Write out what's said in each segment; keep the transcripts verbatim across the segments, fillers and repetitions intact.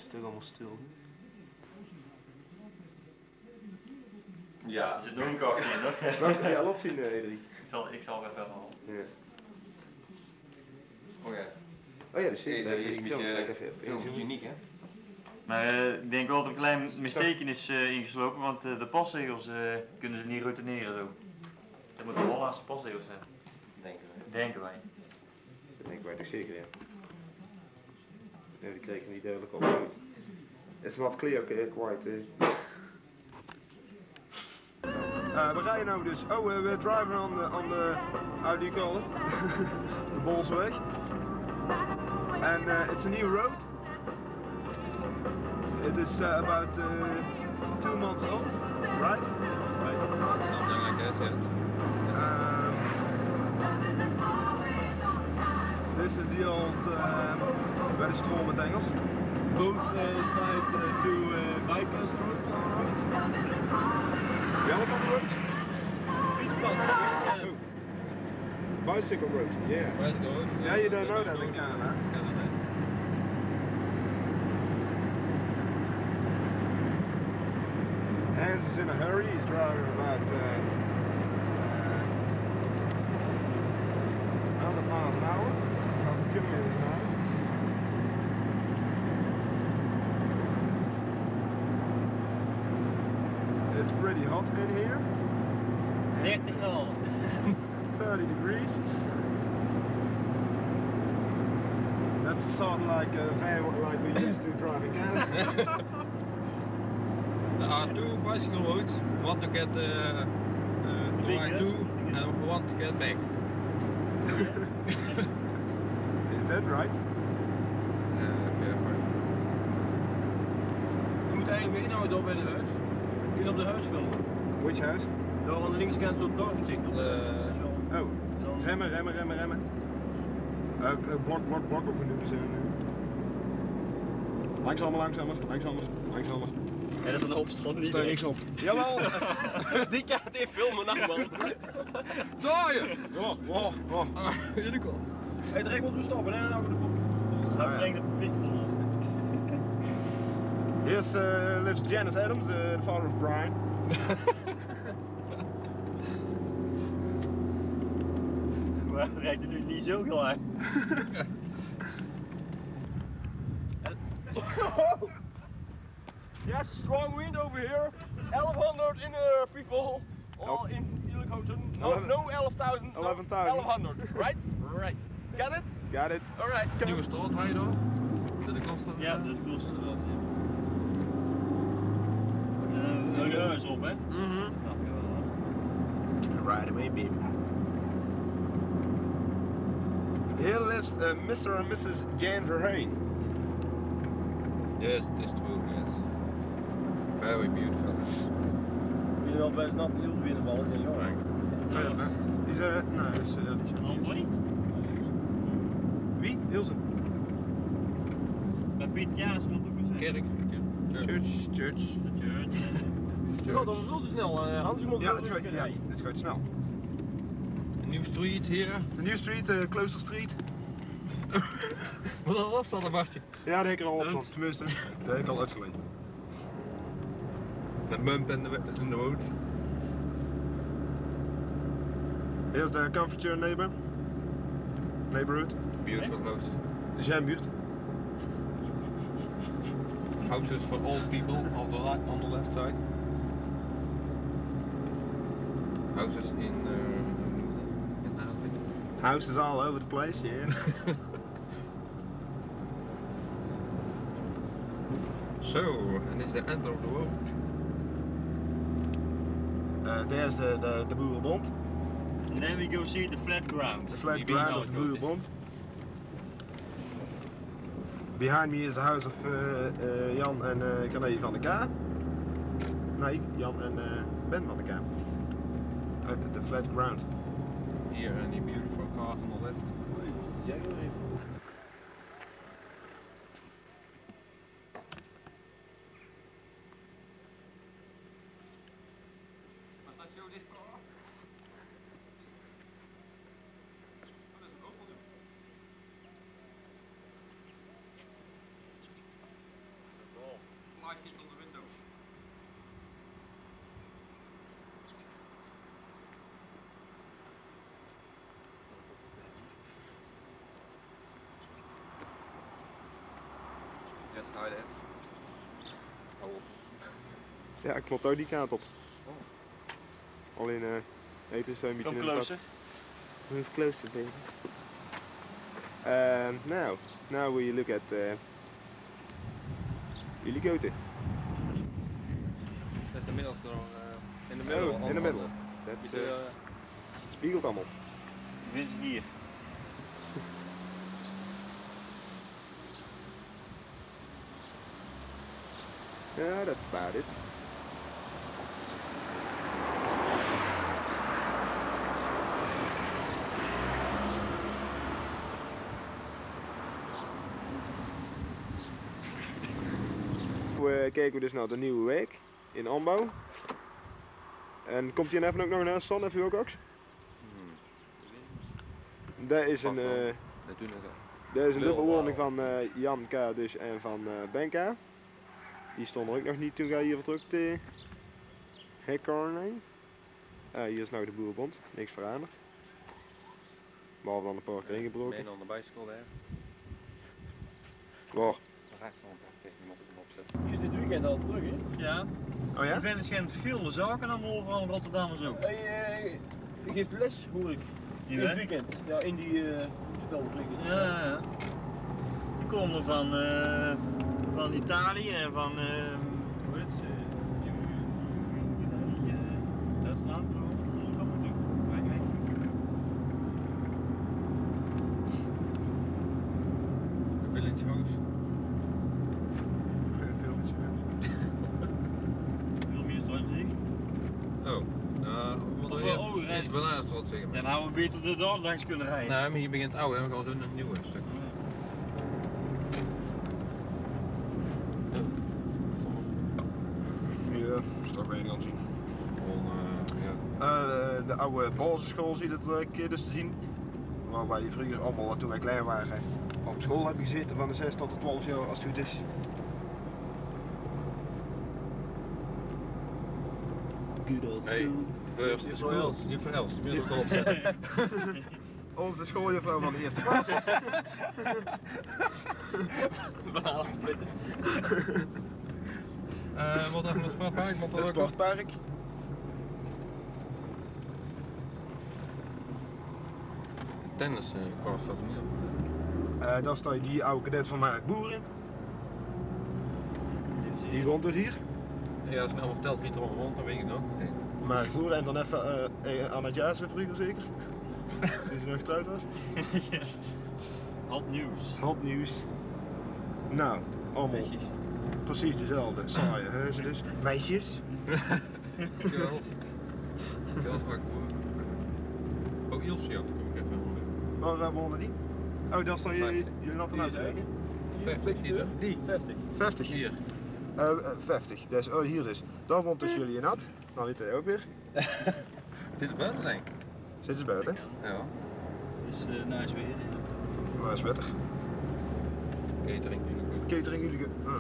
het ook allemaal stil. Ja, er zit nog een kaartje in hoor. Ja, laat zien uh, E drie. Ik zal, ik zal even halen. Ja. Oh ja. Oh ja, de serie. Nee, dat is die een film beetje, is even. film is uniek hè? Maar uh, ik denk wel dat er een klein mistaken is uh, ingeslopen, want uh, de pasregels uh, kunnen ze niet retourneren zo. Dat moeten de Hollandse pasregels zijn. Denken wij. Denken wij. Dat denken wij toch zeker, ja. Ja, die kregen niet duidelijk op. It's not clear, okay, quite. Uh. Uh, we rijden nou dus. Oh, uh, we're driving on the, on the, how do you call it? The Bolsweg. And uh, it's a new road. It is uh, about uh, two months old, right? Right. Something like that, yes. Um, this is the old, um, waar is stroom met Engels? Both uh, side uh, to uh, bikers road. Welcome road? Fietspad. Uh, Bicycle road, yeah. Bicycle road? Yeah, you don't know that in Canada. Canada. Hans is in a hurry, he's driving about uh, uh, one hundred miles an hour, one hundred kilometers an hour. It's pretty hot in here. dertig graden. thirty degrees. That's sort of like a van like we used to drive in Canada. There are two bicycle roads, one to get uh, uh, to ride to and one to get back. Is that right? Uh, fair point. Je moet eigenlijk inhouden door bij de huis. Kun je op de huis filmen. Which house? Door aan de linkerkant zo'n dorpzicht op de Uh, Oh, remmen, remmen, remmen, remmen. Uh, blok, blok, blok, of hoe noemen ze het? Langzamer, langzamer, langzamer, langzamer. En dat een hoop strand niet. Steun niks op. Jawel! Die kaart heeft filmen nog man. daar je! Oh, oh, oh. Jullie komen. Hey, direct moeten we stoppen hè? Nou, Nou, verlengt het publiek van ons. Here's uh, lives Janice Adams, uh, the father of Brian. Maar rijdt er nu niet zo klaar. Yes, strong wind over here. twelve hundred in uh, people. All in Ilkhouten. No, no eleven thousand. eleven thousand. twelve hundred. Right? Right. Got it? Got it. Alright. Nieuwe straat ga je door? Dat is constant. Ja, dat is de coolste straat. Ja, uh, huis op hè? Mhm. Right away, baby. Here lives uh, Mister and Missus Jan Verheyen. Yes, it is true, yes. Very beautiful. Je wel best nat heel binnenballen in joh. Uh, uh, die is, uh, nou, dat is, uh, die is, die is Wie? Ilse. Maar Piet Jaas wil ook eens Kerk. Church, church. De church. Je gaat dan veel te snel, uh, Hans, je moet Ja, het gaat, ja, het gaat snel. Een nieuwe street hier. De New Street, uh, Klooster Street. Wat een afstand wacht je. Ja, de heb ik er al op van. Tenminste, dat heb ik al uitgeleend. Met bump en de, en de road. Here's the Comforture neighbor. Neighborhood. Beautiful house. De Jambuurt. Houses for all people on the, li on the left side. Houses in uh, in Alvin. Houses all over the place, yeah. So, and this is the end of the road. Uh, there's the, the, the Boerenbond. And then we go see the flat ground. The flat You ground know of the it, don't you? Boerenbond. Behind me is the house of uh, uh, Jan en uh, René van der K. Nee, Jan en uh, Ben van der K. Uh, the, the flat ground. Here, any beautiful cars on the left. draaien. Hou op. Ja, ik klopt ook die kant op. Alleen uh, eten is zo een beetje Come in de pad. closer. Move closer, baby. Um, now, now we look at uh, Ylligoten. Dat is de middelste nog. Uh, in de middel. Oh, in de middel. Dat Beetje, uh, uh, spiegelt allemaal. Ik vind ze hier. Yeah, that's about it. We kijken dus naar de nieuwe wijk in aanbouw. En komt hier even ook nog een stand, even ook ook? hmm. Dat is een, Vast wel. uh, Dat doen we zo. dat is een Lul, dubbelwoning wauw. van uh, Jan K. Dus en van uh, Ben K. Die stonden er ook nog niet toen jij hier vertrok. Uh, Hekkornijn. Uh, hier is nou de boerenbond, niks veranderd. Behalve dan een paar keer ingebroken. Mijn aan de bicycle daar. Waar? Rechtshand, kijk, die moet ik hem opzetten. Die is dit weekend al terug, hè? Ja. Oh ja? Er zijn verschillende verschillende zaken allemaal overal in Rotterdam en zo. Hij uh, geeft les, hoor ik. Hier, In het hè? weekend. Ja, in die uh, spelbeklikken. Ja, ja, ja. Die komen van, uh, van Italië en van, uh, hoe heet het? Uh, Duitsland, zo. Zo moet ik. Frankrijk. Een village house. Veel meer straks zeggen. Oh, nou, we Of moeten wel, eerst, oh, rijden. eerst benaast wat zeggen. Dan hadden we beter de dag langs kunnen rijden. Nee, maar hier begint het oude en we gaan zo naar het nieuwe stuk. Ja, straks ben je niet aan het zien. Gewoon, uh, ja. Uh, de oude basisschool zie je dat een keer dus te zien. Waar wij vroeger allemaal, toen wij klein waren, op school hebben gezeten van de zes tot de twaalf jaar als het goed is. Good old Hey, first is school. Juffrouw Els, die moet ik wel opzetten. Onze schooljuffrouw van de eerste klas. Uh, wat even een sportpark, wat Het sportpark. Tennis, uh, kort staat er niet op. Uh, dan sta je die oude cadet van Mark Boeren. Die rond dus hier. Ja, snel verteld wie er al rond, dat weet ik nog. Nee. Mark Boeren en dan even uh, aan het jaar zijn vroeger zeker. Toen ze nog getrouwd was. Hot nieuws. Hot nieuws. Nou, allemaal Meisjes. precies dezelfde saaie huizen dus. Meisjes. Girls. Girls Mark Boer. Oh, Ilse, ja, dat kom ik even horen. Waar uh, wonen die? Oh, daar staan jullie, jullie natten uit te kijken. vijftig hier. Die? vijftig. vijftig. Hier. Uh, uh, vijftig. Dus, oh, hier dus. Daar woont dus jullie in Nat. Nou, dit hij ook weer. Zit het buiten, denk ik? Zitten ze buiten? Ja. Het is uh, nice weer. Ja. Maar is wettig. Catering natuurlijk ook. Catering jullie. Uh.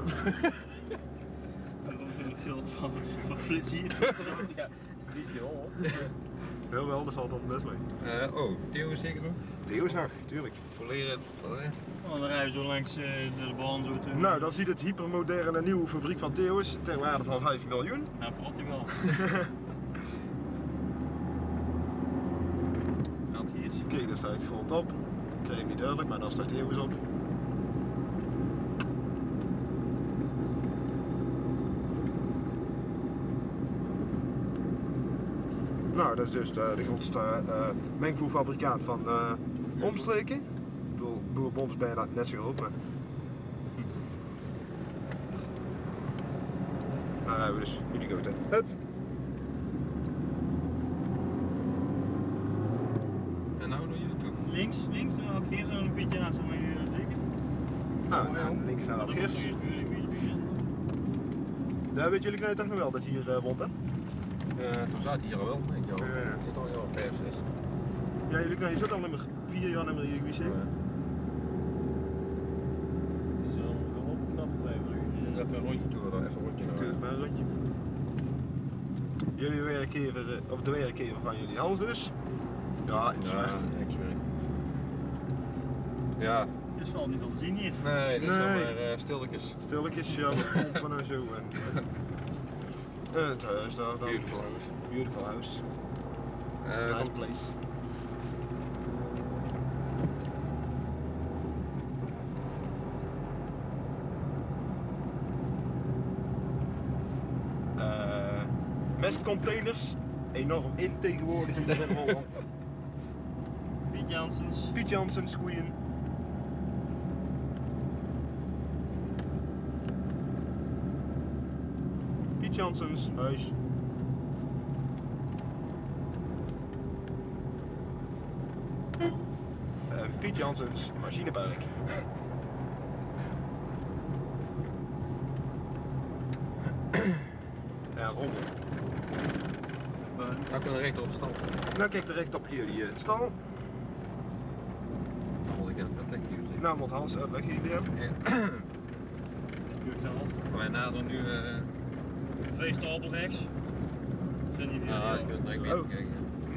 Er is veel van van flits hier. Ja, die is al. Wel wel, dat valt dan best mee. Uh, oh, Theo is zeker nog? Theo is nog, tuurlijk. Verleren. Verleren. Oh, dan rijden we zo langs uh, de baan zo te... Nou, dan ziet het hypermoderne nieuwe fabriek van Theo's ter waarde van vijf miljoen. Nou, Portugal. Dat hier. Kijk, daar staat het grond op. Ik krijg hem niet duidelijk, maar daar staat Theo's op. Nou, dat is dus de, de grootste uh, mengvoerfabrikant van uh, omstreken. Ik bedoel, Boerenbond is bijna net zo groot, maar... Nou, hebben we dus Ylligoten. Het. En nou doen jullie toe. Links, links, dan had hier zo'n beetje aan zo'n uh, zeker. Nou, we gaan links naar het Geers. Daar weet jullie nou toch nog wel dat hier uh, woont, hè? Uh, toen zat hij hier al wel, denk ik. Ja, ja. Het zit al een jaar of vijf, zes. Ja, jullie kunnen zitten al nummer vier jaar nummer hier, wie Ja. Die is wel wel knap gebleven. Even een rondje toe, dan even een rondje. Natuurlijk maar een rondje. Jullie werkgever, uh, of de werkgever van jullie Hans dus. Ja, in Ja, zwart. niks meer. Ja, Dus is wel niet veel te zien hier. Nee, dat is Nee. maar uh, stilletjes. Stilletjes, ja, wat pompen en zo. En, en het huis daar dan. Beautiful house. Beautiful house. Uh, Nice place. Uh, mestcontainers, enorm in tegenwoordig hier in Holland. Piet Janssens. Piet Janssens, koeien. Piet Janssens, huis. En Piet Janssens, machinepark. Ja, rommel. nou kunnen we recht op staan. Nou kijk direct op jullie uh, stal. Dan moet ik even wat lekker hier. Nou moet Hans uitleggen jullie hem. Wij naderen nu. Uh, Twee stapel rechts. Vind je weer? ah, ik wil direct weer Oh. kijken.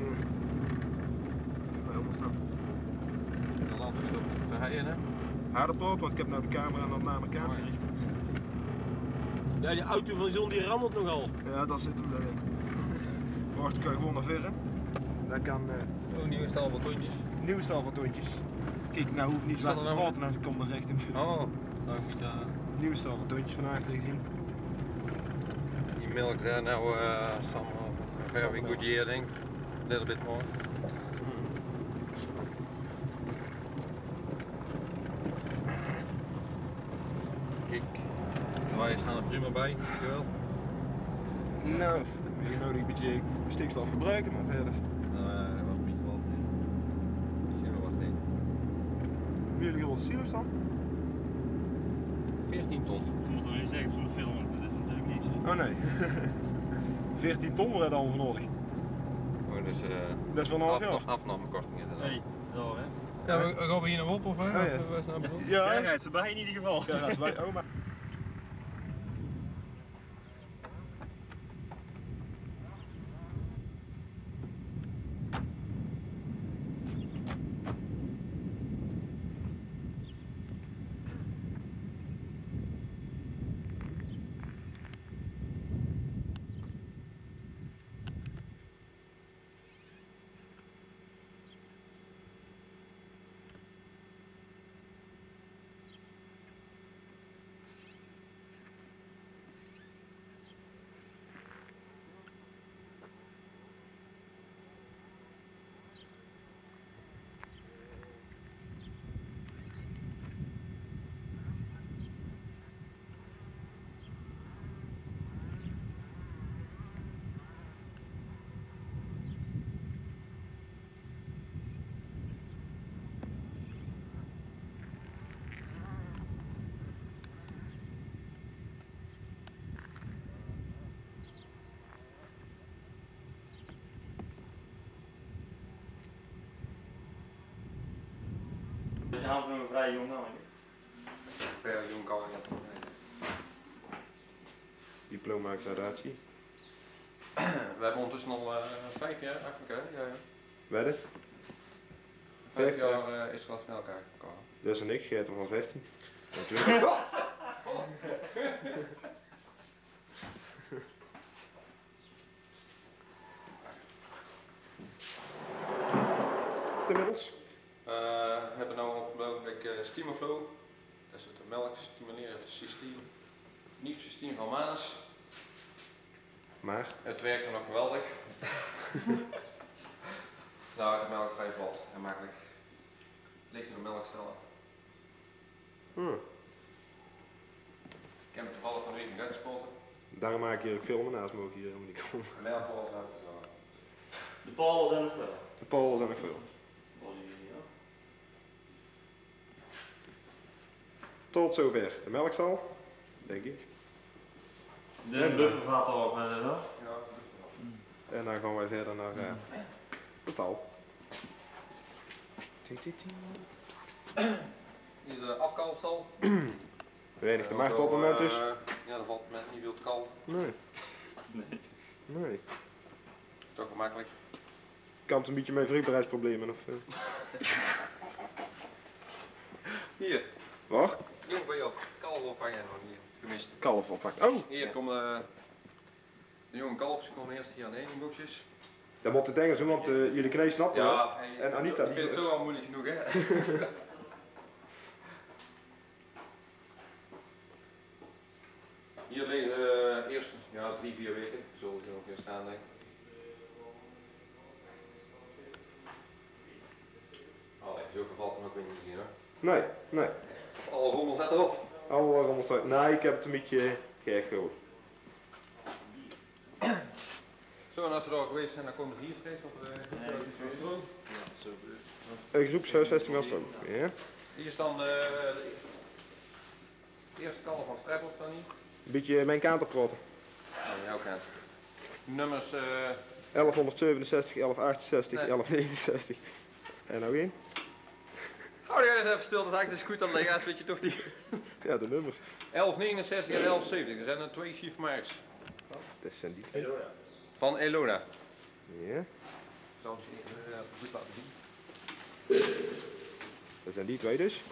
Helemaal snel. Dan laten we het op verheien, hè? Harder praten, want ik heb nou de camera dan naar elkaar Oh, ja. gericht. Ja, die auto van John die rammelt nogal. Ja, dat zit hem erin. Wacht, ik kan gewoon naar verre. Dan kan uh, Oh, nieuwe stal wat toontjes. nieuwe stal van toontjes. Kijk, nou hoeft niet Staat zo er te nou- praten, nou ik kom er recht in. Oh, nou ik niet uh, Nieuwe stal van toontjes van achter gezien. die milk there now uh, some uh, very Some good milk. year, think. A little bit more. Kijk, wij staan er prima bij, dankjewel. Nou, je nodig een beetje stikstof gebruiken, maar verder. Nou, dat was niet wat. Misschien wel wat ding. Hebben jullie al silo's dan? veertien ton. Ik moet wel eens zeggen, zo'n film, dat is natuurlijk niks. hè. Oh nee. veertien ton worden dan voor nodig. Oh, dus uh, Dat is wel een half jaar. afnamekorting inderdaad. Hey, zo hè. Ja, we, gaan we hier nog op of hè? Oh, ja. Of, uh, we zijn naar beneden? Ja, Jij hè? rijdt erbij in ieder geval. Ja, dat is bij oma. Dus Hans is nog een vrij jong man. Per jong kan je. Diploma gradatie. We hebben ondertussen al uh, vijf jaar achter elkaar. Ja, ja. Wedden? Vijf Vijf jaar uh, is glas met elkaar gekomen. Dat is en ik, Geert van vijftien. Van twintig. Inmiddels. Uh, we hebben nu op het ogenblik uh, Steamerflow. Dat is het melk stimulerend systeem. Nieuw systeem van Maas. Maar, Het werkt nog geweldig. Nou, de melk vrij vlot en makkelijk. Ligt in de melkstellen. hm, Ik heb hem toevallig van de week in gespoten. daarom maak ik hier ook filmen naast me ook hier om die komen. De melk was uit. De palen zijn er wel. De Paul zijn nog veel. Tot zover de melkstal, denk ik. De buffer gaat al met dat. Ja, En dan gaan wij verder naar uh, de stal. hier is de afkalfstal. Weinig te macht op het moment dus. Uh, ja, dat valt met niet veel te kalf. Nee, Nee. nee. Toch gemakkelijk. Kampt een beetje met vruchtbaarheidsproblemen of... Uh. Hier, Waar? jong bij jou. Kalf opvangen nog hier, gemist. Kalf oppakken. Oh, Hier komen uh, de jonge kalfjes komen eerst hier aan de heeningboxjes. dat moet het Engels doen, want uh, jullie knee snapt het wel. Ja, En Anita, ik die vind het zo al moeilijk genoeg hè. Hier liggen uh, eerst ja, drie, vier weken, zo zo ongeveer staan denk ik. Allee, zo vervalt hem ook weer niet gezien hoor. Nee, nee. Alle rommel zet erop. Alle rommels uit. Nee, ik heb het een beetje gek gehoord. Zo, en als we daar geweest zijn, dan komen ze hier terecht op de groep. Een groep zesenzestig was zo. Ja. Hier is dan uh, de eerste kalf van Streppels dan niet. Een beetje mijn kant op praten. Oh, jouw kant. Nummers uh, elfhonderdzevenenzestig, elf achtenzestig, Nee. elf negenenzestig. En nou één? hou jij eens even stil, dat is eigenlijk goed aan het leggen, weet je toch niet. Ja, de nummers. elf negenenzestig en elf zeventig, er zijn er twee chief marks. Dat zijn die twee. Van Elona. Ja, Ik zal ze even uh, goed laten zien. dat zijn die twee dus.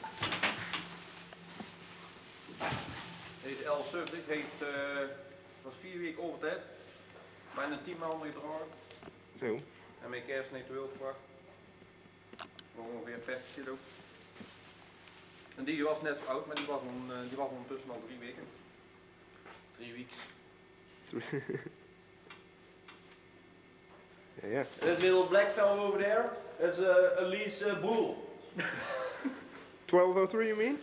Deze elf zeventig heeft, uh, was vier weken overtijd. Bijna tien maanden gedragen. Zo. En mijn kerst heeft wel gebracht. Voor ongeveer vijftig kilo. En die was net zo oud, maar die was, on, uh, die was ondertussen al drie weken. Drie weeks. Ja, ja. That little black fellow over there is uh, Elise uh, Bull. twaalf oh three you mean?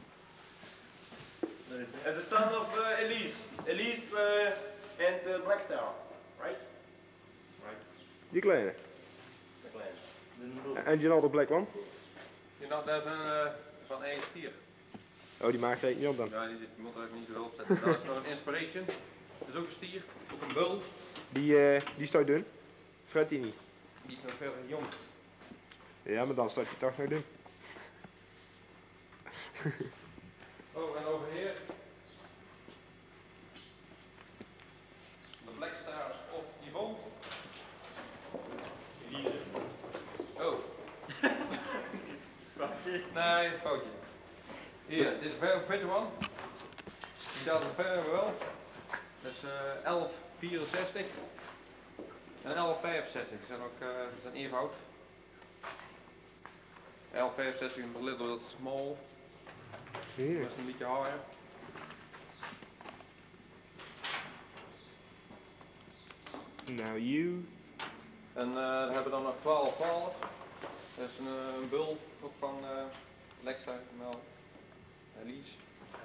As the son of uh, Elise. Elise uh, and uh, Black Star, right? Right. Die kleine. The clan. En die andere black one? Die nou, dat is een uh, van eigen stier. Oh, die maakt er niet op dan. Ja, die, die moet er ook niet zo op zetten. Dat is nog een Inspiration. Dat is ook een stier. Ook een bul. Die, uh, die staat dun. Fret die niet. Die is nog veel te jong. Ja, maar dan staat hij toch nog dun. Oh, en over hier. De Black Stars of Yvonne. Oh. Nee, foutje. Hier, dit is een Fit One. Die staat er verder wel. Dat is uh, elf vierenzestig en elf vijfenzestig. Die zijn ook uh, zijn even oud. elf vijfenzestig is een little bit small. Ja. Dat is een beetje harder. Now you. En uh, dan hebben we dan nog twaalf twaalf. Dat is een, uh, een bul ook van uh, Lexa, nou, Elise.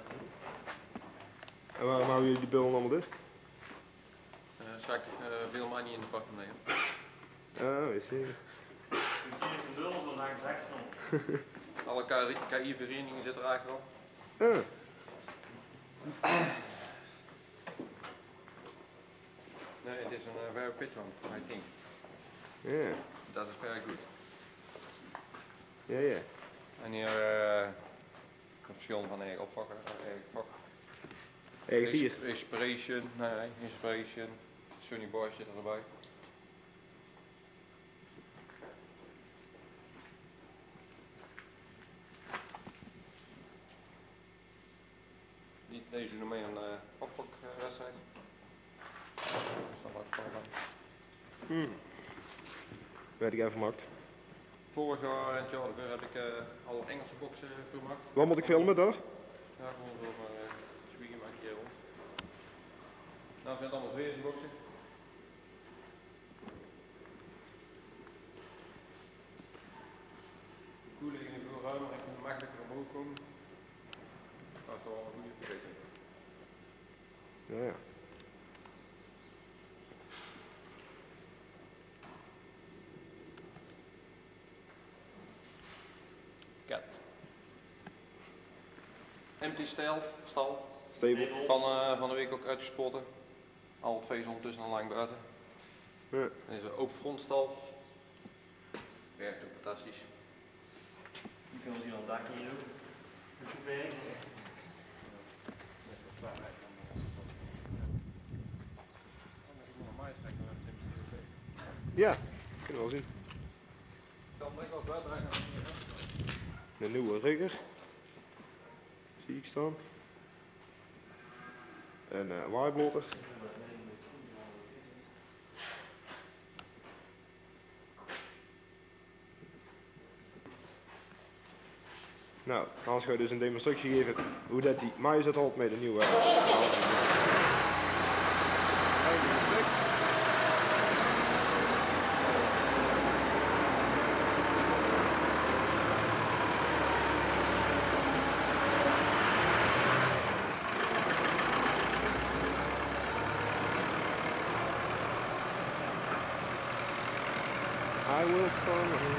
En waarom houden jullie die bullen allemaal dicht? Uh, zal ik uh, veel money in de pak nemen. Oh, is hij. Ik zie het de zullen zo langs rechts nog. Alle K I-verenigingen zitten er eigenlijk op. Ah. Nee, het is een uh, very pitch one, I think. Ja, Dat is very good. ja, ja. En hier uh, een verschil van eigen opvakken, uh, eigen vak. Ergens hier. Inspiration, nee, Inspiration, Sunny Boy zit erbij. Die, deze doen mee aan de opvakwedstrijd. Hmm. Werd ik even gemaakt. Vorig jaar en het jaar ervoor heb ik uh, alle Engelse boksen gemaakt. Wat moet ik filmen daar? Ja, gewoon zo maar uh, zwiegen maar een keer rond. Nou zijn het allemaal Zweedse boksen. De koelen liggen veel ruimer en kunnen makkelijker omhoog komen. Dat is wel een goede verbetering. Ja, ja. Cat. Empty stijl, stal. Stable. Van, uh, van de week ook uitgespoten. Al twee zon tussen en lang buiten. Ja. Deze open frontstal. Werkt ook fantastisch. Je kunt hier een dakje hier ook. Dat is goed werk. Ja, kunnen we wel zien. Dan lijkt wel buiten rijden. Een nieuwe rugger. zie ik staan. Een uh, waaiblotter. Nou, Hans gaat dus een demonstratie geven hoe dat die maïs het al met een nieuwe. I will follow.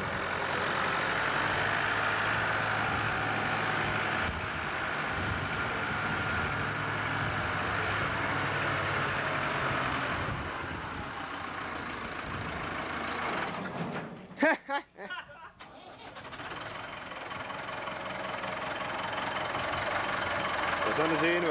Dat zijn de zenuwen.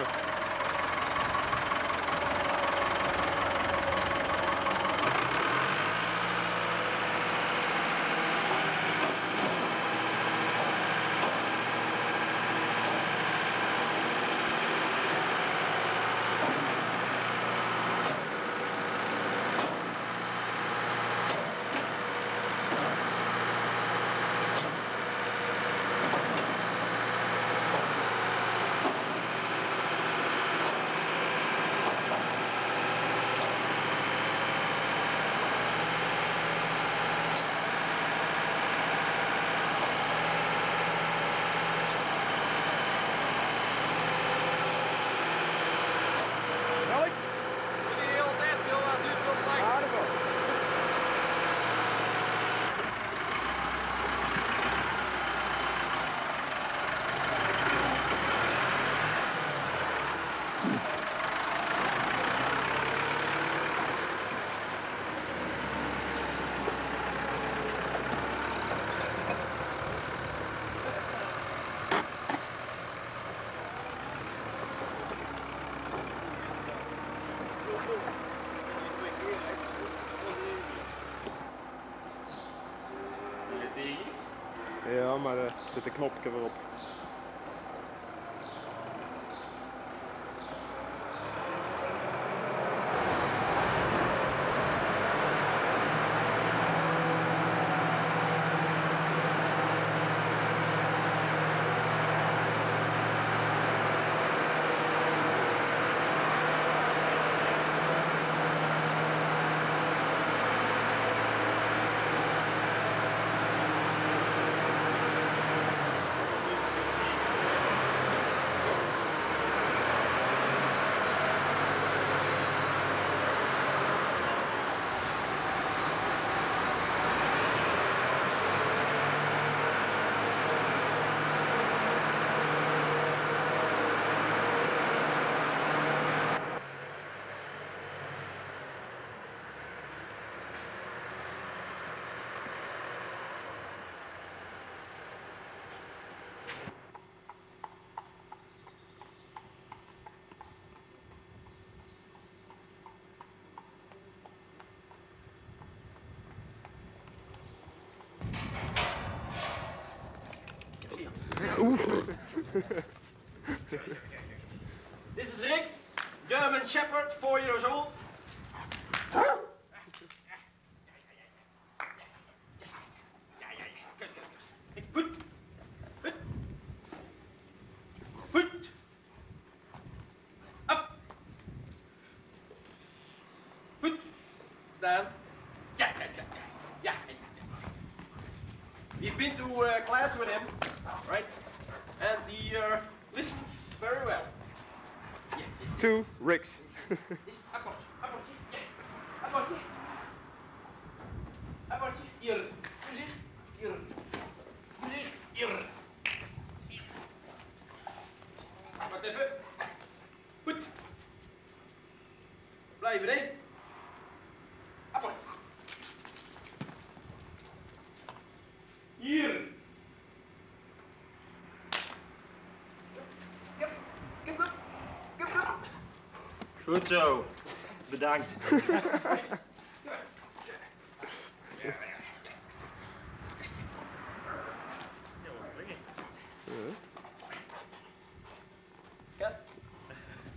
Ja, maar er zit een knopje weer op. This is Rex, German Shepherd, four years old. Goed. Goed. Goed. Up. Goed. Stand. Ja, ja, ja, ja. We've been to uh, class with him, right? And he uh, listens very well. Yes, yes. Two Ricks. Yes, apportje, apportje, ja. Apportje. Apportje, hier. Hier, hier. Hier, hier. Wacht even. Goed. Blijven, hè. Apportje. Hier. Goed zo. Bedankt.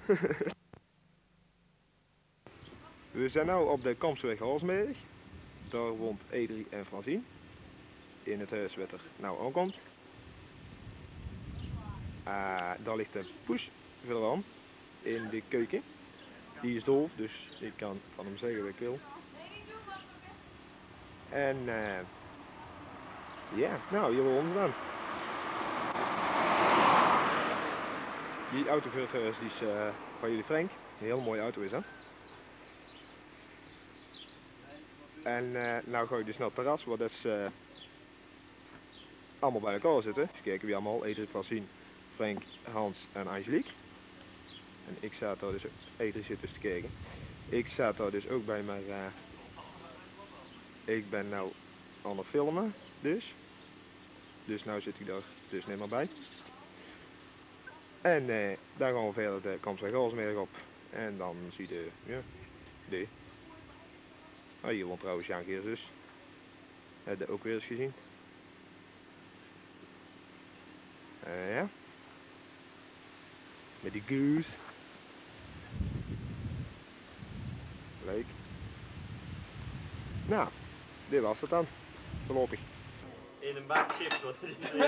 We zijn nu op de Kampseweg Halsmeer. Daar woont E drie en Francine. In het huis wat er nou aankomt. Uh, daar ligt de poes aan in de keuken. Die is doof, dus ik kan van hem zeggen wat ik wil. En uh, ja, nou hier wonen ze dan. Die auto voor het huis die is uh, van jullie Frank. Een heel mooie auto is dat. En uh, nou ga ik dus naar het terras, waar dus uh, allemaal bij elkaar zitten. Dus kijken wie allemaal, E drie, Francine, Frank, Hans en Angelique. En ik zat daar dus, E drie zit dus te kijken. Ik zat daar dus ook bij, maar uh, ik ben nou aan het filmen, dus. Dus nou zit ik daar dus niet meer bij. En uh, daar gaan we verder de Kampseweg Halsmeer op. En dan zie je, ja, die. Oh, hier woont trouwens Jan Geers dus. Heb je ook weer eens gezien. Uh, ja. Met die goose. Leuk. Nou, dit was het dan. Voorlopig. In een bak chips wat is het?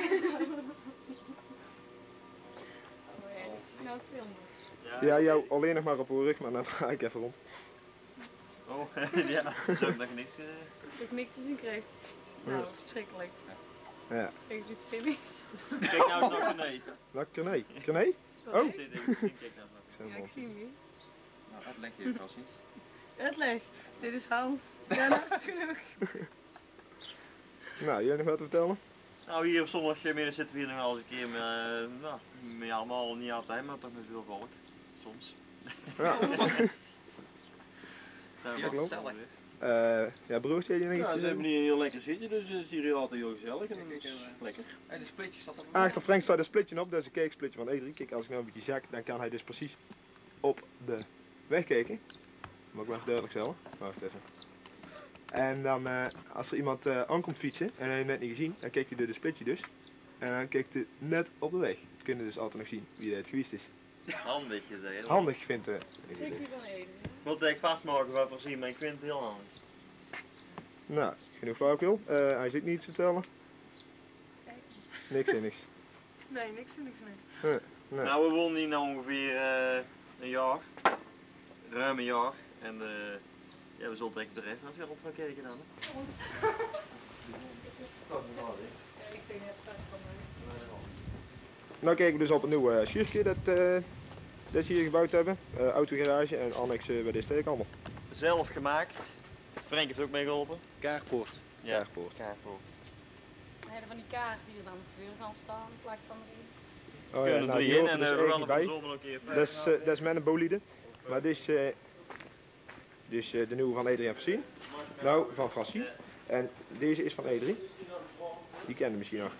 Nou, filmen. Ja, jou alleen nog maar op uw rug, maar dan ga ik even rond. Oh, ja, zo dat je niks... Uh... Dat ik niks te zien kreeg. Nou, verschrikkelijk. Ja. Kijk, dit cynisch. Kijk nou eens naar Corné. Nou, Corné. Corné? Oh. Zit even zien, kijk nou eens. Ja, ik zie hem niet. Nou, dat leg je even als niet. Uitleg. Dit is Hans. Ja, nou is het genoeg. Nou, jij nog wat te vertellen? Nou, hier op zondagmiddag zitten we hier nog wel eens een keer met, uh, nou, met allemaal, niet altijd, maar toch met veel volk. Soms. Ja. Daar Ja, was het gezellig. weer. Uh, ja, broertje, heb je nog iets Ja, te ze hebben zeggen? hier een heel lekker zitje, dus het is hier altijd heel gezellig en dat is lekker. En de splitje staat op. Achter Frank staat een splitje op, dat is een kijksplitje van E drie. Kijk, als ik nou een beetje zak, dan kan hij dus precies op de weg kijken. Moet ik wel even duidelijk stellen. Wacht even. En dan, uh, als er iemand uh, aankomt fietsen en hij heeft net niet gezien, dan kijkt hij door de splitje dus. En dan kijkt hij net op de weg. Dan kunnen dus altijd nog zien wie het geweest is. Handig gezegd. Handig vindt uh, Zeker die van Eden. Moet ik vastmaken wat we zien, maar ik vind het heel handig. Nou, genoeg flauwekul. Uh, hij zit niet iets te vertellen. Niks en niks. Nee, niks en niks meer. Uh, nee. Nou, we wonen hier nou ongeveer uh, een jaar. Ruim een jaar. En uh, ja, we zullen direct er even naar gaan kijken dan. Hè? Ja, ik zeg net straks van mij. Nou kijken we dus op een nieuw uh, schuurtje dat, uh, dat ze hier gebouwd hebben. Uh, autogarage en annex uh, bij de steek allemaal. Zelf gemaakt. Frank heeft ook meegeholpen. Kaarpoort. Ja, Kaarpoort. Kaarpoort. Nee, van die kaars die er dan voor gaan staan, plak van erin. Oh ja, Kunnen nou, drie die in hoort en er uh, dus we gaan eigenlijk er bij. voor de zomer nog een keer. Dat is, uh, dat is met een bolide. Maar dit is, uh, dit is uh, de nieuwe van E drie en Francine. Nou, van Francine. En deze is van E drie. Die kennen misschien nog.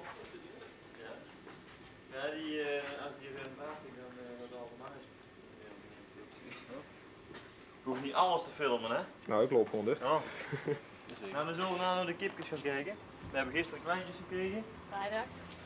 Ja, die, uh, als die weer een praat, dan uh, wordt het automatisch. Ik hoef niet alles te filmen, hè? Nou, ik loop gewoon dus. Oh. Nou, dan zullen we nou naar de kipjes gaan kijken. We hebben gisteren kleintjes gekregen. Vrijdag.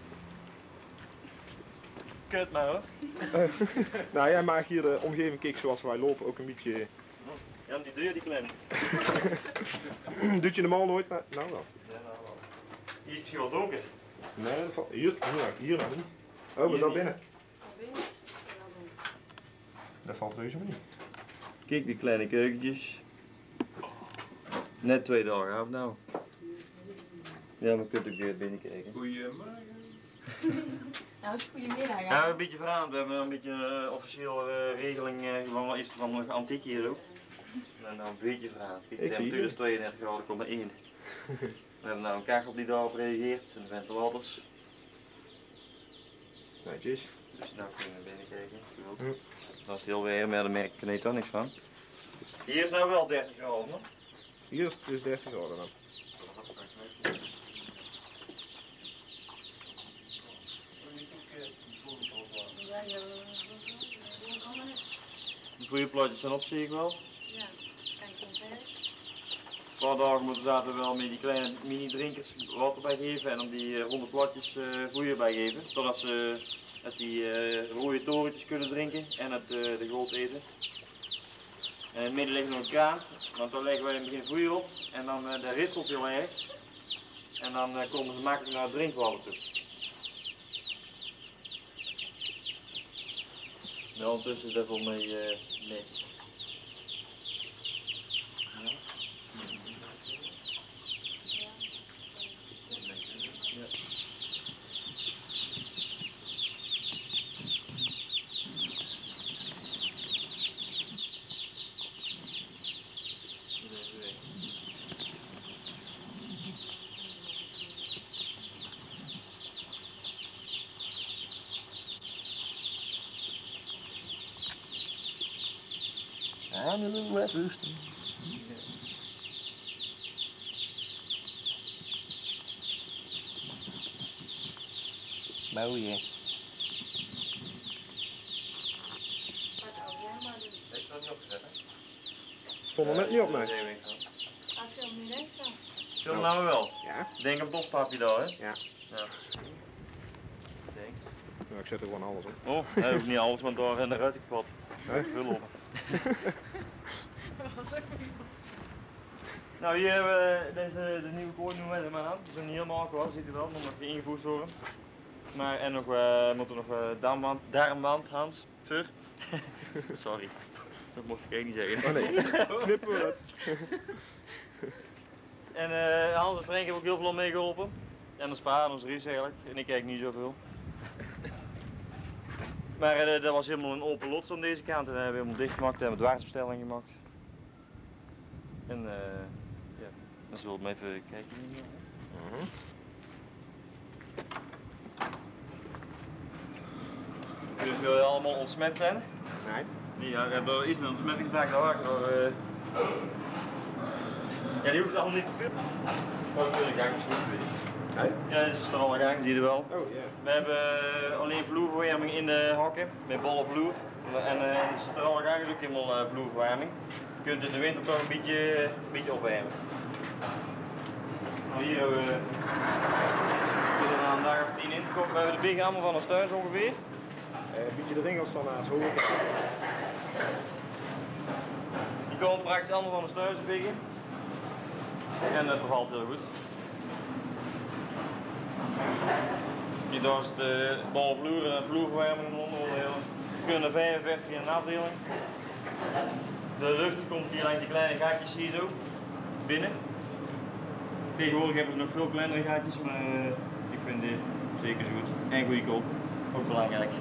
Kut maar hoor. Uh, nou ja, maar hier de omgeving, kijk zoals wij lopen, ook een beetje... Ja, die deur die klemt. Doet je normaal nooit, maar nou wel. Hier is misschien wel donker. Nee, dat valt... Hier, hier, hier nog niet. Oh, maar daar binnen. Al binnen is het wel donker. Dat valt reuze maar niet. Kijk die kleine keukentjes. Net twee dagen oud nou. Ja, maar kunt ook weer binnenkijken. Goeiemorgen. Nou, het is goedemiddag. Ja, een beetje veranderd. We hebben een beetje uh, officieel uh, regeling uh, van is van nog antiek hier ook. En nou een beetje veranderd. Kijk, de Ik zie temperatuur het. is tweeëndertig graden komma één. We hebben nou een kachel die daarop reageert en de ventilators. Netjes. Dus nou kunnen we binnenkijken. Hm. Dat is heel weer, maar daar merk ik er niet toch niks van. Hier is nou wel dertig graden, hoor. Hier is het dus dertig graden dan. Ja, ja. De goede plaatjes zijn op, zie ik wel. Ja, kijk eens hè. Een paar dagen moeten zaten we wel met die kleine mini drinkers water bij geven en dan die uh, ronde platjes uh, voer bij geven. Totdat ze dat die uh, rode torentjes kunnen drinken en het, uh, de groot eten. En in het midden ligt nog een kraan, want daar leggen wij in het begin voer op en dan uh, dat ritselt heel erg. En dan uh, komen ze makkelijk naar het drinkwater toe. En ondertussen is dat wel mee uh, mist. Ja. Ja. I'm a little wet rooster. Mooi hè. Ik zal niet opzetten. Stond er net niet op, nee. Hij filmt nu net zo. Film nou wel. Ja? Denk op het opstapje daar, hè? Ja. Ja. Denk. Nou, ik zet er gewoon alles op. Oh, dat hoeft niet alles, want daar en eruit gevat. Hè? Vul op. Dat was ook niet. Nou, hier hebben we deze, de nieuwe kooi nu met hem aan. Die zijn niet helemaal akkoord, ziet u wel, moet nog ingevoerd worden. Maar en nog, uh, moet er nog uh, darmband, darmband, Hans, Fur. Sorry, dat mocht ik eigenlijk niet zeggen. Oh nee, knippen we het. En uh, Hans en Frank hebben ook heel veel mee geholpen. En de Spa en ons Ries eigenlijk, en ik kijk niet zoveel. Maar uh, dat was helemaal een open lot aan deze kant en dat hebben we helemaal dichtgemaakt en hebben we dwarsbestelling gemaakt. En uh, ja, dan zullen we hem even kijken. Uh-huh. Dus wil je allemaal ontsmet zijn? Nee. Nee, ja, er is een ontsmettingsdag daar door. Uh... Ja, die hoeft allemaal niet te pippen. Maar we kunnen gang misschien weer. Nee? Ja, dat is er al een gang, zie je wel. Oh ja. We hebben uh, alleen vloerverwarming in de hokken, met bolle vloer. En uh, de centrale gang is ook helemaal uh, vloerverwarming. Je kunt in de winter toch een beetje, een beetje opwarmen. Nou, hier hebben we er aan een dag of tien in te kopen. We hebben de big allemaal van ons thuis ongeveer. Uh, een beetje de ringels van naast hoor ik. Die komen praktisch allemaal van ons thuis de biggen. En dat bevalt heel goed. Hier daar is de bolle vloer en vloerverwarming onderdelen. We kunnen vijfenveertig in een afdeling. De lucht komt hier langs die kleine gaatjes hier zo binnen. Tegenwoordig hebben ze nog veel kleinere gaatjes, maar uh, ik vind dit zeker zo goed. En goedkoop, ook belangrijk.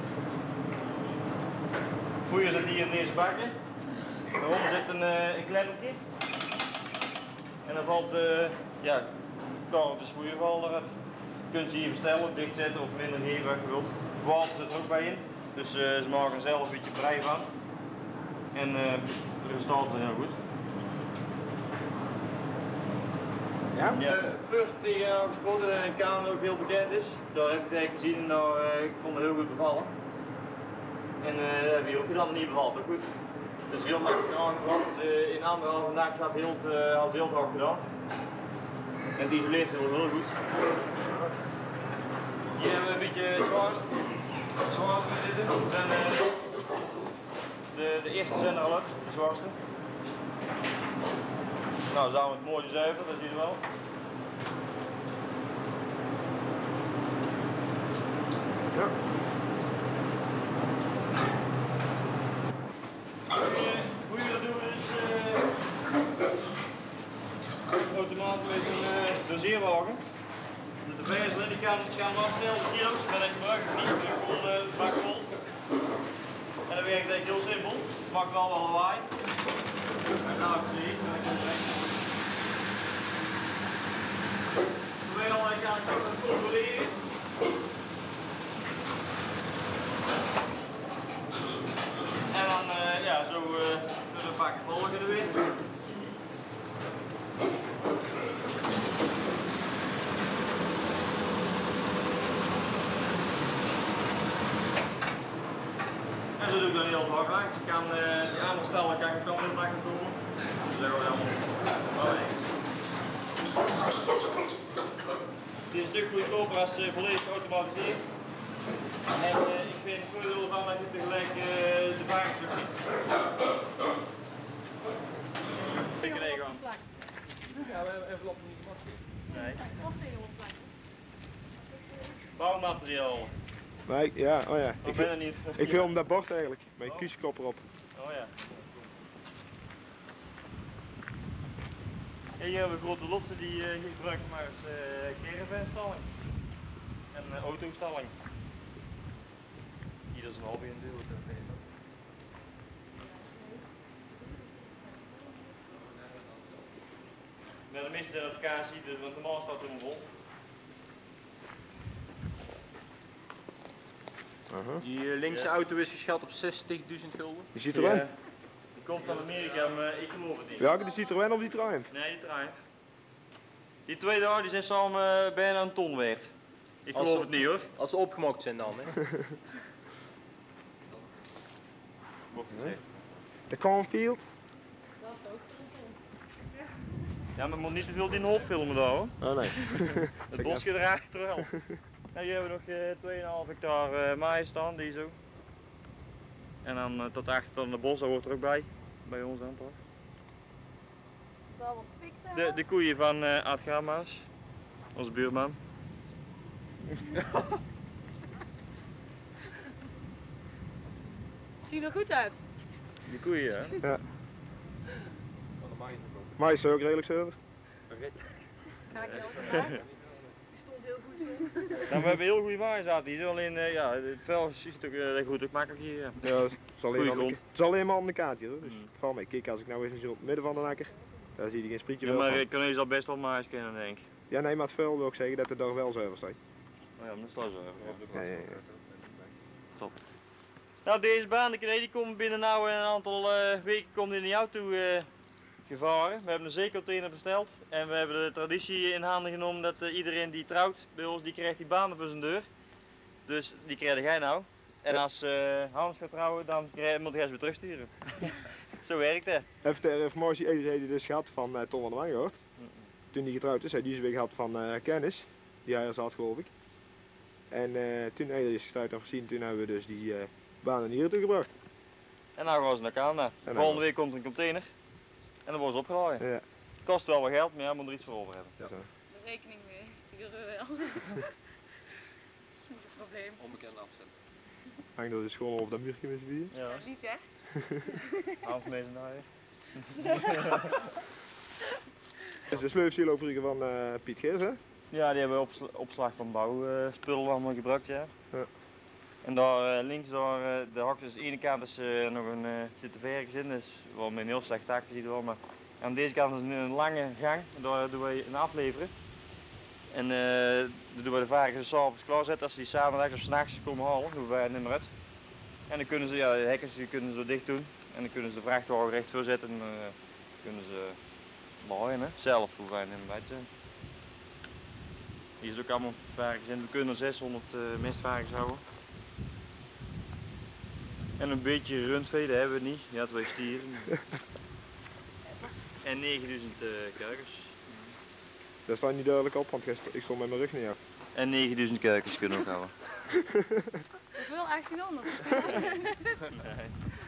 Voer zit hier in deze bakken. Daaronder zit een, uh, een klemmertje. En dan valt uh, ja, karretjes voerval eruit. Je kunt ze hier verstellen, dichtzetten of minder geven wat je wilt. Water zit er ook bij in, dus uh, ze maken er zelf een beetje vrij van. En uh, de resultaten zijn heel goed. Ja? Ja. Uh, Fur tegen jou gesproken en Kaan ook heel bekend is. Daar heb ik het eigenlijk gezien en nou, uh, ik vond het heel goed bevallen. En uh, wie ook dan niet bevalt, ook goed. Het is heel makkelijk aangebracht. Uh, in anderhalve dag staat heel uh, als heel hard gedaan. En het isoleert heel, heel goed. Hier hebben we een beetje zwaar, zwaar zitten. En, uh, de, de eerste zijn er al uit, de zwaarste. Nou, samen met het mooie zuiver, dat zie je wel. Ja. Hoe je dat doen is uh, automaat met een uh, doseerwagen. De vijzel die kan, kan afstellen de kilo's, maar dat gebruik ik niet, ik voel de bak vol. En dat werkt eigenlijk heel simpel, het maakt wel wel lawaai. En dan gaan we zien, dan kan je terwijl ik aan het controleren. En dan uh, ja, zo uh, zullen we pakken volgen er weer. En zo doe ik dan heel hard langs. Ik kan uh, die andere stellen kan ik dan heel makkelijk komen. Zo dan. Oh nee. Het is een stuk goedkoper als uh, volledig geautomatiseerd. En uh, ik vind het voordeel van dat je tegelijk uh, de wagen terug ziet. Ik krijg gewoon. Ja, we hebben enveloppen niet gemaakt. Nee. Dat is heel plek. Bouwmateriaal. Maar ik, ja, oh ja. Ik Ik, ben er fil- niet. ik film dat bord eigenlijk, met een kuuskop erop. Oh ja. En hier hebben we grote lotsen die uh, gebruiken maar als uh, caravan-stalling. En uh, autostalling. Ieder zijn hobby natuurlijk. Met de meeste certificatie, dus want normaal staat het helemaal vol. Aha. Die uh, linkse Ja. auto is geschat op zestigduizend gulden. Die Citroën? Ja. Die komt van Amerika, maar ik geloof het niet. Welke, de Citroën of die Triumph? Nee, die Triumph. Die twee daar die zijn samen uh, bijna een ton waard. Ik Als geloof ze- het niet hoor. Als ze opgemokt zijn dan, hè? Wordt Nee. gezegd. De Cornfield? Dat is ook een Ja, maar je moet niet te veel in de hoop filmen daar hoor. Oh nee. Het bosje erachter wel. En hier hebben we nog uh, twee komma vijf hectare uh, maïs staan, die zo. En dan uh, tot achter dan de bos, dat hoort er ook bij. Bij ons dan toch. wel wat pik De, de koeien van uh, Aad Grama's, onze buurman. Ziet er goed uit. Die koeien hè. Ja. Van de maaien te kopen. Maar is ook redelijk zuiver. Ga ik je ook vandaag. Die stond heel goed zo. Nou, we hebben heel goede maïs zaten hier, alleen uh, ja, het vel ziet ook uh, goed, ook makkelijk hier. Ja. Ja, het is alleen Goeie maar aan de- grond. het is alleen maar aan de kaart hier hoor. Dus Mm. val mee. Kijk, als ik nou eens in het midden van de akker, daar zie je geen sprietje Ja, wel maar van. ik kan zal best wel maïs kennen denk ik. Ja nee, maar het vuil wil ik zeggen dat het daar wel zuiver staat. Oh ja, maar dat is wel zo. Ja. Ja, ja, ja. Stop. Nou, deze baan die komt binnen nou een aantal uh, weken komt in de auto uh, gevaren. We hebben een zeecontainer besteld en we hebben de traditie in handen genomen dat uh, iedereen die trouwt bij ons, die krijgt die baan op zijn deur. Dus die krijg jij nou. En Ja. als uh, Hans gaat trouwen, dan krijg, moet hij ze weer terugsturen. Zo werkt het. Even ter informatie, Edith heeft dus gehad van uh, Tom van der Maan gehoord. Toen hij getrouwd is, hij die is weer gehad van uh, Kennis, die hij er zat geloof ik. En uh, toen Edith is getrouwd en voorzien, toen hebben we dus die uh, banen hier toe gebracht. En nou gaan ze naar Canada. nou Volgende was- week komt er een container en dan worden ze opgeladen. Ja, Kost wel wat geld, maar ja, moet er iets voor over hebben. ja. Zo. De rekening mee sturen we wel. Niet een probleem. Onbekende afzet. Hangt er dus gewoon over dat muurtje met z'n vier. Ja, Lief hè? Hans mee zijn daar. Dat is de sleufsilo vroeger van uh, Piet Geers hè? Ja, die hebben we op opslag van bouwspullen allemaal gebruikt, ja. Ja. En daar uh, links, daar, uh, de hak is de ene kant is uh, nog een uh, zitten verkens in, dus wel met een heel slecht takje ziet wel, maar aan deze kant is een, een lange gang, en daar doen wij een afleveren. En uh, dan doen we de varkens s'avonds klaarzetten, als ze die s'avonds of s'nachts komen halen, doen wij het niet meer uit. En dan kunnen ze, ja, de hekkers die kunnen ze dicht doen, en dan kunnen ze de vrachtwagen recht voorzetten en uh, kunnen ze maaien, hè. Zelf hoeven wij niet meer bij te zijn. Hier is ook allemaal varkens in. We kunnen zeshonderd uh, mestvarkens houden. En een beetje rundvee, dat hebben we niet. Ja, twee stieren. En negenduizend uh, kuikens. Dat staat niet duidelijk op, want ik st- ik stond met mijn rug naar jou. En negenduizend kuikens kunnen we ook houden. Ik wil achttienhonderd. Nee.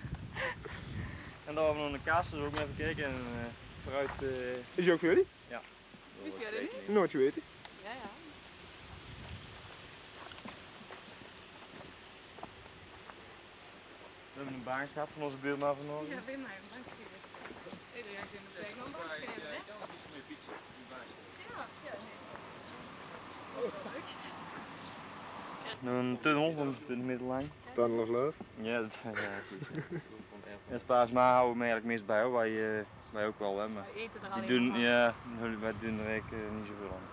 En dan hebben we nog een kaas, dus ook even kijken. En uh, vooruit. Uh, Is die ook voor jullie? Wist jij dat niet? Nooit geweten. Ja, ja. we hebben een baan gehad van onze buurman vanmorgen. Ja, Wim heeft hem langs gegeven. Iedereen zit in de plek. Want langs gegeven, hè? Ja, ja, nee. Nog een tunnel van twintig meter lang. Tunnel of Love. Ja, dat ja, precies. En Spaasma houden we eigenlijk meest bij hoor. Wij, uh, wij ook wel hè, maar We eten er die alleen doen, van. ja, wij doen er eigenlijk uh, niet zoveel aan.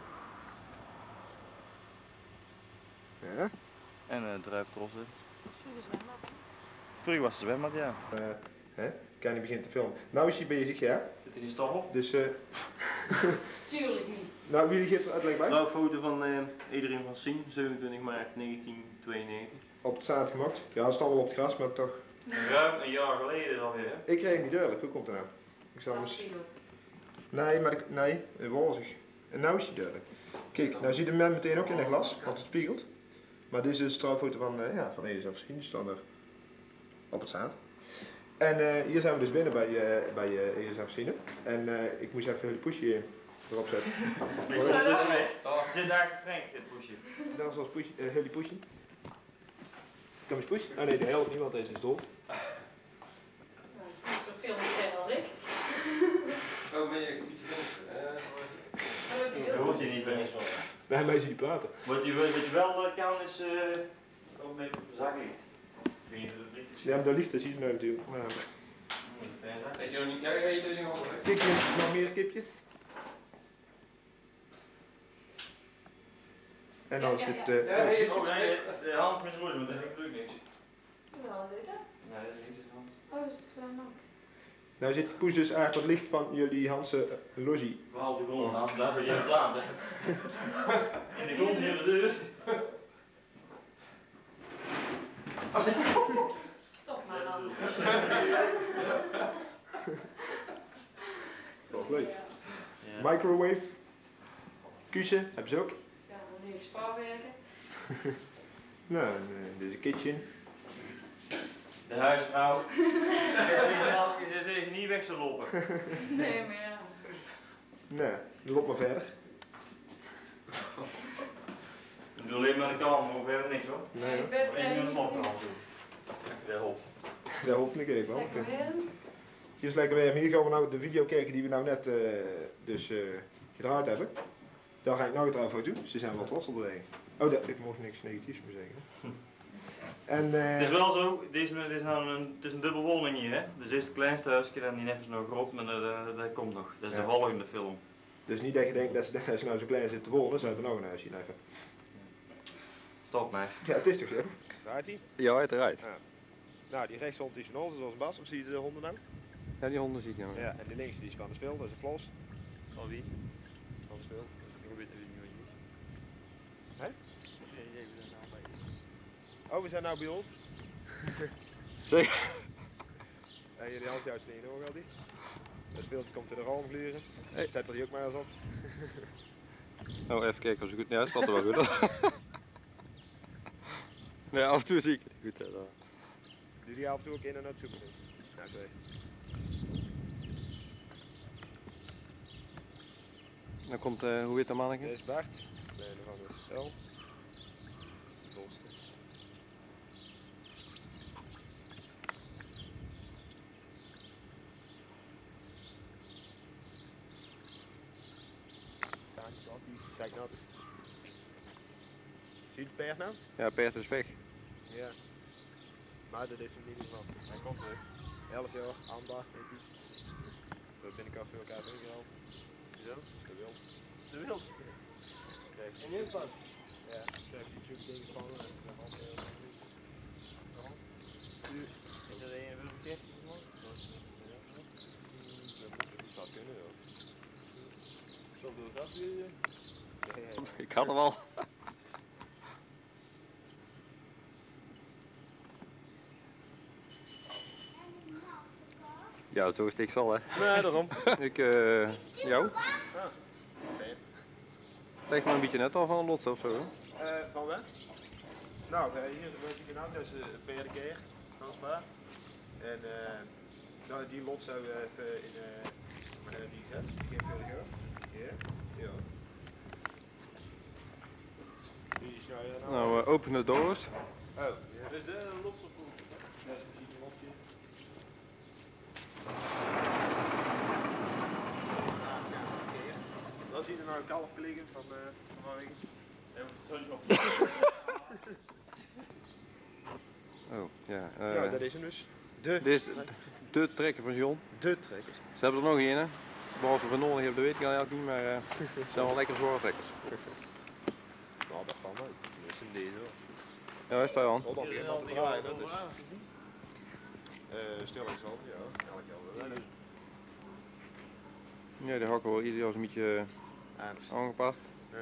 Ja. En uh, druiftrossen. Dat is vroeger zwembad. Vroeger was het zwembad, ja. Uh, hè? Kan je begint te filmen. Nou is hij bezig, ja. Zit er die stof op? Dus, uh, Tuurlijk niet. nou wie geeft er uitleg bij? Trouwfoto van uh, Adriaan van Sien, zevenentwintig maart negentien tweeënnegentig. Op het zaad gemaakt. Ja, het staat wel op het gras, maar toch. Ruim een jaar geleden alweer. Ik kreeg het niet duidelijk, hoe komt het nou? Ik zal Dat eens... is goed. Nee, maar ik, nee, uh, wazig. En nou is hij duidelijk. Kijk, nou ziet de man meteen ook in het glas, want het spiegelt. Maar dit is een straalfoto van, uh, ja, van Elisa Verschien, die staan er op het zaad. En uh, hier zijn we dus binnen bij, uh, bij uh, Elisa Verschien. En uh, ik moest even het poesje erop zetten. Ik zit er dus mee. Het zit daar Frank, dit poesje. Dat is ons poesje, uh, Hully Poesje. Kom eens poes. Oh nee, de helft niemand deze is dol. Nou, dat is niet zoveel meer als ik. Oh, ben je een beetje jong? Dat wordt Dat heel hoort je niet bij ons. Wij hebben mensen die praten. Wat je, wat je wel uh, kan is uh, ook met zaklicht. Ik weet niet of het licht is. Ja, maar de liefde zie je nou natuurlijk. Maar, Weet je nog niet? Ja, je weet het niet over. kipjes, nog meer kipjes. En dan Ja, ja, zit ja. uh, Ja, hey, Oh nee, de hand met zijn moeder, maar dat is natuurlijk niks. Wel, dit hè? Nee, dat is niks. Oh, dat is het klein ook. nou zit Poes dus eigenlijk wat licht van jullie Hanse uh, logie. Behalve de grond, Hans, daar ben je het laat. En die komt niet op de deur. Stop maar, Hans. Dat was leuk. Ja. Microwave. Kussen, hebben ze ook. Ja, dan nu spaarwerken. Nou, en, uh, dit is een kitchen. De huisvrouw. Ze is even niet weg te lopen. Nee, maar ja. Nou, loop maar verder. Ik doe alleen maar de kamer, maar verder niks hoor. Nee, Ik ben Ik moet er een slot af doen. Dat helpt. daar hoop ik ik wel. Lekker weer. Hier is lekker weer. Hier gaan we nou de video kijken die we nou net uh, dus uh, gedraaid hebben. Daar ga ik nou trouwens voor doen. Ze zijn wel trots op de regen. Oh, dat, ik mocht niks negatiefs meer zeggen. En, uh, Het is wel zo, deze, dit is nou een, het is een dubbele woning hier hè. Dus dit is het kleinste huisje en die net is nog groot, maar dat, dat, dat komt nog. Dat is Ja. de volgende film. Dus niet dat je denkt dat ze, dat ze nou zo klein zitten te wonen, ze hebben nog een huisje even. Stop maar. Ja, het is toch zo? Draait hij? Ja, uiteraard. Nou, die rechtshond die is van ons, zoals Bas. Of zie je de honden nou? Ja, die honden zie ik nou. Ja, en die links die is van de spil, dat is een Flos. Van wie? Van de spil. Ik weet niet wat je is. Hè? Nee, nee, we zijn nou bij. Oh, we zijn nou bij ons. Zeg. En jullie Hans juist niet hoor, die. Dat speeltje komt in de raam gluren. Hey. Zet er die ook maar eens op. Nou, even kijken of ze goed. Ja, het staat er wel goed op. Nee, af en toe zie ik het niet goed. Hè, daar. Doe die af en toe ook in en uit zoeken. Nou, sorry. Dan komt, uh, hoe heet dat mannetje? Dit is Bart. Nee, dan gaan we spel. Volste. Kijk nou. Zie je het paard nou? Ja, Peert is weg. Ja. Maar dat is hem niet van. Hij komt terug. elf jaar, aandacht, denk ik. Dat ben ik al voor elkaar ingehaald. Zo? De wild. De wild. Krijg je In ieder geval. Ja, krijg je zo'n ding van en dan hand heel erg goed. Is dat een wilde Dat zou kunnen, hoor. Zo doe ik dat weer. Ik had hem al. Ja, zo is het ik zal hè. Nee, daarom. Ik, eh, jou? Fijn. Leg maar een beetje net al van Lots of zo. Hè? Eh, van wat? Nou, uh, hier weet je nou, dat is uh, een peerdekeer, dansbaar. En uh, nou, die lot zou we even in uh, maar, uh, die gezet. Die geef je de Ja? Ja. Die is nou, uh, Nou, uh, open de doors. Oh, ja. Dus de lotsoproep. Dat is precies een lotje. Dan zie je nou een kalf liggen van uh, vanmorgen. Oh, ja. Uh, Nou, dat is hem dus. De, Dit is de trekker van John. de trekker. Ze hebben er nog een, hè? Behalve van nodig hebben, dat weet ik eigenlijk niet, maar uh, het zijn wel lekker zware trekkers. Nou, dat kan wel. Dat is een deze hoor. Ja, waar is dat aan? Om op iemand te draaien, dat is... Uh, Stellingshand, ja. Elk jaar wel. Ja, die hakken wel ieder jaar een beetje Aans. uh, aangepast. Ja.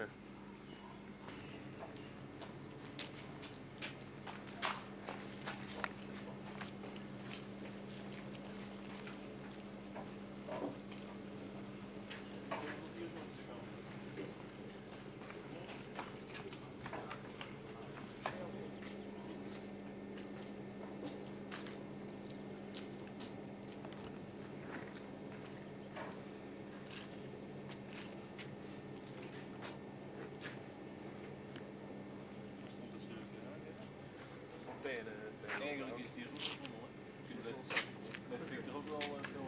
tijden. Eigenlijk is die route vol, hè. Je kunt met, met Victor ook wel eh, veel.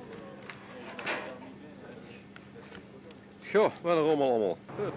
eh, Goh, wat een rommel allemaal. Hup.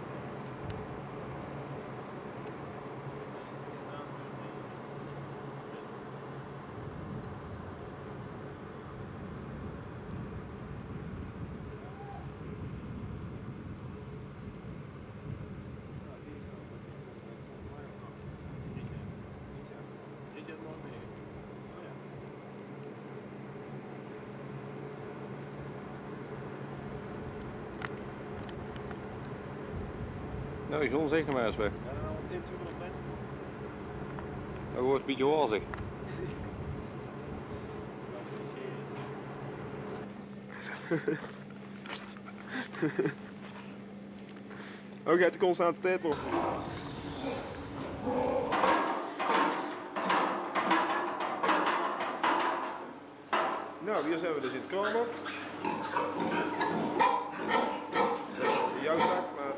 Nou John, zeg nog maar eens weg. Ja, dan al wat inzoomen op mij. Dat wordt een beetje wazig. Oh, gaat de constante tijd nog. Nou, hier zijn we dus in het Kramer. Jouw zak, maar...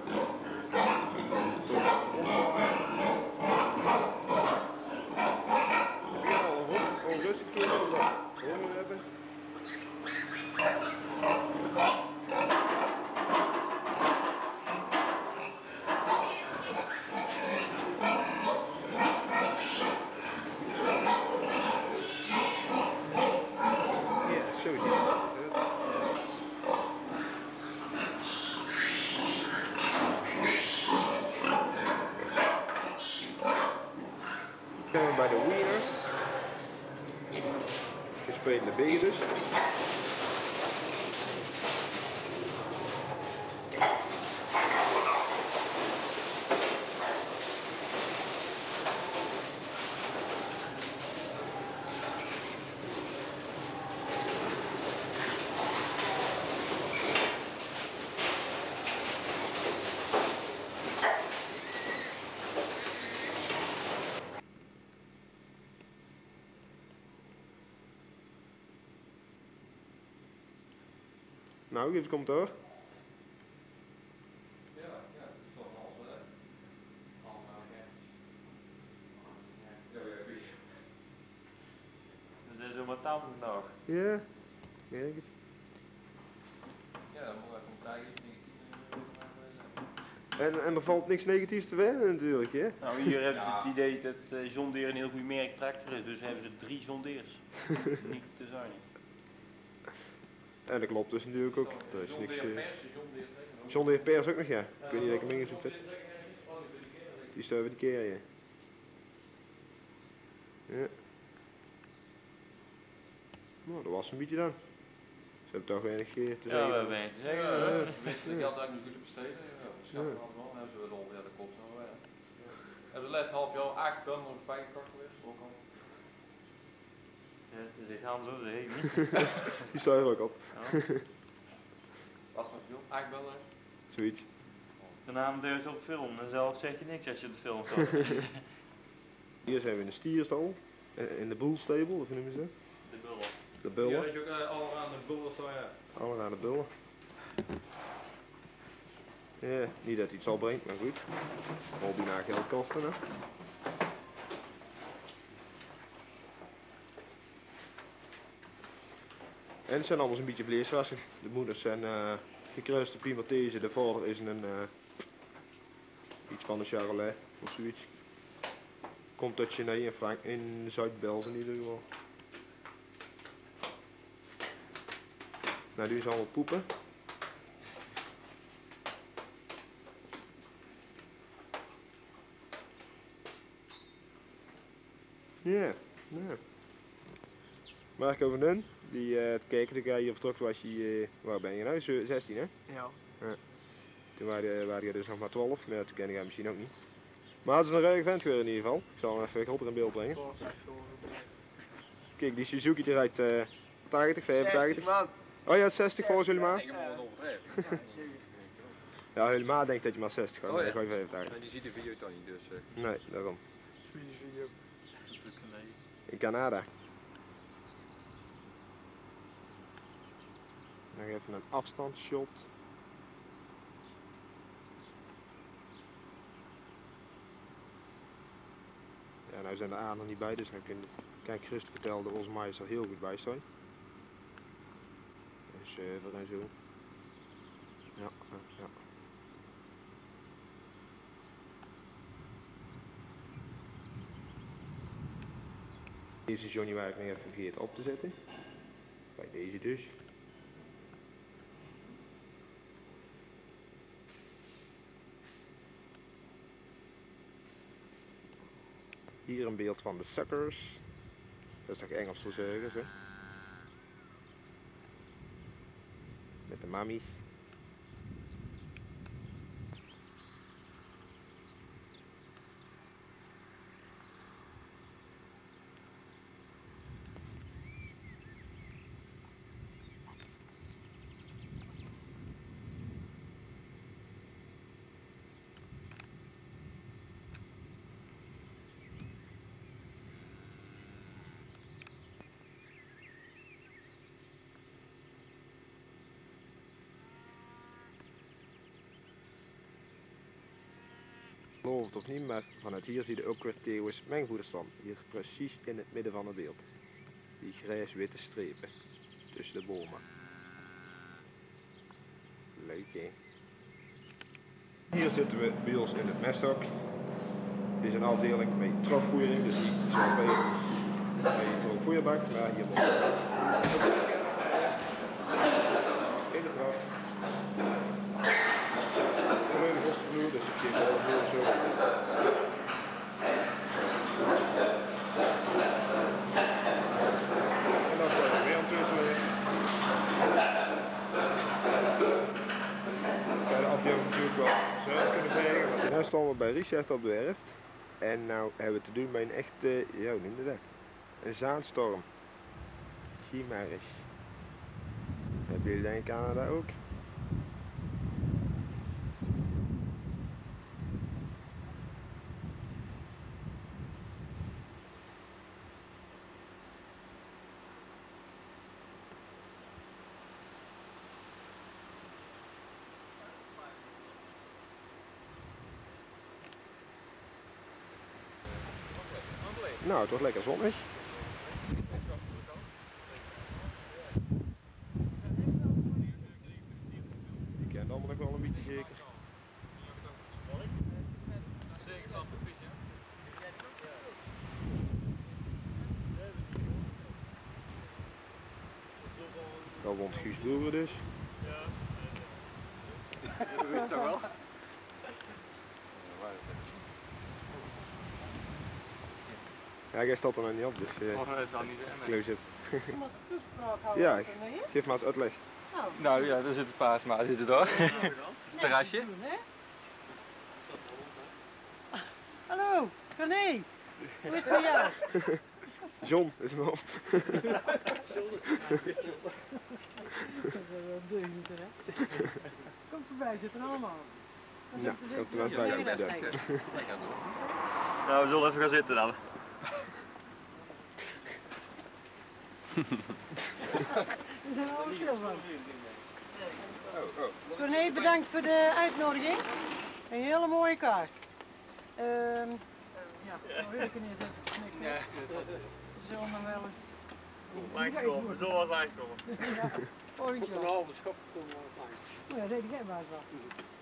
Weer al onrustig, onrustig toen we dat honger hebben. Ja, zo zie je dat. Zijn we bij de wieners. Gespeelde begen dus. Nou, geef eens commentaar. Ja, ja, dat is toch alles hè. Allemaal ergens. Ja, ja, weet je. We zijn zomaar taal vandaag. Ja, kijk het. Ja, dan moet ik even krijgen. En, en er valt niks negatiefs te vinden natuurlijk, hè? Nou, hier hebben ze Ja. het idee dat uh, John Deere een heel goed merk tractor is, dus hebben ze drie John Deeres. Niet te zijn. En dat klopt dus natuurlijk ook. Er is John niks... Deere eh, pers, John Deere trekker. John Deere pers ook nog, ja. Ik weet niet dat ik hem ingezoekt heb. Die stuiven die keer, ja. Ja. Nou, dat was een beetje dan. Ze hebben toch weinig eh, te Ja, zeggen. we hebben weinig te zeggen. Ja, hè. weet ik had eigenlijk goed te besteden. Ja, schaffen we allemaal. Hebben ze wel, ja, dat klopt zo. Ja. Hebben de laatste half jaar acht ton op de pijn gekocht geweest, ook al. Ja, dat zegt Hans ook, dat heet niet. Die stuiven ook op. Ja. Was het veel? acht ton? Zoiets. De naam duidt op film, en zelf zeg je niks als je de film ziet. Hier zijn we in de stierstal. eh, In de boelstable, of hoe noemen ze dat? De bullen. De Ja, bullen. dat je ook uh, al aan de bullen zo, ja. Allemaal aan de bullen. Ja, niet dat hij het zal brengt, maar goed. Hobby na geld kosten, hè. En het zijn allemaal zo'n beetje vleesrassen. De moeders zijn uh, gekruiste Piemontese, de vader is een uh, iets van een Charolais of zoiets. Komt uit Chennai in, Frank in Zuid-Bels in ieder geval. Nou, die is allemaal poepen. Ja, ja. Marco van Hun, die uh, het kijken, toen jij hier vertrok was je, uh, waar ben je nou? Zo- zestien hè? Ja. Toen waren je, waren je dus nog maar twaalf, maar toen ken ik hem misschien ook niet. Maar het is een ruige vent weer in ieder geval. Ik zal hem even groter in beeld brengen. Kijk, die Suzuki die rijdt uh, tachtig, vijfentachtig. man. Oh ja, zestig volgens jullie maar. Ik heb hem wel overdreven. Ja, helemaal denkt dat je maar zestig gaat, Oh maar ja. ik ga vijfentachtig. En die ziet de video toch niet, dus... eh. Nee, daarom. Swedish video. In Canada. Nog even een afstandsshot. Ja, nou zijn de A nog niet bij, dus dan kun- kan ik gerust vertellen dat onze maaiers er heel goed bij staan. Dus zuiver en zo. Ja, ja, ja. Deze is Johnny waar ik nog even vergeten op te zetten. Bij deze dus. Hier een beeld van de suckers. Dat is toch Engels voor zuigers, hè? Met de mammies. Geloof het of niet, maar vanuit hier zie je ook weer Theo's mijn goede stand. Hier precies in het midden van het beeld. Die grijs-witte strepen tussen de bomen. Leuk hè. Hier zitten we bij ons in het mesthok. Dit is een afdeling met trogvoering, dus niet zoals bij een trogvoerbak, maar hier wordt in de trog. Een vaste vloer, dus ik geef al vloer zo. En dan zijn we weer aan het wisselen. Bij de afdeling natuurlijk wel zuiver kunnen krijgen. Nu staan we bij Richard op de werf. En nou hebben we te doen bij een echte, ja hoe noem je dat? Een zaanstorm. Zie maar eens. Hebben jullie dat in Canada ook? Nou, het wordt lekker zonnig. Je kent allemaal nog wel een beetje zeker. Dat woont Guus Boeren dus. Dat weet je toch wel? Ja, jij stelt er nog niet op, dus uh, Oh, dat zal niet zijn. close it. Iemand een toespraak houden. Ja, over me, hè? geef maar eens uitleg. Nou, Nou ja, daar zit de paasma zitten daar. Terrasje. netjes doen, hè? Hallo, René. Hoe is het met jou? John is nog op. Dat is wel deugnieten, hè? Kom voorbij, zitten allemaal. Dan Ja, zitten ze- komt er wel Ja, bij. nee, Ja, dat is ja. lekker. Nou, we zullen even gaan zitten dan. We zijn er allemaal stil van. Corné, bedankt voor de uitnodiging. Een hele mooie kaart. Ehm ja, nou wil ik er niet eens even knikken. Ja, We zullen dan wel eens... langskomen, we zullen wel eens langskomen. Ja, volgend jaar. halve schop komen we langs. Oh ja, weet ik geen baas van.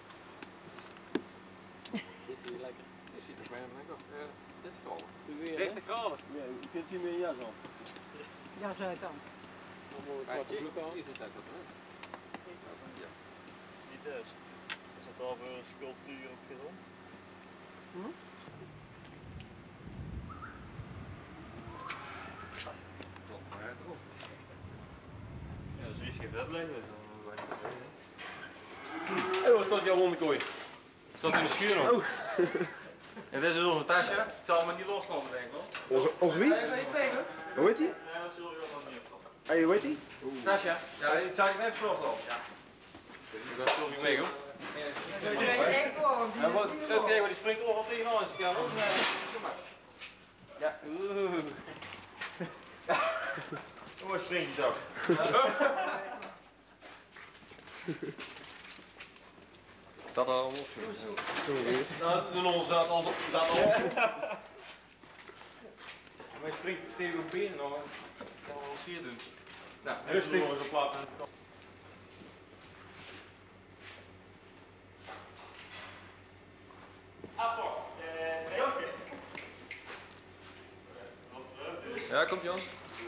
Zit hier lekker. Je ziet er bijna lekker uh, dit vallen. dertig graden. Ja, je kunt hier met je jas aan. Ja, zei het dan. Dan moet je korte broek aan. Is het lekker, hè? Niet dus. Is dat al voor een sculptuur op grond? Hm? Klopt, maar het erop. Ja, als er iets geen vet leggen, dan ben ik er. Hé, wat staat jouw hondenkooi? Staat in de schuur nog. Oh. En dit is onze tasje. Ik zal hem maar niet loslaten, denk ik wel. Onze, onze wie? Hoe heet die? Nee, dat zullen we wel niet opvallen. Hey, hoe heet die? Tasje? Ja, ik zal hem even loslaten. Ja. Dat is toch niet mee, hoor. Ja, wat, oké, maar die springt overal tegenaan. Dus ja, wat, nee, kom maar. Ja, oeh. Hoe mooi springt hij toch? Staat er al op? Sorry. Nou, de lol staat al, staat al. tegen uw benen nog. Ik kan wel eens hier doen. Nou, Rustig. rustig. Plat. Ja, komt Jan.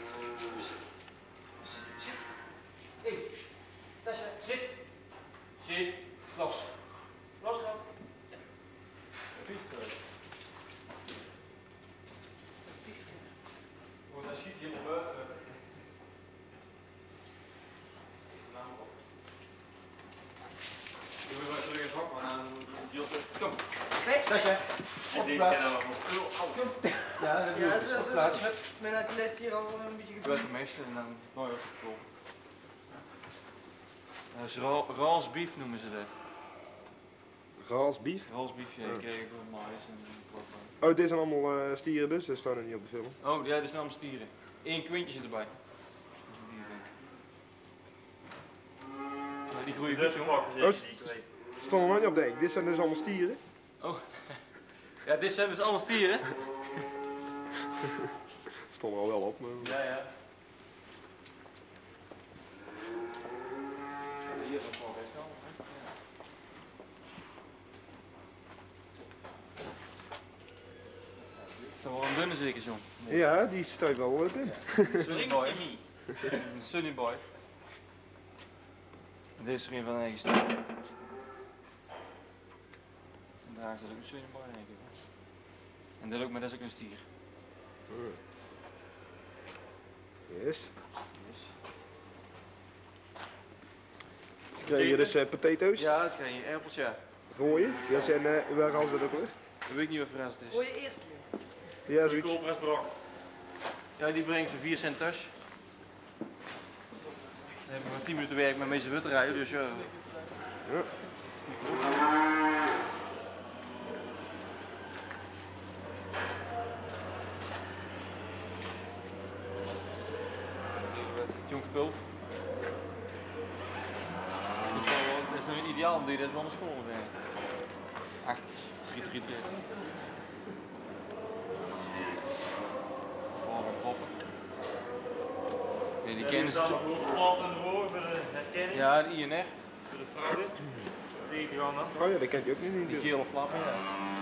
Hé, Tasje, zit. Zit. Los. Los dan. Oh, dan schiet hij helemaal buiten. Nou, op. Doe even terug eens hok, maar dan die op. Kom. Tasje. Ik denk dat we Ja, dat Ja, doe dat ik. Op is plaats. men uit de les hier al een beetje Het werd gemeester en dan mooi opgekomen. Dat is ra raas beef noemen ze dat. Raasbief. Raas beef, ja, Ja. die kreeg ik voor mais en klop. Oh, dit zijn allemaal uh, stieren dus, dat staan er niet op de film. Oh, ja, dit zijn allemaal stieren. Eén quintje zit erbij. Dat is een dier, denk ik. Ja, die groeien goed, jongen. Oh, st- stonden nog niet op denk. Dit zijn dus allemaal stieren. Oh. Ja, dit zijn dus allemaal stieren. Stonden er al wel op, maar... Ja, ja. Hier is nog wel best wel, hè? Ja. Het is wel een dunne zeker, John. Ja, die stuit wel wat in. Sunny boy. Een Sunny boy. En deze is er een van de eigen stuk. En daar zit ook een Sunny boy in één keer. En dit ook, maar dat is ook een stier. Yes. Dus krijg je dus uh, potatoes, Ja, dat krijg je. Appels, ja. rooien. Ja, zijn, uh, waar gaan ze dat ook weer? Ik weet niet wat voor het is. Hoor je eerst weer? Ja, zoiets. Koolpress brok. Ja, die brengt voor vier cent thuis. Dan hebben we maar tien minuten werk met meeste witte rijden, dus ja. Ja. Jong spul. Dat is nog ideaal, omdat je dat is wel een school brengt. Acht, drie, drie, drie. Oh, een poppen. Nee, die kennen ze toch? Plat en voor voor de herkenning. Ja, de I N R. Voor de fraude. Tegen te gaan dan. Oh ja, dat kent je ook niet Die natuurlijk. gele flappen, ja.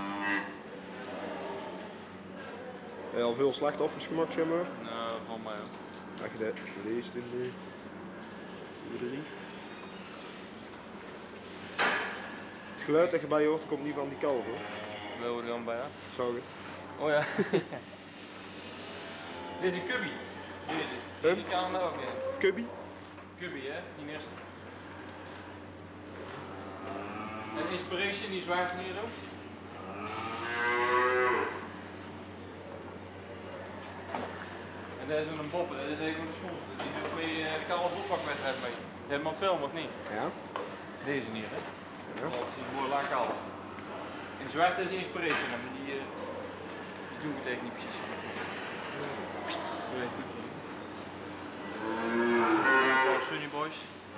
Ja, al veel slachtoffers gemaakt, zeg maar. Nou, van mij ook. Als je dat leest in de boerderie. Het geluid dat je bij hoort komt niet van die kalf hoor. Wil we er dan bij, ja? Zou je? Oh ja. Dit is een cubby. Die, die, die kan er ook in. Cubby? Cubby, hè? Die eerste. En Inspiration, die zwaart hier ook. En dat is een boppen, dat is even een school. Die doet mee uh, de koude voetbalwedstrijd mee. Je hebt hem op film of niet? Ja. Deze hier, hè? Ja. Dat is een mooi laag kalf. In zwart is Inspiration, maar die, uh, die doen het echt niet precies. Dat is goed voor je. Oh, Sunny Boys.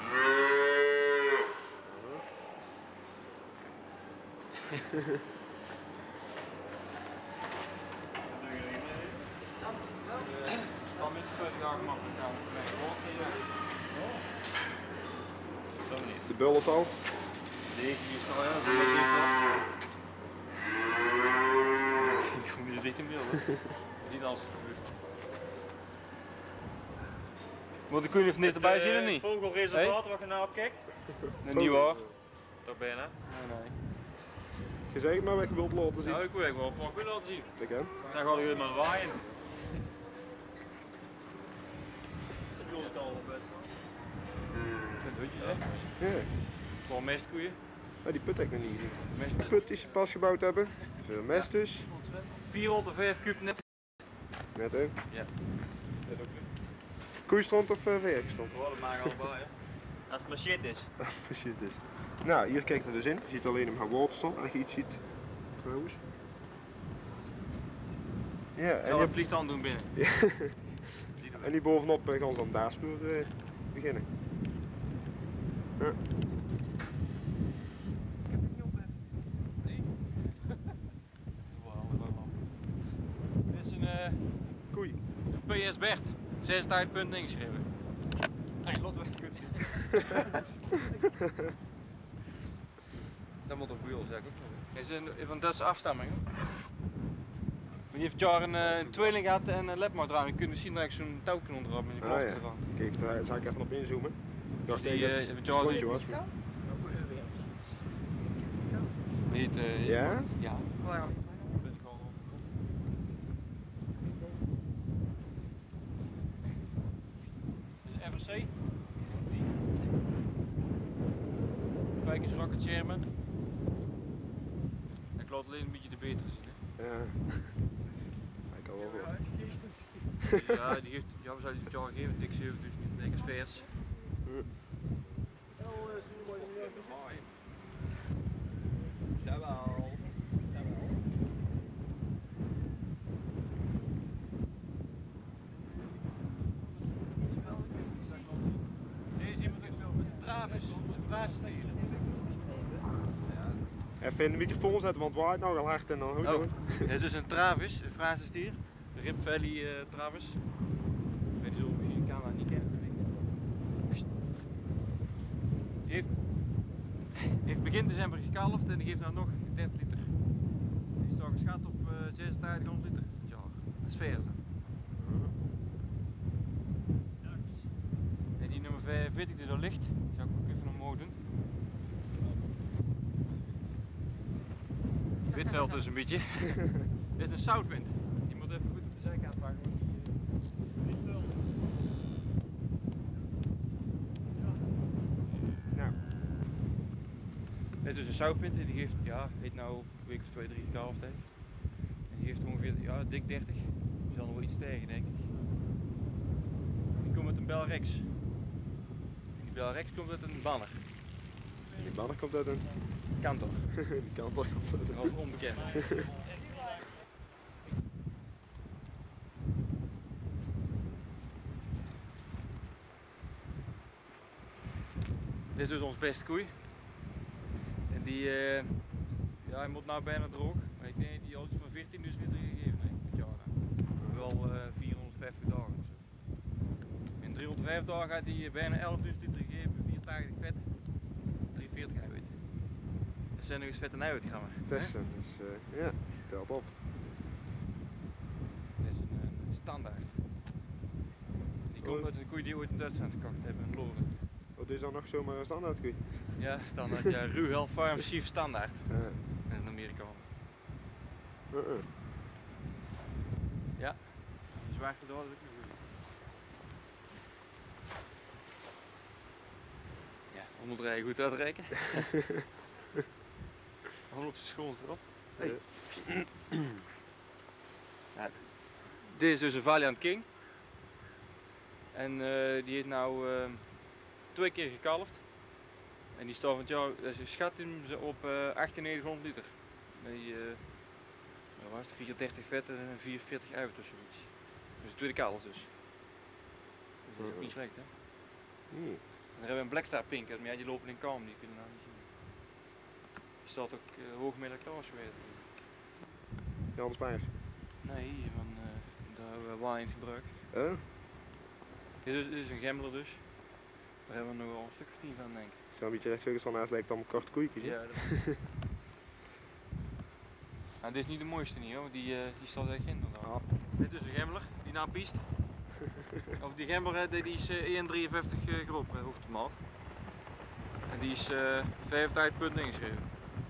Al met twintig jaar gemakkelijk gaan. Nee, gewoon zo niet. De bul is al. Deze hier is al, ja, dat is een beetje Ik kom niet zo dicht in beeld, hè. Niet als Moet de kun je niet erbij zien of niet? Vogelreservaat waar je nou op kijkt. Nee, niet waar. Toch bijna. Nee, nee. Je zegt het maar wat je wilt laten zien. Nou, ik wil echt wel wat kunnen laten zien. Kijk aan. Dan gaan we weer maar waaien. Met hutjes, hè? Ja. Gewoon mestkoeien. Oh, die put heb ik nog niet gezien. Mest. De put die ze pas gebouwd hebben. Veel mest dus. vierhonderdvijf kub net. Net hè. Ja. Dat ook niet. Koeistrand of uh, werkstrand? Oh, dat maken allebei, hè. Als het maar shit is. Als het maar shit is. Nou, hier kijkt er dus in. Je ziet alleen hem gaan waterstand als je iets ziet. Trouwens. Ja, Ik en zal je een vliegtuig doen binnen. Ja. En die bovenop uh, gaan ze aan het daadspoor uh, beginnen. Ja. Dit is een uh, Koei. een is Bert. zesduizend punten ingeschreven. Hey, lot weg, goed. Dat moet op wiel zeggen. Hij is een, van Duitse afstamming. Die heeft het jaar een, uh, een tweeling gehad en een ledmoot eraan. Je kunt zien dat ik zo'n touwknoen onderop met een Ah, klok ja. ervan. Kijk, daar zal ik even op inzoomen. Ik dacht Die, dat eh, het het een jaar strontje die- was. maar- Die heet, uh, Ja? Ja. Dit is R C. Kijk eens Rocket Sherman. Ik laat alleen een beetje de beter zien. Hè. Ja. Ik kan wel voor. Ja, die geeft, ja, we zouden die het jaar geven, dik zeven, dus niet niks vers. Jawel. Deze iemand echt wel met een Travis, een braasstier. Even in de microfoon zetten, want het waait nou al hard en dan goed. Oh, goed. dit is dus een Travis, een Franse stier. De Rip Valley uh, Travis. Ik weet niet zo of je de camera niet kent. Die heeft, heeft begin december gekalfd en die geeft nou nog dertig liter. Die is toch geschat op uh, zesentachtighonderd liter dit jaar. Dat is vers. En die nummer vijfenveertig die zo ligt, die zou ik ook even omhoog doen. Je weet wel dus een beetje. Dit is een Southwind. Je moet even goed op de zijkant pakken. want die, uh, Nou, Dit is dus een Southwind en die geeft, ja, heet nou een week of twee, drie gekalfd heeft. En die geeft ongeveer, ja, dik dertig. Die zal nog wel iets tegen, denk ik. Die komt met een Bell Rex. En die Bell Rex komt uit een banner. die banner komt uit een... Kantor. die kant toch komt uit een... Of onbekend. Dit is dus ons beste koei. En die, uh, ja, hij moet nou bijna droog. Maar ik denk dat hij al iets van veertienduizend liter gegeven heeft dit jaar. Wel uh, vierhonderdvijftig dagen of zo. In driehonderdvijf dagen had hij bijna elfduizend liter gegeven, vierentachtig vet, drieënveertig eiwit. Dat zijn nog eens vet en eiwitgrammen. Testen, dus uh, ja, telt op. Dit is een, een standaard. Die komt Oh. uit een koei die we ooit in Duitsland gekocht hebben, een Loren. Wat is dan nog zomaar een standaard koei? Ja, standaard, ja, Ruhel Farm Chief standaard. Ja. Dat is in Amerika. Uh -uh. Ja, zwaar voor de was ook nog goed. Ja, onderdraaien goed uitreiken. Gewoon op zijn schoons erop. Hey. Ja, dit is dus een Valiant King. En uh, die heeft nou uh, twee keer gekalfd. En die staat van het jaar, dus schat hem ze op uh, achttienhonderd liter. Met uh, wat was het, vierendertig vet en vierenveertig eiwit of zoiets. Dus de tweede kalf dus. Dus dat is ook niet slecht, hè. Hmm. En dan hebben we een Blackstar Pink, maar ja, die lopen in kalm, die kunnen we nou niet zien. Er staat ook uh, hoogmiddelklaas weer. Jan Spaars. Nee, van uh, daar hebben we wine gebruikt. Uh? Dit is, dit is een gembler dus. Daar hebben we nog wel een stuk of tien van, denk ik. Zo'n beetje rechtswegens van naast lijkt het allemaal korte koeikjes. hè? Ja, dat nou, dit is niet de mooiste niet hoor, die, uh, die staat echt in inderdaad. Ah. Dit is een gembler, die naam piest. Of die gembler die is uh, één komma drieënvijftig uh, groot per hoofdmaat. En die is uh, vijfentachtig punten ingeschreven.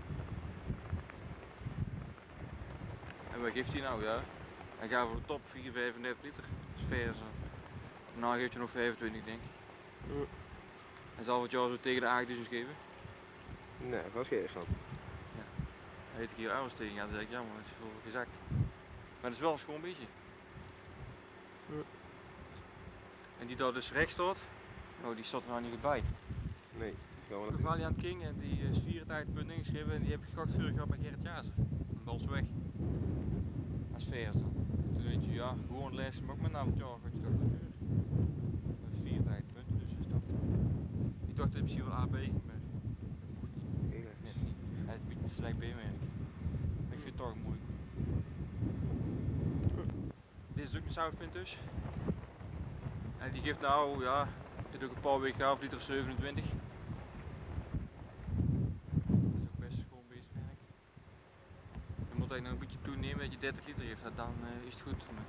En wat geeft hij nou? Ja, hij gaat voor de top vier komma vijfendertig liter. Dat is vers. Daarna geeft hij nog vijfentwintig denk ik. Mm. Hij zal het jaar zo tegen de achtduizend geven. Nee, dat was geen eerste. Hij heeft hier ouders tegen gaan, dan zeg ik jammer, dat is veel gezakt. Maar het is wel een schoon beetje. Ja. En die daar dus rechts staat, oh die staat er nou niet goed bij. Nee, gaan we Een nog Valiant King en die is vierentachtig punten ingeschreven en die heb ik gekocht vorig jaar bij Gerrit Jazer. Een Balsweg. Dat is vers dan. En toen weet je, ja, gewoon lezen, maar ook met naam het jaar wat je toch dat uur. Dat is vierentachtig punten, dus dat is toch. Ik dacht dat het misschien wel A B, maar geen net niet. Hij is een beetje een slecht B-merk. Maar ik vind het toch mooi. Dit is ook een Southwind dus. En die geeft nou, ja, dit ook een paar weken gehad, liter zevenentwintig. Dat is ook best gewoon beestmerk. Je moet eigenlijk nog een beetje toenemen dat je dertig liter geeft, dan uh, is het goed. Maar,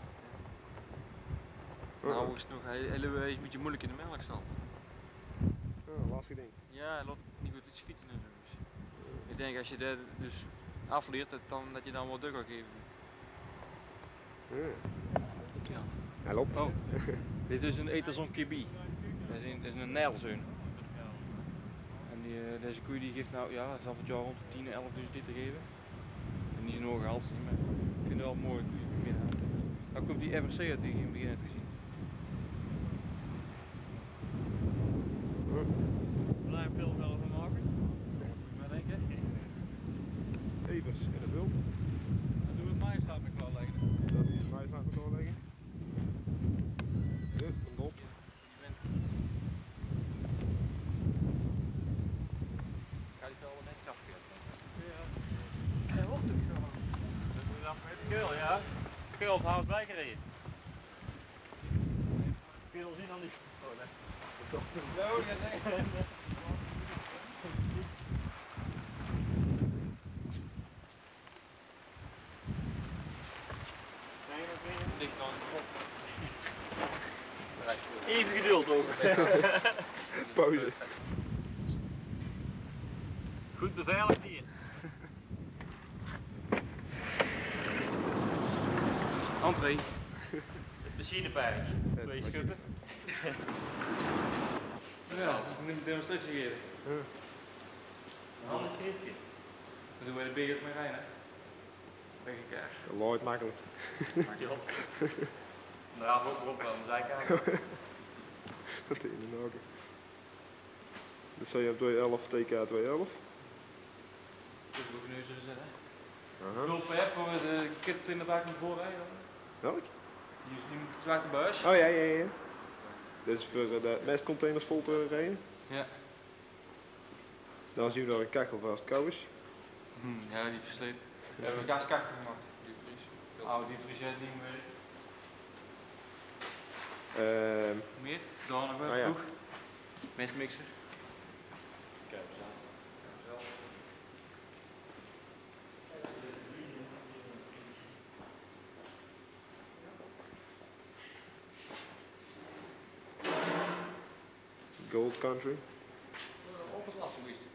uh, nou is het nog, hij, hij is een beetje moeilijk in de melkstal. Oh, lastig ding. Ja, hij loopt niet goed te schieten en zo. Dus. Ik denk als je dat dus afleert, dat, dan, dat je dan wat druk gaat geven. Ja. Ja. Hij loopt. Oh, dit is een Ethelsson Kibi. Dat is een, dat is een Nijlzeun. En die, uh, deze koe die geeft nou, ja, zal het jaar rond de tien, elfduizend liter geven. En niet zo'n hoge hals, maar ik vind het wel een mooie koe. Dan komt die R C uit die je in het begin hebt gezien. Blijf veel wel van maken. Maar denk je? Evers in het wild. Dan doen we het maaistaat met klaarleggen. Dat is mij staat met doorleggen. Ja, een dop. Ga die wel netjes afkeren. Hij hoort hem gewoon. Dat moet dan met de keul, ja. De keul houdt bijgereden. Kun je wel zien aan die. Oh, nee. Zo, ja, nee. Ligt dan in de kop. Even geduld ook. Pauze. Goed beveiligd hier. Entree. Het machinepark. Twee schuppen. Ja, dus ik moet een demonstratie geven. Ja. Handig geefje. Dan doen wij de beer met rijden. Weg elkaar. Lloyd makkelijk. Maak je op. Draaf ook op aan de zijkant. Dat in de naken. De C M tweehonderdellf T K tweehonderdellf. Dus we ook nu zullen zetten. Aha. Vul per voor de kit in de bak naar voren rijden. Welk? Die, die zwarte buis. Oh ja, ja, ja. Dit is voor de mestcontainers vol te rijden. Ja. Dan zien we daar een kachel vast kous. Hm, ja, die versleten. We hebben gaskakken gemaakt. Die vries. Oude die vries niet meer. Ehm Meer? Daar nog wel. Ah, ja. Ploeg. Mestmixer. Kijk eens aan. Gold Country. Op het lastig geweest.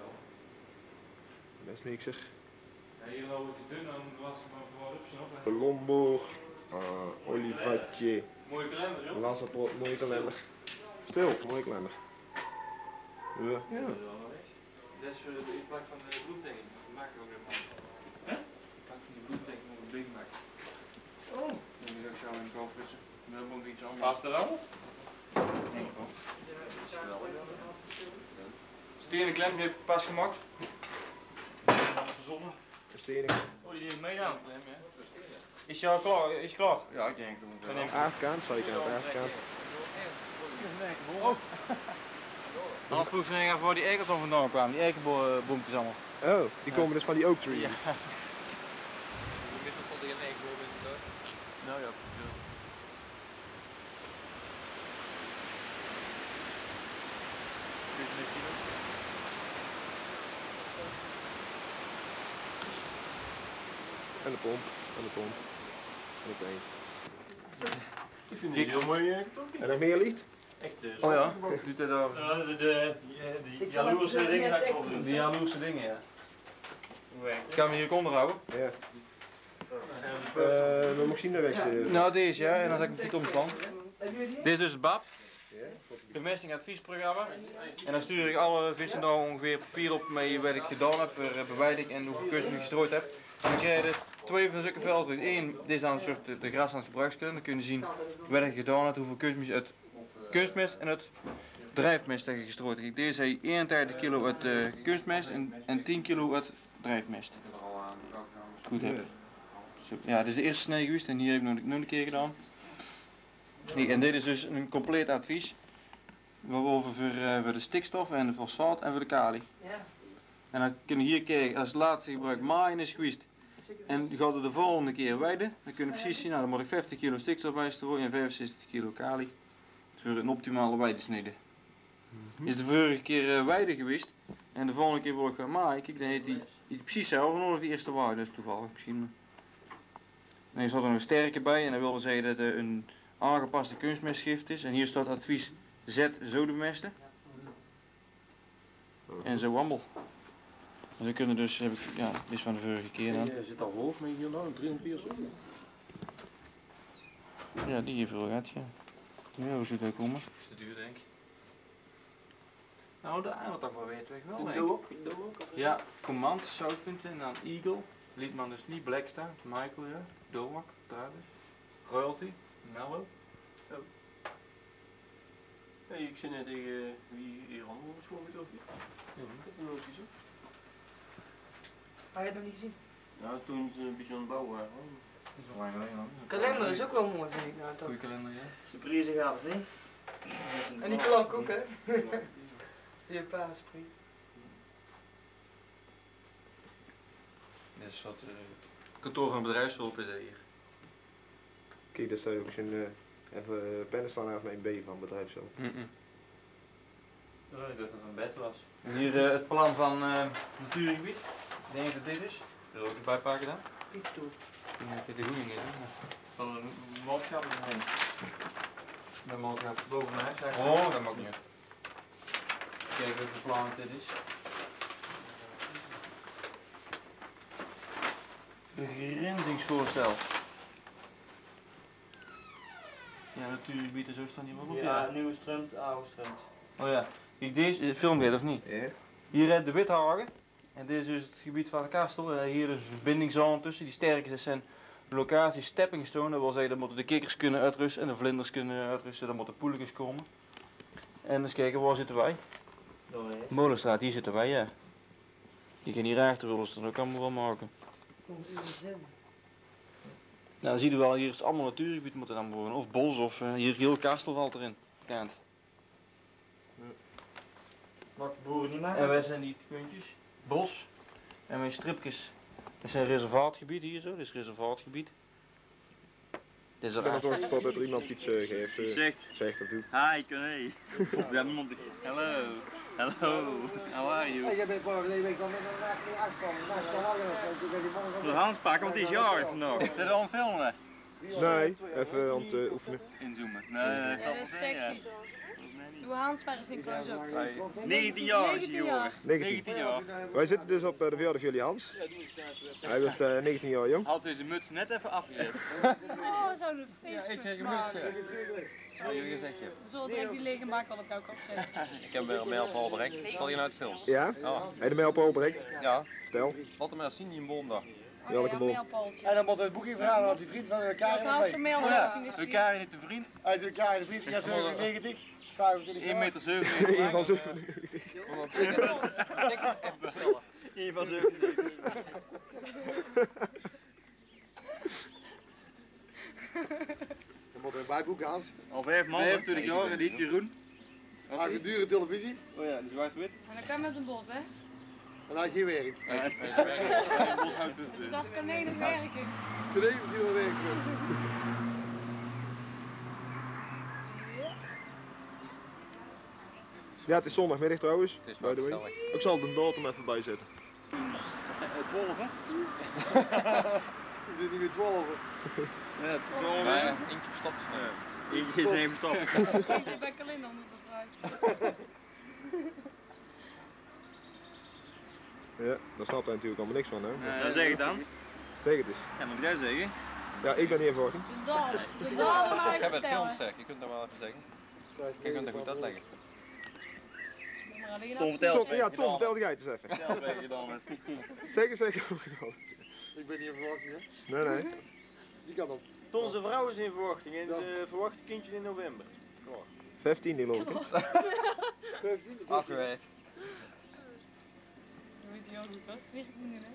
Mestmixer. Ja, hier loopt het dun, dan was het maar voor op zijn op. Lombok. Uh, Olivatje. Mooie kalender, joh. Lassenpot, mooie kalender. Stil, mooie kalender. Ja. Ja. Dat is uh, de inplak van de bloemdenking. Dat maak ik ook nog van. Hè? De plak van de bloemdenking moet ik big maken. Oh. Dan moet ik ook zo in de koop flitsen. Dan moet ik iets anders. Past er al? Denk ik wel. Stenen klem, die heb ik pas gemaakt. Verzonnen. Stenen. Oh, die neemt mee aan. Is jou klaar? Is klaar? Ja, ik denk dat Dan we neem ik- Aardkant, zijkant, aardkant. Oh. Anders vroeg ze even waar die eikelton vandaan kwamen, die eikenboompjes allemaal. Oh, die komen dus van die oak tree. Ja. Meestal stond er geen eikenboom in de tuin. Nou ja. En de pomp, en de pomp. En het een. Ik vind die heel mooi. eh, En nog meer licht? Echt. eh, Oh ja, doet hij daar. Ja, de, de, die, die jaloerse dingen ga ik erop doen. Die jaloerse dingen, ja. Hoe werkt Ik het? kan me hier onderhouden. Ja. En Uh, we mogen zien naar rechts. eh. Nou, deze ja, en dan zet ik hem goed omstaan. Dit is dus het B A P, Ja, bemestingadviesprogramma. En dan stuur ik alle veertien dagen ongeveer papier op mee wat ik gedaan heb, per bewijding en hoeveel kunst ik gestrooid heb. En dan krijg je twee van zulke velden terug. Eén, dit is dan een soort de, de graslandsgebruikskunde. Dan kun je zien wat ik gedaan heb, hoeveel kunstmest uit kunstmest en uit drijfmest heb je gestrooid. Kijk, deze heeft eenendertig kilo uit uh, kunstmest en, en tien kilo uit drijfmest. Goed hebben. Zo, ja, dit is de eerste snede geweest en hier heb ik nog, nog een keer gedaan. Kijk, en dit is dus een compleet advies. Waarover voor, uh, voor de stikstof en de fosfaat en voor de kali. En dan kun je hier kijken, als laatste gebruik maaien is geweest. En gaat er de volgende keer weiden, dan kun je precies zien, nou dan moet ik vijftig kilo stikstof bij strooien en vijfenzestig kilo kali. Voor een optimale weidesnede. Is de vorige keer uh, weide geweest en de volgende keer wil ik gaan maken. Ik denk dat die, die precies hetzelfde als die eerste weide, dat is toevallig misschien. En hier zat er een sterke bij en dan wilde zeggen dat het een aangepaste kunstmestgift is. En hier staat advies Z zo de mesten. En zo wandel. En we kunnen dus, heb ik, ja, dit is van de vorige keer dan. Je zit al hoog, maar hier nou, drieënveertig zo. Ja, die heeft veel gehad, ja. Ja, hoe zou dat komen? Dat is te duur, denk ik. Nou, de aandacht toch wel weten we wel, Doe denk ik. ook, doe ook. Ja, Command, Southampton en dan Eagle. Liedman dus niet, Blackstar, Michael, ja. Domak, Travis. Royalty, Mellow. Hey, ik zit net tegen wie hier allemaal gesproken of niet? Ja, dat is nog iets. Had je het nog niet gezien? Nou, toen ze een beetje aan het bouwen waren. Dat is wel lang geleden, man. Kalender is ook wel mooi, vind ik nou toch. Goeie kalender, ja. Surprise gaat het, hè? En die klank ook, hè? Die paaspriet. Dit is wat uh, kantoor van bedrijfshulp is dat hier. Kijk, dat is ook een uh, even uh, pennen staan af met een B van bedrijfshulp. Mm -mm. Oh, ik dacht dat het een bed was. Hier uh, het plan van uh, natuurgebied. Ik denk dat dit is. Wil je ook erbij pakken dan? Piet toe. Ja, ik heb de goeie niet, hè. Van een moordschap erheen. Dan mag ik boven mijn huis zeggen. Oh, dat mag niet. Kijk wat voor plan dit is. Begrenzingsvoorstel. Ja, natuurgebied en zo staan hier wel op. Ja, nieuwe strumt, oude strumt. Oh ja, kijk deze, is het filmpje of niet? Ja. Hier uh, de Withagen. En dit is dus het gebied van de kastel. Uh, hier is een verbindingszone tussen. Die sterke dat zijn locaties stepping stone. Dat wil zeggen dat moeten de kikkers kunnen uitrusten en de vlinders kunnen uitrusten. Dan moeten poeletjes komen. En eens kijken, waar zitten wij? Doorheen. Molenstraat, hier zitten wij, ja. Die gaan hier achter willen ze dan ook allemaal wel maken. Nou, dan zie je wel, hier is het allemaal natuurgebied moeten dan worden. Of bos of uh, hier heel kastel valt erin. Kant. Mag de boeren niet maken? En wij zijn die puntjes, bos. En mijn stripjes, dat zijn reservaatgebied hier zo, dit is reservaatgebied. Dit is Ik ben er toch tot dat er iemand iets uh, geeft. Uh, Zegt. zegt of doet. Hi, Connie. We hebben iemand. Hello. Hello. How are you? Ik ben vorige week al met een nacht niet uitkomen. Voor Hans pakken, want die is jarig vandaag. Zit er al een filmen? Nee, even aan het uh, oefenen. Inzoomen. Nee, dat zal wel zijn. Doe Hans maar eens in close-up. negentien jaar is hij geworden. negentien. jaar. Wij zitten dus op uh, de verjaardag van jullie Hans. Hij wordt uh, negentien jaar jong. Had hij zijn muts net even afgezet. Oh, zo'n feestmuts maken. Wat jullie gezegd hebben. We zullen direct die lege bak al op jouw kop zetten. Ik heb weer een mail voor bereikt. Stel je nou het stil? Ja? Ja. Heb je de mail op al bereikt? Ja. Stel. Wat hem maar zien die een boom daar. Welke bol? En dan moet het boekje verhalen, want die vriend van elkaar Wat haalt zijn mail nou zien? Elkaar in de vriend. Hij is elkaar, de vriend, die is negentig, vijfentwintig één meter zevenennegentig. Eén van zo. één van zevenennegentig. Dan moet er een bijboek, Hans. Al vijf man. vijfentwintig jaar en niet Jeroen. Hij heeft dure televisie Oh ja, de zwart-wit. Maar dan kan met een bos, hè? en hij heeft geen werk. Dus als konijnen werken. Voor deze misschien wel werk. Ja, het is zondagmiddag trouwens. Het is By wel the way. gezellig. Ik zal de datum even bijzetten. twaalf, hè? Ik zit niet meer twaalf. Ja, twaalf. Maar ja, eentje verstopt. Eentje is even stap. Eentje bij kalender onder de twijfel. Ja, daar snapt hij natuurlijk allemaal niks van, hè? Nou, zeg het dan. Zeg het eens. Ja, moet jij zeggen. Ja, ik ben hier voor. De dalen. De dalen mag Ik ik heb het vertellen. film zeg, je kunt dat wel even zeggen. Je kunt het goed uitleggen. Doe maar alleen Tom, af. vertel. Tom, ja, Tom, vertel jij het eens even. Ja, ben je gedaan met. Zeg eens, zeg eens. Ik ben hier in verwachting, hè? Nee, nee. Die kan op. Tom, zijn vrouw is in verwachting en ze verwacht een kindje in november. vijftien die lopen. vijftien? Afgeweid. Dat weet hij ook goed, hoor. veertien, hè?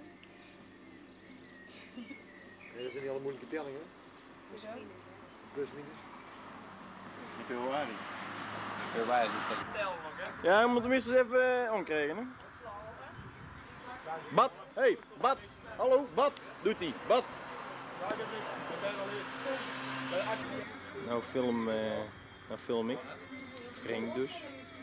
Nee, dat zijn niet alle moeilijke tellingen. Hoezo? Plus, minus. Februari. Weer bij het. Ja, je moet hem eens even uh, omkrijgen, hè? Bad, hey, Bad. Hallo, Bad. Doet hij, Bad. Nou, film uh, Dan film ik. Frank dus.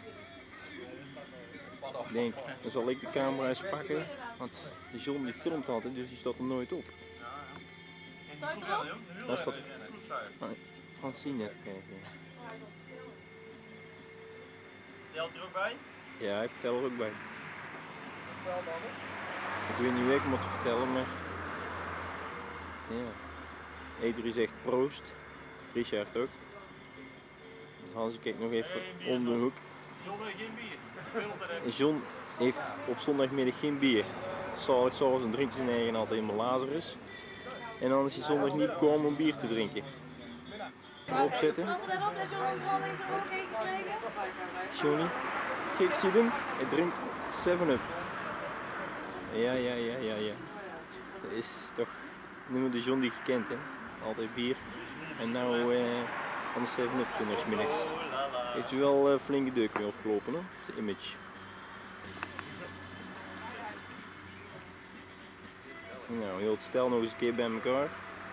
Ik denk, dan zal ik de camera eens pakken. Want de John die filmt altijd, dus die staat er nooit op. Staat je erop? Daar staat Francine even kijken. Vertelt er ook bij? Ja, ik vertel er ook bij. Ik weet niet wie ik moet vertellen, maar... Ja. Edri zegt proost. Richard ook. Dus Hans kijkt nog even om de hoek. John, geen bier. En John heeft op zondagmiddag geen bier. Zalig zoals een drinkje zijn eigen altijd helemaal Lazarus. En dan is hij zondag niet gekomen om bier te drinken. Erop zetten. Altijd op, is John vooral deze ook één gekregen? Johnny, kijk, zie je hem? Hij drinkt seven up. Ja, ja, ja, ja, ja. Dat is toch, noemen de John die gekend hè. Altijd bier. En nou eh, van de seven up zondagsmiddags. Heeft hij wel uh, flinke deuk mee opgelopen hoor, zijn image. Nou, heel het stel nog eens een keer bij elkaar.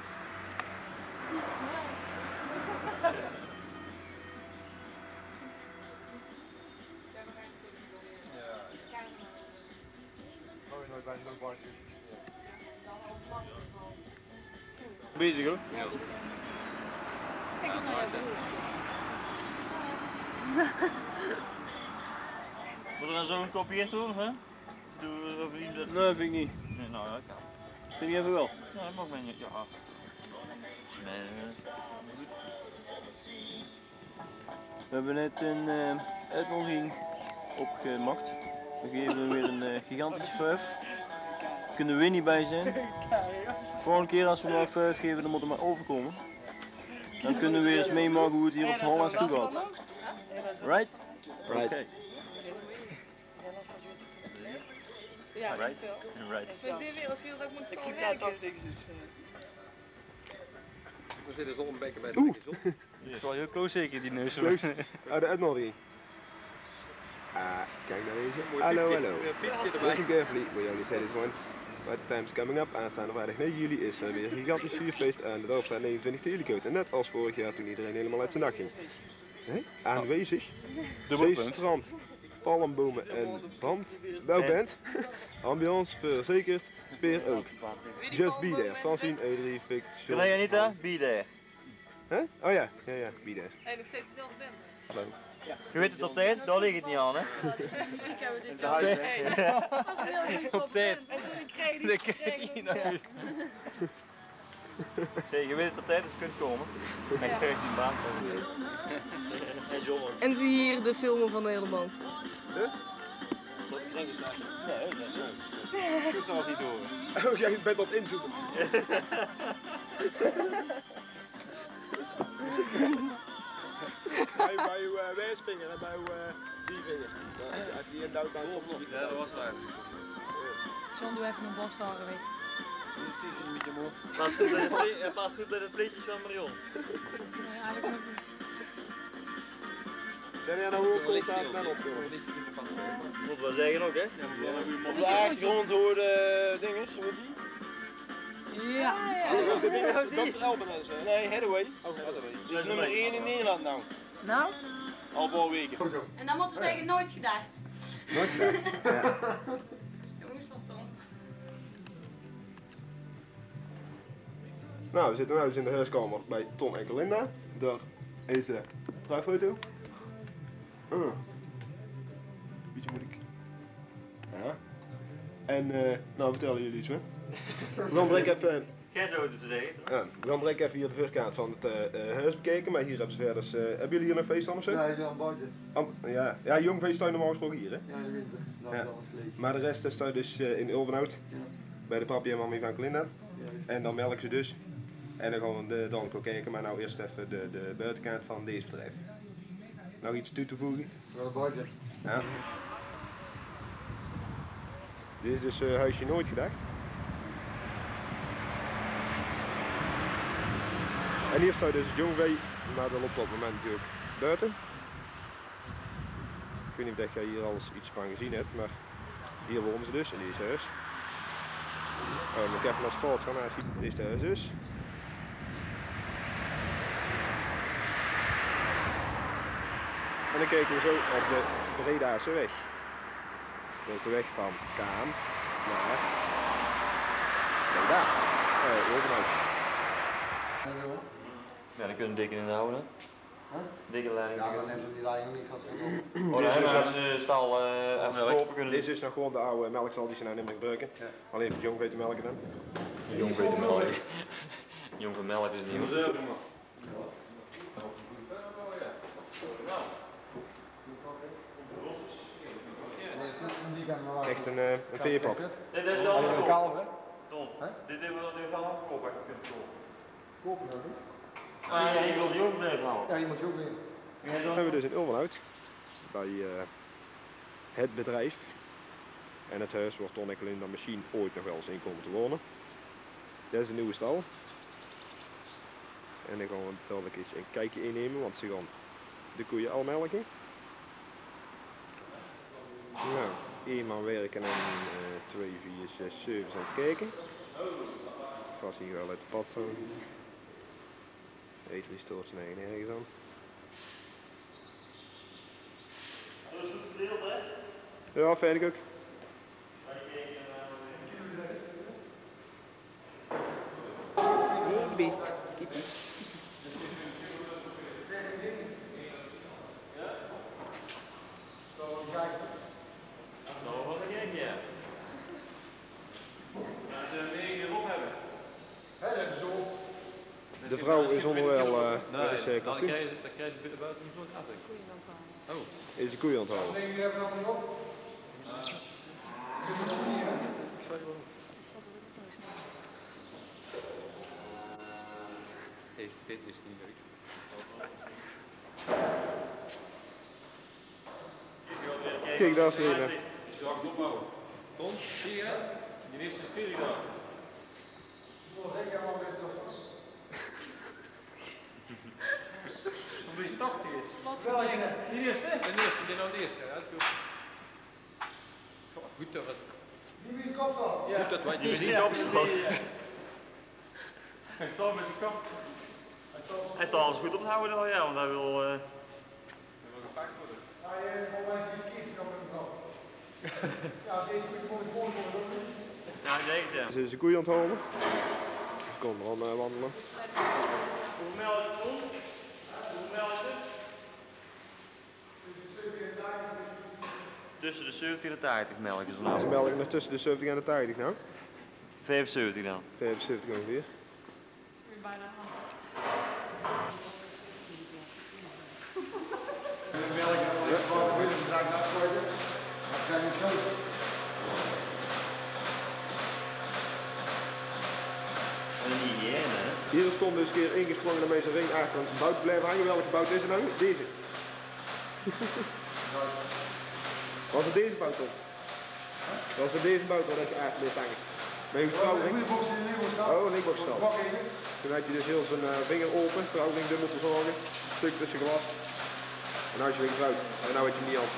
Bezig hoor. Kijk eens naar jou. Moet er dan zo gekopieerd worden, hè? Doe, of niet dat... Nee, vind ik niet. Nee, nou dat kan. Vind je even wel? Ja, dat mag men niet. Ja. Nee, eh, goed. We hebben net een uh, uitnodiging opgemaakt. We geven weer een uh, gigantische vijf. Kunnen we niet bij zijn. Volgende keer als we maar vijf geven, dan moeten we maar overkomen. Dan kunnen we weer eens meemaken hoe het hier op het Hollands toe gaat. Right? Right. Okay. Ja, Right. niet veel. Right. Ik vind dit weer als je dat moet Ik staan kijk daar toch werken. niks dus. We zitten zonnebekken bij Oeh. de zon. Dat is wel heel close zeker, die neus. Close. Oh, de uitnodiging. Ah, kijk naar deze. Hallo, hallo. Listen carefully, we only say this once. But the time's coming up. Aanstaande vrijdag negen juli is er weer een gigantisch vuurfeest aan de Dorpstraat negenentwintig te Juliekoot. En net als vorig jaar toen iedereen helemaal uit zijn dak ging. Hè? Aanwezig. Zee, strand, palmbomen en brand. Bouwband. Ambiance verzekerd. Sfeer ook. Just be there. Francine, Edri, Fik, John. Kan jij niet hè? Be there. Hè? Oh ja, ja, ja, be there. Nee, nog steeds dezelfde band. Hallo. Je weet het op tijd, daar ligt het niet aan hè. Muziek hebben we dit De jaar. huis- Nee, dat was een heel goede Op tijd. En toen ik kreeg die Dat krijg gekregen. je naar huis. Zeg, je weet het op tijd, dus je kunt komen. En ik krijg die baan van je. En John ook. En zie hier de filmen van de hele band. Zal ik erin staan? Nee, nee, nee. Goed zoals niet door. Oh, jij bent op inzoeken. bij bij uw uh, wijsvinger en bij uw uh, die vinger. Als je die duwt aan op. Ja, dat was waar. John, doe even een borstharen weg. Het is niet met je moe. Pas goed bij de ple- eh, pas goed bij de pleetjes van Marion. Nee, eigenlijk nog niet. Zijn jij nou ook constant met ons gewoon? Moet wel zeggen ook hè. Op de achtergrond hoor de dinges, hoe die? Ja. Zie de dingen? dokter Elben zo. Nee, Hathaway. Oh, Hathaway. Die is nummer één in Nederland nou. Nou? Al een paar weken. En dan moeten ze zeggen nooit gedacht. Nooit gedaan. Ja. Jongens van Tom. Nou, we zitten nu dus in de huiskamer bij Tom en Colinda. Daar is de trouwfoto. Ah. Beetje moeilijk. Ja. En uh, nou vertellen jullie iets hè. We gaan direct even, Geen zo te zeggen. ja, we gaan direct even hier de voorkant van het uh, uh, huis bekijken. Maar hier hebben ze verder, uh, hebben jullie hier nog feestdammers? hè? Nee, dan buiten. Am- ja, ja, jong feesttuin normaal gesproken hier hè. Ja, in de winter. Dan Ja. is alles leeg. Maar de rest staat dus uh, in Ulvenhout. Ja. Bij de papi en mami van Colinda. Juist. En dan melken ze dus. En dan gaan we de dadelijk ook kijken, maar nou eerst even de, de buitenkant van deze bedrijf. Nog iets toe te voegen? Wel buiten. Ja. Dit is dus uh, huisje nooit gedacht. En hier staat dus het jongvee, maar dat loopt op het moment natuurlijk buiten. Ik weet niet of jij hier al eens iets van gezien hebt, maar hier wonen ze dus in deze huis. Oh, dan moet ik even naar het straat gaan, als je deze huis dus. En dan kijken we zo op de Bredase weg. Dat is de weg van Kaam naar Breda. Uh, Overhout. Ja, dan kunnen we dikke in houden. Huh? Dikke leiding. Ja, dan hebben ze die leiding niet van zich. Oh, dan hebben ze de stal uh, even verkopen kunnen. Dit is nog gewoon de oude melkstal die ze nou niet meer gebruiken. Ja. Alleen de jong weten melken dan. De jong weten melken. Jong van melk is het niet meer. Echt een, uh, een veerpad. Dit is wel een kalf, hè? Tom, dit hebben we nu gaan afkopen. Kopen dat niet? Ah ja, je wilt die ook blijven houden. Ja, je moet je ook weer. Dan hebben we dus in Ulvenhout bij uh, het bedrijf. En het huis wordt Ton en dan misschien ooit nog wel eens in komen te wonen. Dit is de nieuwe stal. En dan gaan we dadelijk eens een kijkje innemen, want ze gaan de koeien al melken. Nou, één man werken en uh, twee, vier, zes, zeven zijn te kijken. Vast hier wel uit de pad staan. Etely stoort zijn eigen nergens aan. Dat is goed verdeeld, hè? Ja, vind ik ook. Nee, beest. Kitty. Nou, wat een gek, ja. Ja, ze meer hierop hebben. Hè, dat is zo. De vrouw is onderwijl uh, met een cirkel. Dan krijg je dan krijg je buiten een soort afdruk. Oh. Is de koeien aan het houden. Nee, jullie hebben nog niet op. Hey, dit is niet leuk. Kijk, daar is er een. Ik zal het opbouwen. Tom, zie je? Die eerste is vier gedaan. Omdat je tachtig is. Die eerste? De eerste, die nou de eerste. Ja, dat is goed. Goed dat het. Die wie kop dan? Goed dat wij Die is die niet opgeschoten. Hij staat met zijn kop. Hij staat alles goed op te houden al, ja, want hij wil... Uh... Hij wil gepakt worden. Ja, je volgens mij is die kies op een kop. Ja, deze moet je gewoon de volgende doen. Ja, ik denk het, ja. Ze is de koeien aan het houden. Ze komen er aan uh, wandelen. Hoe melk het om? Hoe melk het? Tussen de zeventig en de tachtig melken ze nou. Ze melken nog tussen de zeventig en de tachtig nou. vijfenzeventig dan. vijfenzeventig ongeveer. Bijna aan. Een hygiëne, hè? Hier stond dus een keer ingesprongen naar mensen ring achter een bout blijven hangen. Welke bout is er nou? Deze. Was het deze bout op? Was het deze bout waar je aard bleef hangen? Ben je getrouwd? Oh, een linkbokstal. Toen had je dus heel zijn uh, vinger open, verhouding dubbel te zorgen, stuk tussen glas. En nou is je weer getrouwd. En nou had je hem niet aan.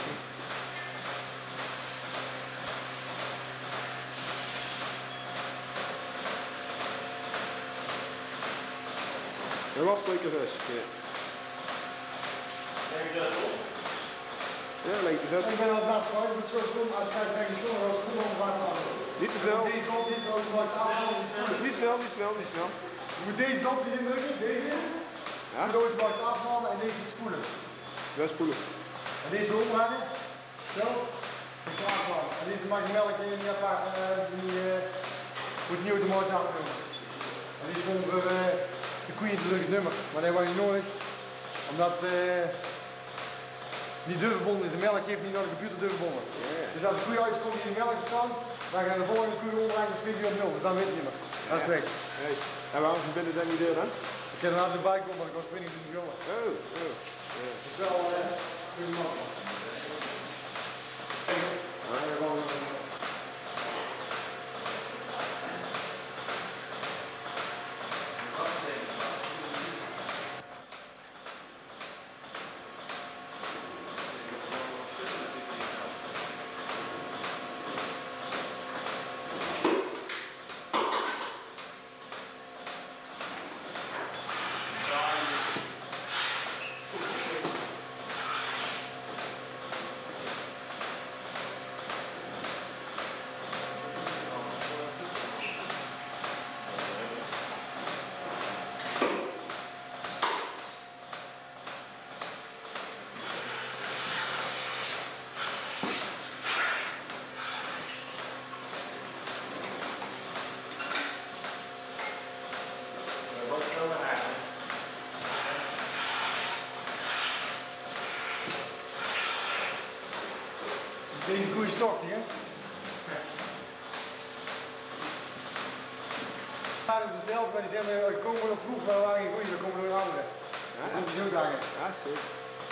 En wat spreekt er dus? Ja. Ja, leuk te zetten. Ik ben al dat gewoon, het zo doen als ik zeg zo, als het goed omgaan. Niet te snel. Deze kant, deze kant, langs afval. Niet snel, niet snel, niet snel. Je moet deze knopjes indrukken, deze. Ja? Je moet langs afhalen en deze spoelen. Wel spoelen. En deze omhangen. Zo. En zo afhalen. En deze mag je melk in die apart, uh, die uh, moet niet automatisch afdoen. En die is gewoon voor uh, de koeien te drukken nummer. Maar dat heb je nooit. Omdat uh, die dubbelbonden is, de melk geeft niet naar de computer dubbelbonden. Yeah. Dus als de koeien uitkomt die in de melk staan, dan gaan de volgende koeien onderaan en springt die op nul. Dus dan weet je niet meer. Dat is weg. Hey. En waarom verbinden dan die deur dan? Ik heb er nou erbij komen, maar ik was sprinting in de jongen. Oh, oh. Ja. Het is wel uh, goede man. Ah, ja, gewoon, uh, is een goede stok, hè? Ja, dat besteld, maar die zeggen, we komen op vroeg, maar we waren geen goeie, we komen door een andere. Ja, dat is zo dagen. Ja, zeker.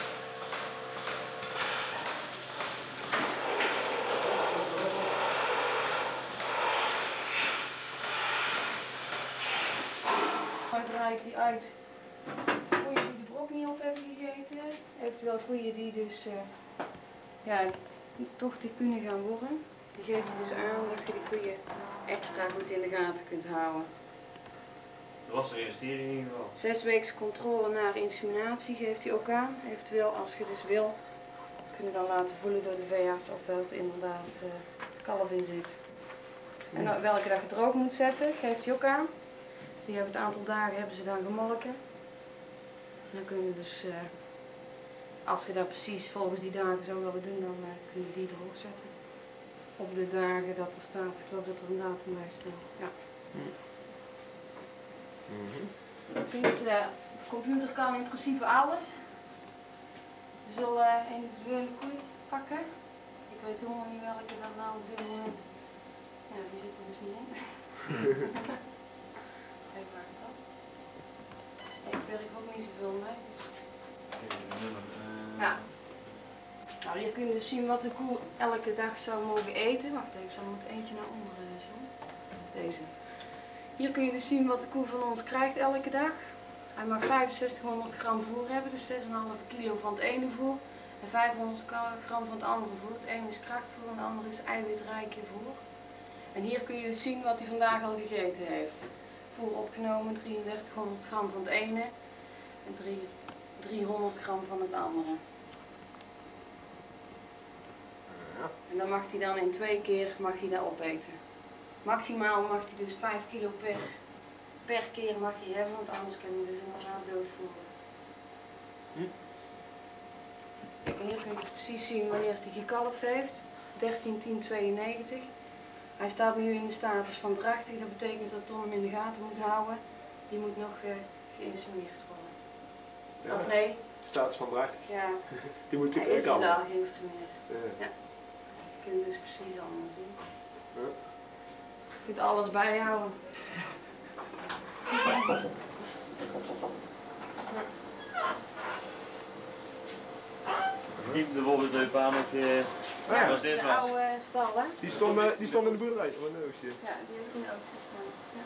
Hij draait die uit. Koeien die de brok niet op hebben gegeten, eventueel koeien die dus uh, ja, tochtig kunnen gaan worden. Die geeft hij dus aan dat je die koeien extra goed in de gaten kunt houden. Dat was de investering in ieder geval. Zes weken controle naar inseminatie geeft hij ook aan. Eventueel als je dus wil, kun je dan laten voelen door de veearts of wel het inderdaad uh, kalf in zit. En dan, welke dag je droog moet zetten, geeft hij ook aan. Dus die hebben het aantal dagen hebben ze dan gemolken. Dan kun je dus, uh, als je dat precies volgens die dagen zou willen doen, dan uh, kun je die droog zetten. Op de dagen dat er staat, ik geloof dat er een datum bij staat. Ja. Mm-hmm. De uh, computer kan in principe alles. We zullen uh, individuele koei pakken. Ik weet helemaal niet welke dat nou op dit moment. Ja, die zit er dus niet in. Even waar het dat. Ik werk ook niet zoveel mee. Dus. Ja. Nou, hier kun je dus zien wat de koe elke dag zou mogen eten. Wacht even, ik zal er eentje naar onderen doen. Deze. Hier kun je dus zien wat de koe van ons krijgt elke dag. Hij mag vijfenzestighonderd gram voer hebben, dus zes komma vijf kilo van het ene voer en vijfhonderd gram van het andere voer. Het ene is krachtvoer en het andere is eiwitrijke voer. En hier kun je dus zien wat hij vandaag al gegeten heeft. Voer opgenomen, drieëndertighonderd gram van het ene en driehonderd gram van het andere. En dan mag hij dan in twee keer mag hij dat opeten. Maximaal mag hij dus vijf kilo per, per keer mag hij hebben, want anders kan hij dus inderdaad doodvoeren. Hm? Kijk, en hier kun je dus precies zien wanneer hij gekalfd heeft. dertien tien tweeënnegentig. Hij staat nu in de status van drachtig, dat betekent dat Tom hem in de gaten moet houden. Die moet nog uh, geïnsemineerd worden. Ja. Of nee? Status van drachtig. Ja. Die moet hij natuurlijk is dus ook al, heeft er meer. Ja. Ja. Je kunt het dus precies allemaal zien. Ja. Je kunt alles bijhouden. Niet de volgende deupaan ook. Uh, ja, was dit de was. oude stal, hè? Die stond, uh, die stond in de boerderij, of in de oogstje? Ja, die heeft in de oogstje staan. Ja.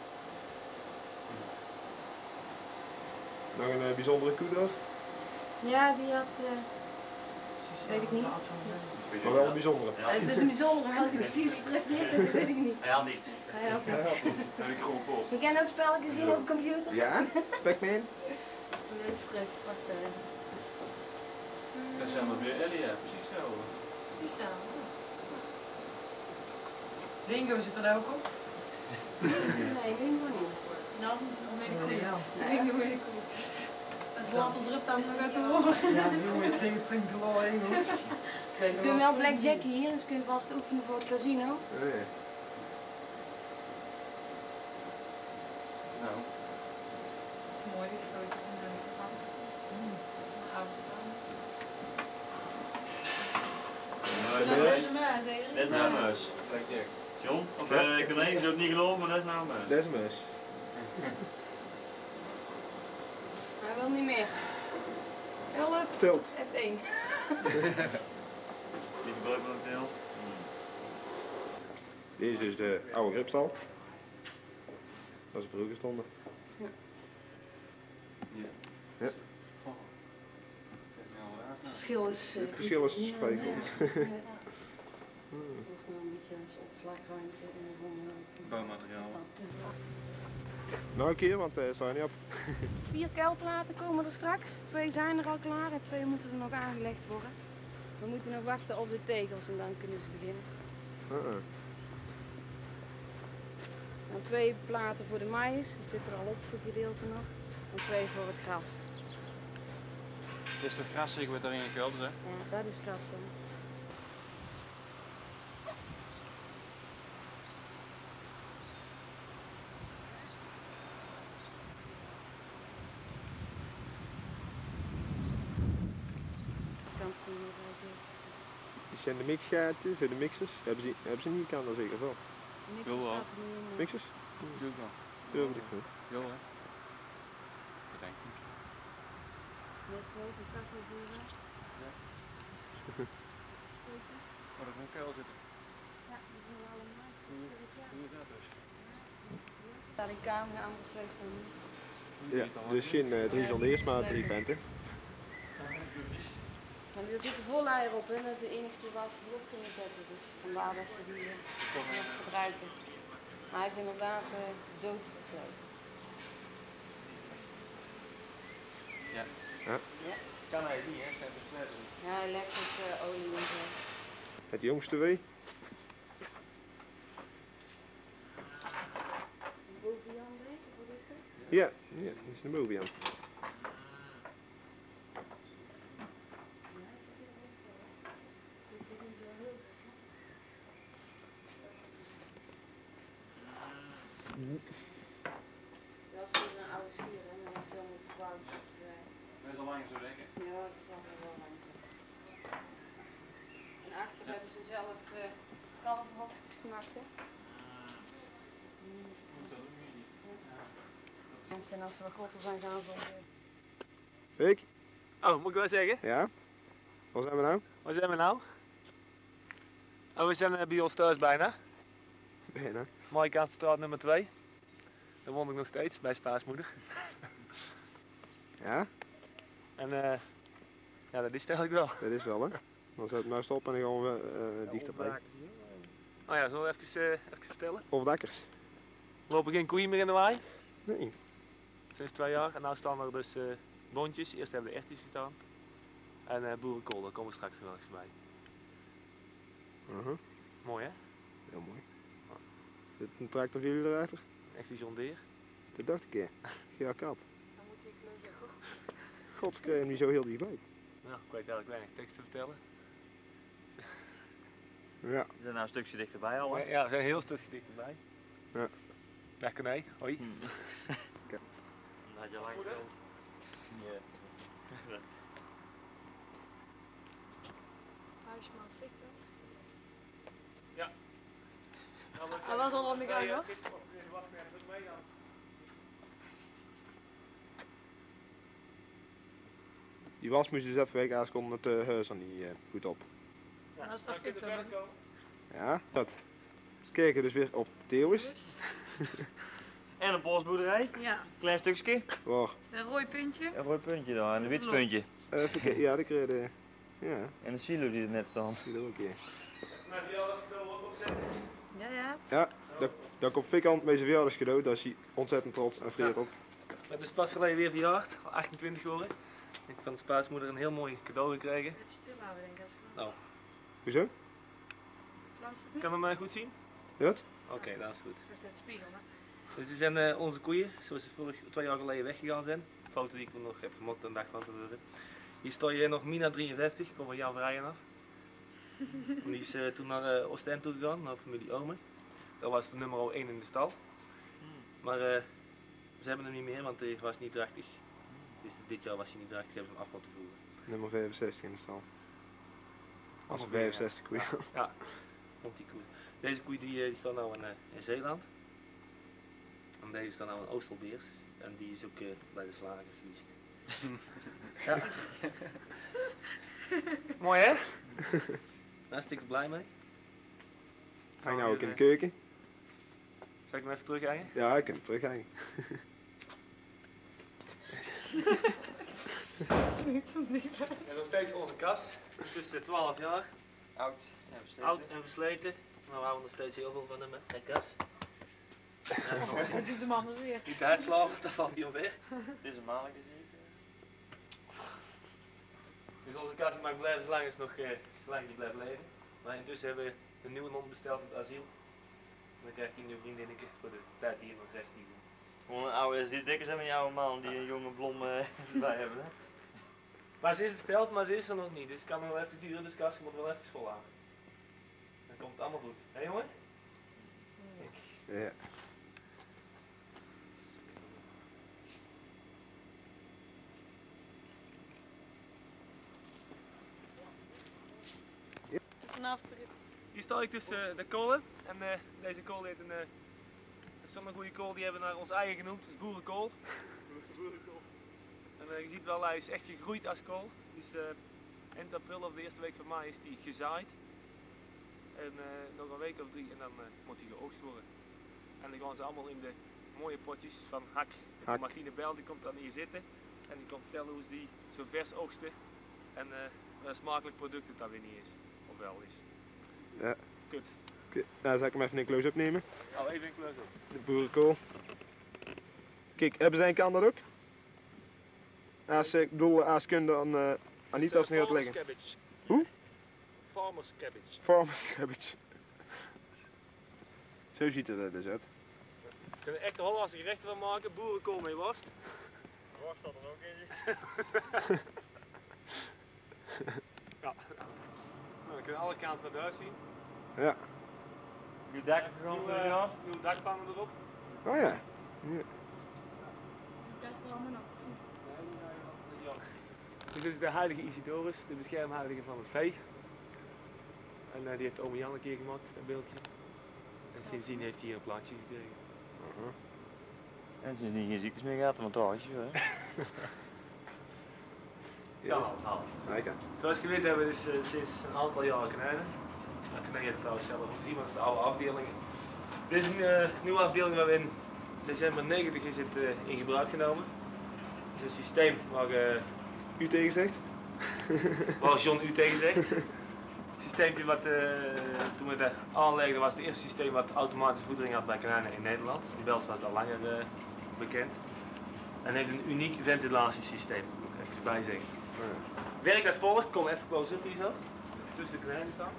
Nog een uh, bijzondere koe daar? Ja, die had, uh, weet ik niet. Maar wel een bijzondere. Ja, het is een bijzondere, wat hij precies gepresteerd heeft, dat weet ik niet. Hij had niets. Hij had niets. Heb ik gewoon post. Je kent ook spelletjes doen op de computer? Ja, Pac-Man. Even terug, wacht even. Dat zijn we weer Ellie, ja, precies zo. Precies zo. Ringo zit er ook op? Nee, Ringo niet. Nou, dan ben ik goed. Ja. Ringo ben ik goed. Het water drupt dan nog uit de oren. Ja, Ringo met Ringo vind ik wel één hoor. Je kunt wel blackjack hier, dus kun je vast oefenen voor het casino. Oh, ja. Nou. Dat is mooi, die foto van de kant. Oude staan. Dat is een muis, hè? Dat is nou een muis. John, of uh, ik ben zou het niet geloven, maar dat is nou een muis. Dat is een muis. Hij wil niet meer. Hulp. Tilt. F één. Die gebruikt van het deel. Dit is dus de oude rupstal. Dat is vroeger stonden. Ja. Ja. Ja. Het verschil is... Uh, het verschil is spijkend. Ja. Ja. Hmm. Nog een beetje als opslagruimte en gewoon... Bouwmateriaal. Nou een keer, want hij uh, staat niet op. Vier kuilplaten komen er straks. Twee zijn er al klaar en twee moeten er nog aangelegd worden. We moeten nog wachten op de tegels en dan kunnen ze beginnen. Uh -uh. En twee platen voor de maïs, die zitten er al op voor gedeelte nog. En twee voor het gras. Dit is toch gras, ik word daarin gekuld, hè? Ja, dat is gras, hè. Dit zijn de mixgaten voor de mixers. Hebben ze, hebben ze niet kan dat zeker wel. Niks Jo, wel. staat er niet in. Mixers? Doe ik wel. Ja, weet ik veel. Jo, hè? Dat denk ik. Best wel, die staat wel voor. Maar dat moet kuil zitten. Ja, die zijn allemaal. Hoe is dat dus? Ja, die camera aan de twee staan. Ja, dus geen uh, drie zondeers, maar drie venten. Maar er zitten vol eieren op, hè? Dat is de enige waar ze erop kunnen zetten. Dus vandaar dat ze die uh, nog gebruiken. Maar hij is inderdaad uh, doodgesloten. Ja. Ja. Ja. Kan hij niet, hè? Zijn besmetten. Ja, hij lekt het uh, olie in zo. Het jongste wee. Boven Jan denk ik, wat is dat? Ja, ja, dat is de Mobian. Dat is dus een oude schier, hè, maar dat is helemaal verbouwd. Dat is al lang zo, denk ik. Ja, dat is allemaal wel lang zo. En achter hebben ze zelf uh, kalverhokjes gemaakt, hè. En als ze wat groter zijn, gaan ze alweer. Rick? Oh, moet ik wel zeggen? Ja? Waar zijn we nou? Waar zijn we nou? Oh, we zijn uh, bij ons thuis bijna. Bijna. Maaikaanstraat nummer twee. Daar woon ik nog steeds, bij Spaasmoeder. Ja? En uh, ja, dat is het eigenlijk wel. Dat is wel, hè? Dan zet het maar stop en dan gaan we uh, dichterbij. Oh ja, zullen we even, uh, even vertellen? Overdakkers? Er lopen geen koeien meer in de waai. Nee. Sinds twee jaar. En nu staan er dus uh, boontjes. Eerst hebben de erwtjes gestaan. En uh, boerenkool, daar komen we straks wel eens bij. Uh -huh. Mooi hè? Heel mooi. Zit een tractor voor jullie erachter? Echt die John Deere. Dat dacht ik, hè. Ja, kap. God, ik kreeg hem niet zo heel dichtbij. Nou, ik weet eigenlijk weinig tekst te vertellen. Ja. We zijn nou een stukje dichterbij al, hè? Ja, we zijn een heel stukje dichterbij. Ja. Dag Corné, hoi. Dan had je lang gefilmd. Ja. Huisman Victor. Ja. Hij was al aan de gang, hoor. Die was moest dus even weg, anders kon het uh, huis er niet uh, goed op. Ja, dat is toch Victor. Ja, dat. Dus kijken dus weer op Theo's. En een bosboerderij. Ja. Klein stukje. Waar? Een rooi puntje. Een rood puntje daar en een wit Dat is puntje. Uh, even kijken, ja, dat kreeg de... Ja, En een silo die er net stond. zie je dat ook hier. Maar die alles wel opzetten. Ja, ja. Ja, dat, dat komt Fikant met zijn verjaardagscadeau, daar is hij ontzettend trots en vreet Ja. op. We hebben dus pas geleden weer verjaard, al achtentwintig geworden. Ik heb van de Spaasmoeder een heel mooi cadeau gekregen. Even stilhouden, denk ik. Als ik Nou, Hoezo? luister niet. kan je mij goed zien? Ja? Oké, okay, dat is goed. Met het spiegel, hè. Dus dit zijn uh, onze koeien, zoals ze vorig, twee jaar geleden weggegaan zijn. Een foto die ik nog heb gemokt een dag van tevoren. Hier sta je nog Mina drieënvijftig, kom van Jan Verrijen af. En die is uh, toen naar uh, Oostend toe gegaan, naar familie Omen. Dat was de nummer één in de stal. Maar uh, ze hebben hem niet meer, want hij was niet drachtig. Dus dit jaar was hij niet drachtig, hebben ze hem af moeten voeren. Nummer vijfenzestig in de stal. Als Ongeveer, vijfenzestig koeien. Ja, ja, komt die koe. Deze koe die, die staat nou in, uh, in Zeeland. En deze staat nou in Oosterbeers. En die is ook uh, bij de slager geweest. Ja. Mooi hè? Hartstikke blij mee. Hang nou ook in de keuken. Zal ik hem even terughangen? Ja, ik kan hem terughangen. Sweet van die. We hebben nog steeds onze kast. Tussen twaalf jaar. Oud en versleten. Oud en versleten. Maar we houden nog steeds heel veel van hem, hè. Kijk kast. Dat doet de man dus weer. Niet uitslapen, dat valt niet op weg. Dit is een mannetje zie ik. Dus onze kat die mag blijven zolang, is nog, uh, zolang die blijft leven. Maar intussen hebben we een nieuwe hond besteld in het asiel. En dan krijgt hij een nieuw vriendinnetje voor de tijd die hier nog rest die doen. Gewoon een oude, die dikker zijn van die oude man die een jonge blom uh, erbij hebben, hè? Maar ze is besteld, maar ze is er nog niet. Dus het kan nog wel even duren, dus Kast moet wel even volhouden. Dan komt het allemaal goed. Hé jongen? Ja. vanaf de... Hier sta ik tussen de kolen en uh, deze kool heet een, uh, zo'n goede kool die hebben we naar ons eigen genoemd, het is boerenkool. boerenkool. En uh, je ziet wel, hij is echt gegroeid als kool. Dus uh, eind april of de eerste week van mei is die gezaaid. En uh, nog een week of drie en dan uh, moet hij geoogst worden. En dan gaan ze allemaal in de mooie potjes van hak. De Hak. machine Bel die komt dan hier zitten en die komt vertellen hoe ze die zo vers oogsten. En uh, wat een smakelijk product het dan weer niet is. Of wel is. Ja. Kut. Oké, nou zal ik hem even in close-up nemen. Al even een kleur op. De boerenkool. Kijk, hebben zij een kan dat ook? Als ik bedoel, als kunde aan uh, Anita als niet gaat liggen. Cabbage. Hoe? Farmers cabbage. Farmers cabbage. Zo ziet het er dus uit. We kunnen echt een Hollandse gerechten van maken, boerenkool mee worst. Worst staat er ook in. Ja. Nou, dan kunnen alle kanten van het huis zien. Ja. Nu dak gegaan Nieuwe, voor ja. nieuwe dakpannen erop. Oh ja. Ja. Dat kwam nog. Dit is de heilige Isidorus, de beschermheilige van het vee. En uh, die heeft ome Jan een keer gemaakt, dat beeldje. En sindsdien heeft hij hier een plaatsje gekregen. Uh-huh. En sindsdien geen ziektes meer gehad, want toch is hè? Ja, Ja. Kijk. zoals je weet hebben we dus uh, sinds een aantal jaren konijnen. Nou, konijnen het trouwens zelf ook zien, want het is de oude afdelingen. Dit is een uh, nieuwe afdeling waar we in december negentig is het uh, in gebruik genomen. Het is een systeem waar, uh, U tegen zegt? waar John u tegen zegt. Het systeempje wat uh, toen we dat aanlegden was het eerste systeem wat automatische voedering had bij konijnen in Nederland. In België was het al langer uh, bekend. En heeft een uniek ventilatiesysteem, moet ik even bij zeggen. Oh ja. Werk als volgt, kom even close-up hier zo. Tussen de konijnen staan.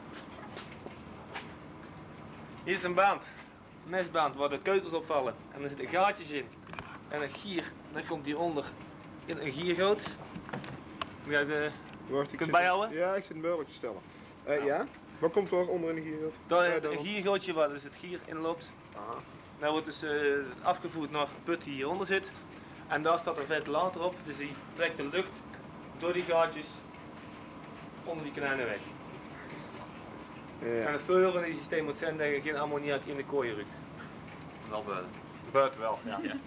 Hier is een band, een mestband waar de keutels opvallen. En er zitten gaatjes in. En een gier, dan komt hieronder in een giergoot. Moet jij de... Wacht, ik Kunt zit- bijhouden? Ja, ik zit een beugel te stellen. Uh, ja? Wat komt er onder in de gier? Daar Ja, is een daarop. giergootje waar dus het gier in loopt. Aha. Dan wordt dus uh, afgevoerd naar de put die hieronder zit. En daar staat een ventilator op, dus die trekt de lucht door die gaatjes onder die konijnen weg. Ja. En het voordeel van dit systeem moet zijn dat je geen ammoniak in de kooien ruikt. Wel buiten. Buiten wel, ja. Ja.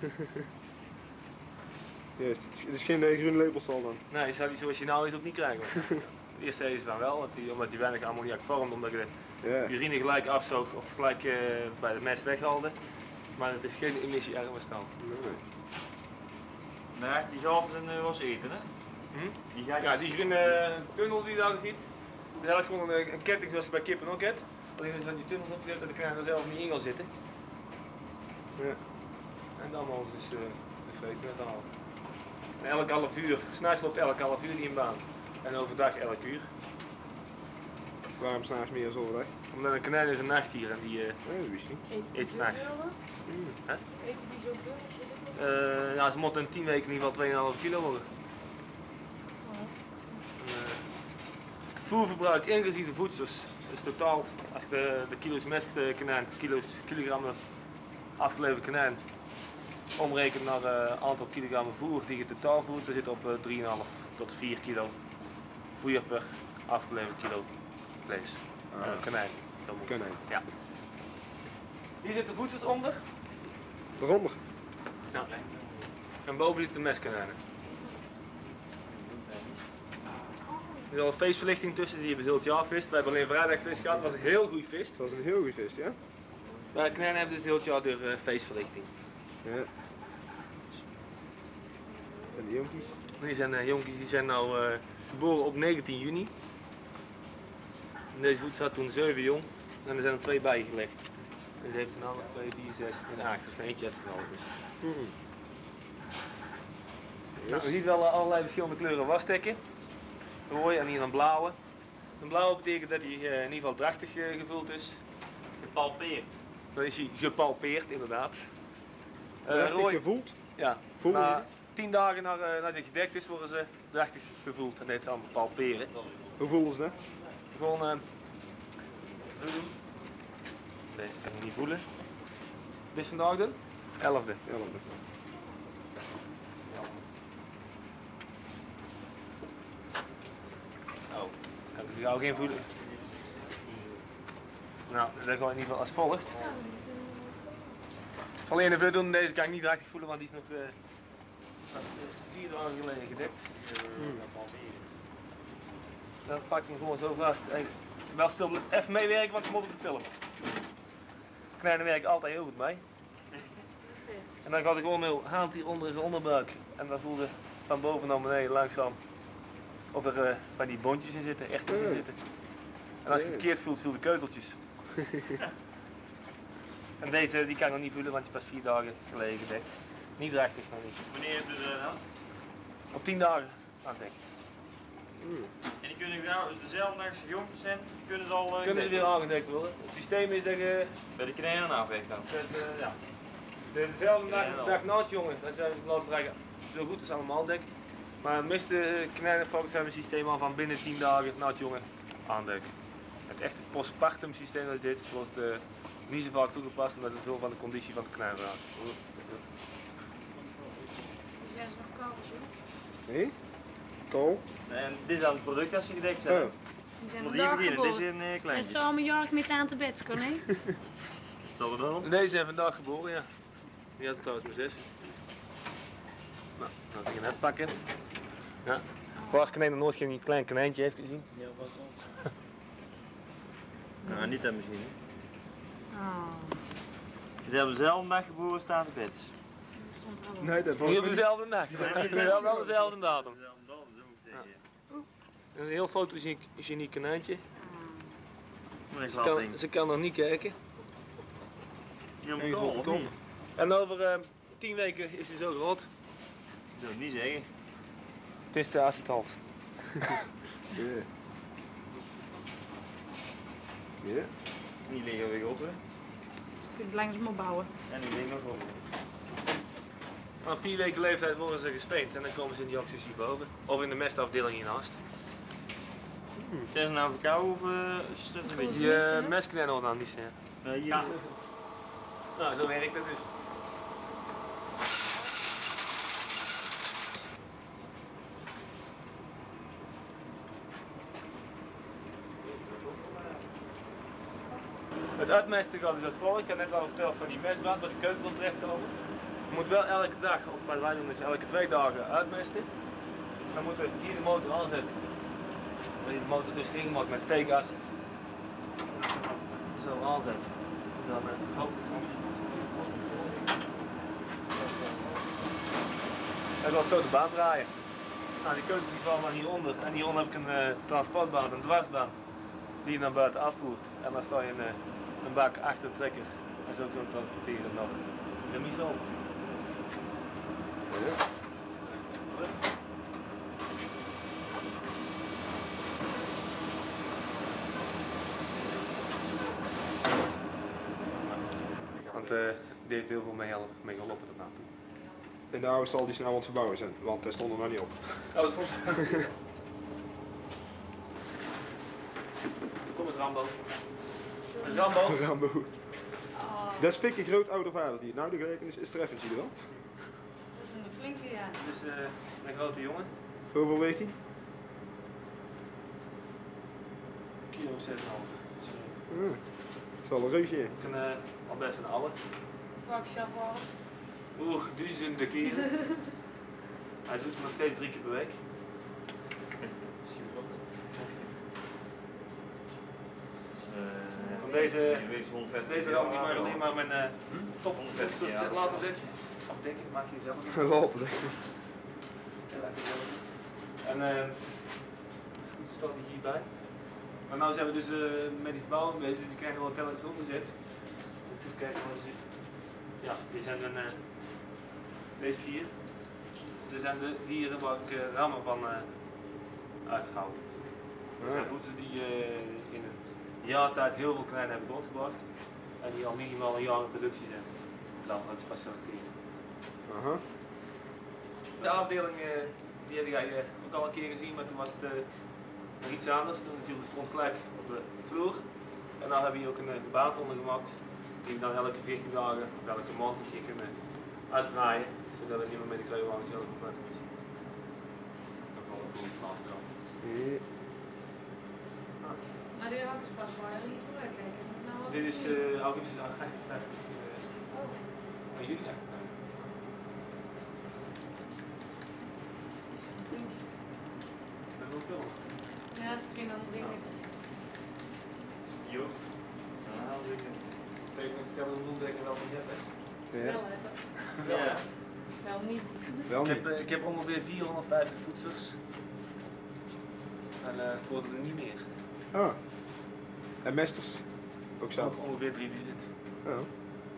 Juist, het is geen uh, groen lepelstal dan. Nee, je zou die zoals je nou is ook niet krijgen. Eerst zei ze van wel, want die, omdat die weinig ammoniak vormt, omdat je de Ja. urine gelijk afzoog of gelijk uh, bij de mest weghaalde. Maar het is geen emissie-arme stal. Nee. Nee, die gaten zijn uh, was eten hè? Hm? Die ga Ja, die groene tunnel die je daar ziet, dat is eigenlijk gewoon een, een ketting zoals je bij kippen ook hebt. Alleen is dat die tunnels opgezet en de konijn er zelf niet in gaan zitten. Ja. En dan ons dus uh, de vreet met halen. En elk half uur, s'nachts loopt elk half uur die in baan. En overdag elk uur. Waarom s'nachts meer zo weg? Omdat een konijn is een nachtdier en die uh, Nee, dat wist ik niet. Eet eet s'nachts. Mm. Eten die zo veel? Uh, ja, ze moeten in tien weken in ieder geval twee komma vijf kilo worden. Uh, voerverbruik inclusief de voedsels is totaal, als ik de, de kilo's mest uh, konijn, kilo's, kilogrammen afgeleverd konijn omrekent naar het uh, aantal kilogrammen voer die je totaal voert, dan zit op uh, drie komma vijf tot vier kilo voer per afgeleverd kilo vlees. Uh, Ah. konijn. Dat moet. Konijn. Ja. Hier zitten voedsels onder. Daaronder. Ja. En boven zitten de mestkonijnen. Er is al een feestverlichting tussen, die hebben ze heel het jaar vis. We hebben alleen vrijdag vis gehad, dat was een heel goed vis. Dat was een heel goed feest, ja? Maar de konijnen hebben dus heel het jaar door uh, feestverlichting. Ja. En die jonkies? Die zijn uh, jonkies die zijn nou uh, geboren op negentien juni. En deze voet zat toen zeven jong en er zijn er twee bijgelegd. En ze heeft er nou nog twee, vier, zes en acht, dus eentje uitgevallen is. Mm. Nou, je ziet wel uh, allerlei verschillende kleuren wasdekken. Rooi en hier een blauwe. Een blauwe betekent dat hij uh, in ieder geval drachtig uh, gevuld is. gepalpeerd. Dan is hij gepalpeerd inderdaad. Uh, Uh, rooi, gevoeld? ja, Voel je na die? tien dagen na, uh, nadat hij gedekt is worden ze drachtig gevoeld en dat heet dan palperen. Hoe voelden ze dat? Gewoon uh, voelen. Deze kan ik niet voelen. Dit is vandaag de elfde. Elfde. Oh, heb ik jou geen voelen? Nou, dat gaat in ieder geval als volgt. Alleen even doen, deze kan ik niet direct voelen, want die is nog uh, vier dagen geleden gedekt. Hmm. Dan pak ik hem gewoon zo vast. En wel stil even meewerken, want ik moet op de film. Kleine werk altijd heel goed mee. En dan gaat ik gewoon heel hand hier onder in zijn onderbuik. En dan voelde van boven naar beneden langzaam of er uh, bij die bondjes in zitten, echt in zitten. En als je het verkeerd voelt, voel je de keuteltjes. En deze die kan ik nog niet voelen, want die is pas vier dagen geleden gedekt. Niet rechtig nog niet. Wanneer heb je er dan? Op tien dagen aan het dekken. Hmm. En die kunnen nou dezelfde dag als ze jong zijn, kunnen ze al uh, Kunnen ze weer aangedekt worden. Het systeem is dat je bij de knijnen afweg dan. dat, uh, ja, de, dezelfde dag, de dag na het jongen, dan zijn we laten zeggen zo goed als allemaal dekken. Maar de meeste knijnenfokkers hebben een systeem al van binnen tien dagen na het jongen aandekken. Het echte postpartum systeem dat dit wordt uh, niet zo vaak toegepast omdat het veel van de conditie van het knijn raakt. Zijn ze nog koud, joh? Nee? Kool? En dit is aan het product als ze gedekt zijn. Oh. Die zijn Want vandaag hier beginnen, dit geboren. zijn uh, En kleintjes. samen jarig met aan te bed, Corné. Zal het dan? Deze zijn vandaag geboren, ja. Die had trouwens maar zes. Nou, dan ga ik hem net pakken. Ja. Voor als konijn nog nooit geen klein konijntje heeft gezien. Ja, wat dan? Nou, niet dat misschien. Oh, Ze hebben dezelfde dag geboren staan de beds. dat stond er al op. Nee, dat was Niet op dezelfde dag, wel wel dezelfde datum. Dezelfde datum, zo moet ik zeggen. Een heel fotogeniek geniek konijntje. Maar ik Ze zal kan, denken. ze kan nog niet kijken. Je moet Eén al, grote of kom. niet? En over uh, tien weken is ze zo groot. Dat wil ik niet zeggen. Tenminste, als het half. Ja. Ja. Die liggen weer op, hè. Je kunt het langzaam opbouwen. En die liggen nog op. Aan vier weken leeftijd worden ze gespeend en dan komen ze in die oxysie boven. Of in de mestafdeling hiernaast. Zijn ze nou verkouden of uh, is dat een beetje? Die uh, mestknijnen worden aan die zijn. Uh, hier. Ja. Nou, zo werkt het dus. Het uitmesten gaat dus als volgt. Ik heb net al verteld van die mestband waar de keuken wil terechtkomen. Je moet wel elke dag, of wat wij doen is elke twee dagen uitmesten. Dan moeten we hier de motor aanzetten. Dan je de motor dus ingemaakt met steekas. Zo aanzetten. Dan uh, oh. Dan gaat zo de baan draaien. Nou, die keuken die vallen dan hieronder. En hieronder heb ik een uh, transportbaan, een dwarsbaan. Die je naar buiten afvoert. En dan sta je een, uh, een bak achter de trekker. En zo kunnen we transporteren nog de miso. Ja. Want uh, die heeft heel veel mee, mee geholpen tot nu toe. En de oude stal die snel aan het verbouwen zijn, want hij stond er nog niet op. Oh, dat is soms. Kom eens Rambo. Dat is Rambo. Rambo. Oh, Dat is Fikke groot oude vader die nou de gelijkenis is treffend, zie je wel. dat is een flinke, ja. Dit is uh, een grote jongen. Hoeveel weegt hij? Kilo of zes komma vijf. Ah, dat is wel een reusje. Ik kan uh, al best een alle. Vaak zelf al. Oeh, duizenden keren. Hij doet het nog steeds drie keer per week. Van deze, deze ram die mag alleen maar met uh, top dus laten zitten. Afdekken, maak je zelf niet. Later. Heel lekker zelf. En uh, is goed, staat hij hierbij. Maar nu zijn we dus uh, met die verbouwing bezig, dus die krijgen wel telkens opgezet. Even kijken waar ze zitten. Ja, die zijn een, uh, deze vier. Dit zijn de dieren waar ik uh, rammen van uh, uitgehaald. Dat zijn voedsel die uh, in het jaar tijd heel veel klein hebben doorgebracht. En die al minimaal een jaar in productie zijn. Dan het pas selecteren. Aha. De afdeling uh, die heb jij uh, ook al een keer gezien, maar toen was het uh, nog iets anders. Toen natuurlijk stond gelijk op de vloer. En dan hebben we hier ook een uh, baat onder gemaakt. Die we dan elke veertien dagen of elke maand een keer kunnen uitdraaien. Zodat we niet meer met de kruiwagen zelf op moeten missen. Dan vallen we goed vanaf dan. Ja. Maar die had pas waar je niet voor kijken. Nou, Dit is uh, augustus achtenvijftig. Uh, juli achtenvijftig. Dat is ook veel. Ja, dat is geen andere dingen. Jo. Ja, als ik een kan een doeldekker wel niet hebben. Ja. Wel hebben. Ja. Wel niet. Wel Ik niet. heb, uh, ik heb ongeveer vierhonderdvijftig voedsels. En uh, het worden er niet meer. Oh. En mesters? Ook zo? Ook ongeveer drieduizend. Oh. Uh-huh.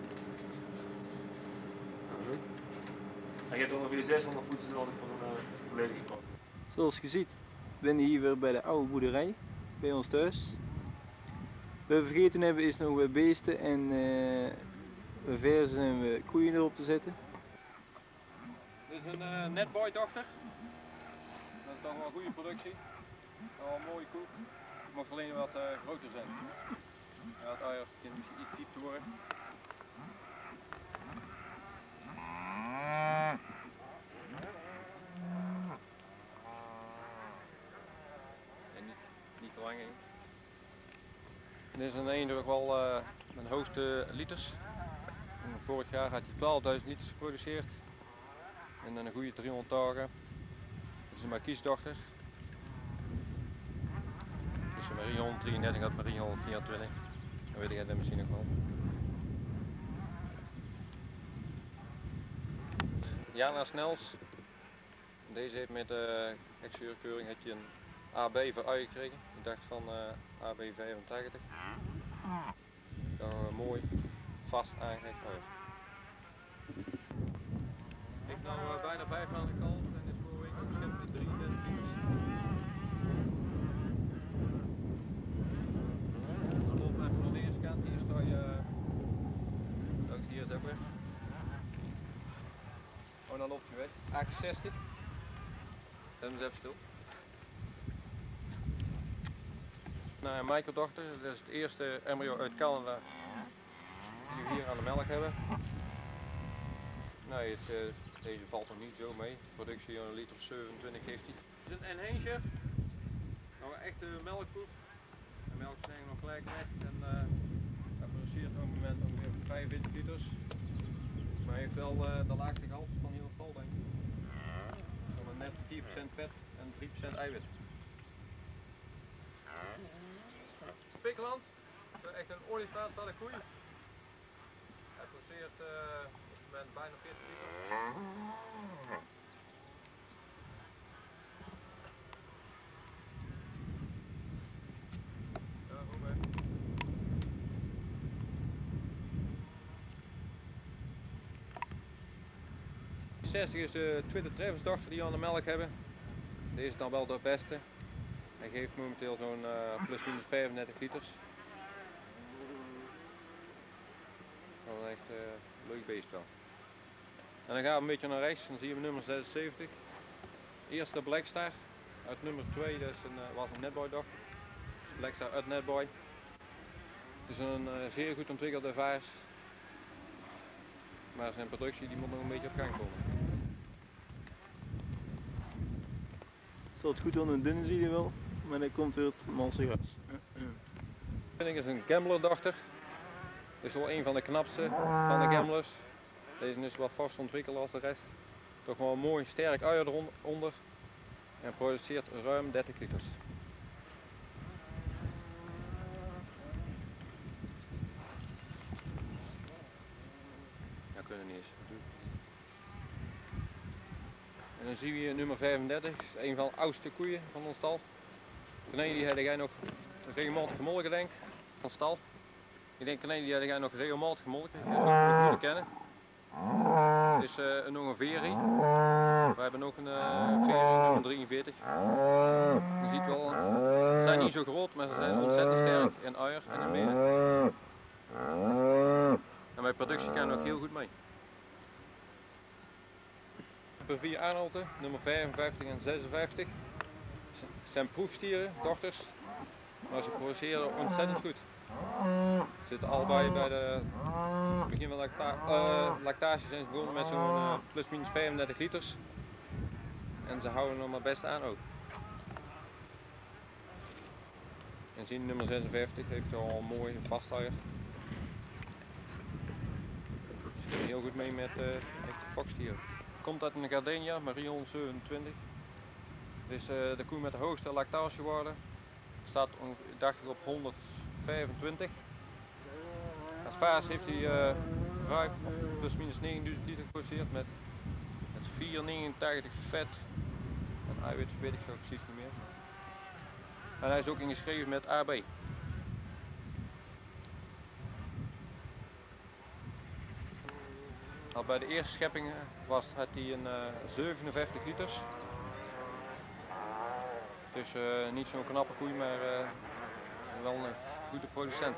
En je hebt ongeveer zeshonderd voedsels nodig voor een uh, volledige kop. Zoals je ziet ben je hier weer bij de oude boerderij, bij ons thuis. Wat we vergeten hebben is nog wat beesten en uh, versen en we koeien erop te zetten. Dit is een uh, netboy dochter. Dat is toch wel een goede productie. Wel een mooie koe. Het mag alleen wat uh, groter zijn. Ja, het eier kan misschien iets diep te worden. En niet, niet te lang in. Dit is een eender wel uh, met de hoogste liters. En vorig jaar had hij twaalfduizend liters geproduceerd. En dan een goede driehonderd dagen. Dit is een markiesdochter. Dus een Marie honderddrieëndertig had Marie honderdvierentwintig. Dan weet ik dat misschien nog wel. Jana Snels. Deze heeft met de uh, exuurkeuring had je een A B voor ui gekregen. Ik dacht van uh, A B vijfentachtig. Dat uh, mooi vast aangehekt uit. Ik heb nou uh, bijna vijf maanden kalf en dit is vorige week ook schip met drieëndertig kilo's. Dan loop even naar de eerste kant, hier sta je, uh, langs hier is ook weg. Oh, dan loopt hij weg. achtenzestig. Zet hem eens even stil. Nou, een microdochter, dat is het eerste embryo uit Canada die we hier aan de melk hebben. Nou, het, uh, deze valt nog niet zo mee. Productie een liter of zevenentwintig heeft hij. Het is een enhancer. Nog een echte melkpoep. De melk is eigenlijk nog gelijk weg en uh, hij produceert op het moment ongeveer vijfentwintig liters. Maar hij heeft wel uh, de laagste gehalte van heel het stal, denk ik. Van net vier procent vet en drie procent eiwit. Spikkeland, echt een olievaart van de koei. Hij produceert uh, op het moment bijna veertig liters. Ja, goed hè. zestig is de tweede treffensdochter die we aan de melk hebben. Deze is dan wel de beste. Hij geeft momenteel zo'n uh, plus minus vijfendertig liters. Dat is echt uh, een leuk beest wel. En dan gaan we een beetje naar rechts, dan zien we nummer zesenzeventig. Eerste Blackstar uit nummer twee, dat is een, uh, was een netboy dochter. Dus Blackstar uit netboy. Het is een uh, zeer goed ontwikkelde vaars. Maar zijn productie die moet nog een beetje op gang komen. Staat goed onder de dunne zie je wel, maar dan komt weer het malse gras. Dit is een Gambler dochter. Dit is wel een van de knapste van de gamblers. Deze is wat vast ontwikkeld als de rest. Toch wel een mooi sterk uier eronder en produceert ruim dertig liters. Ja, kunnen niet eens. En dan zien we hier nummer vijfendertig, een van de oudste koeien van ons stal. Nee, die had jij nog regelmatig gemolken denk ik, van stal. Ik denk nee, die had jij nog regelmatig gemolken, je zou het moeten kennen. Het is uh, een ongeverie. We hebben ook een uh, verie, nummer drieënveertig. Je ziet wel, ze zijn niet zo groot, maar ze zijn ontzettend sterk in uier en in benen. En bij productie gaan we ook heel goed mee. Nummer vier Arnolten, nummer vijfenvijftig en zesenvijftig. Zijn proefstieren, dochters, maar ze produceren ontzettend goed. Ze zitten allebei bij de begin van de lacta uh, lactatie zijn ze begonnen met zo'n uh, plus minus vijfendertig liters. En ze houden nog maar best aan ook. En zien nummer zesenvijftig heeft al een mooi vast uier. Heel goed mee met uh, echte foxstier. Komt uit een Gardenia, maar driehonderdzevenentwintig. Dit is uh, de koe met de hoogste lactatiewaarde. Staat dacht ik op honderdvijfentwintig. Als vaas heeft hij uh, ruim of plus minus negenduizend liter geproduceerd met, met vier komma negenentachtig vet. En eiwit weet ik zo precies niet meer. En hij is ook ingeschreven met A B. Al bij de eerste schepping was, had hij een uh, zevenenvijftig liters. Dus uh, niet zo'n knappe koei, maar uh, wel een goede producent.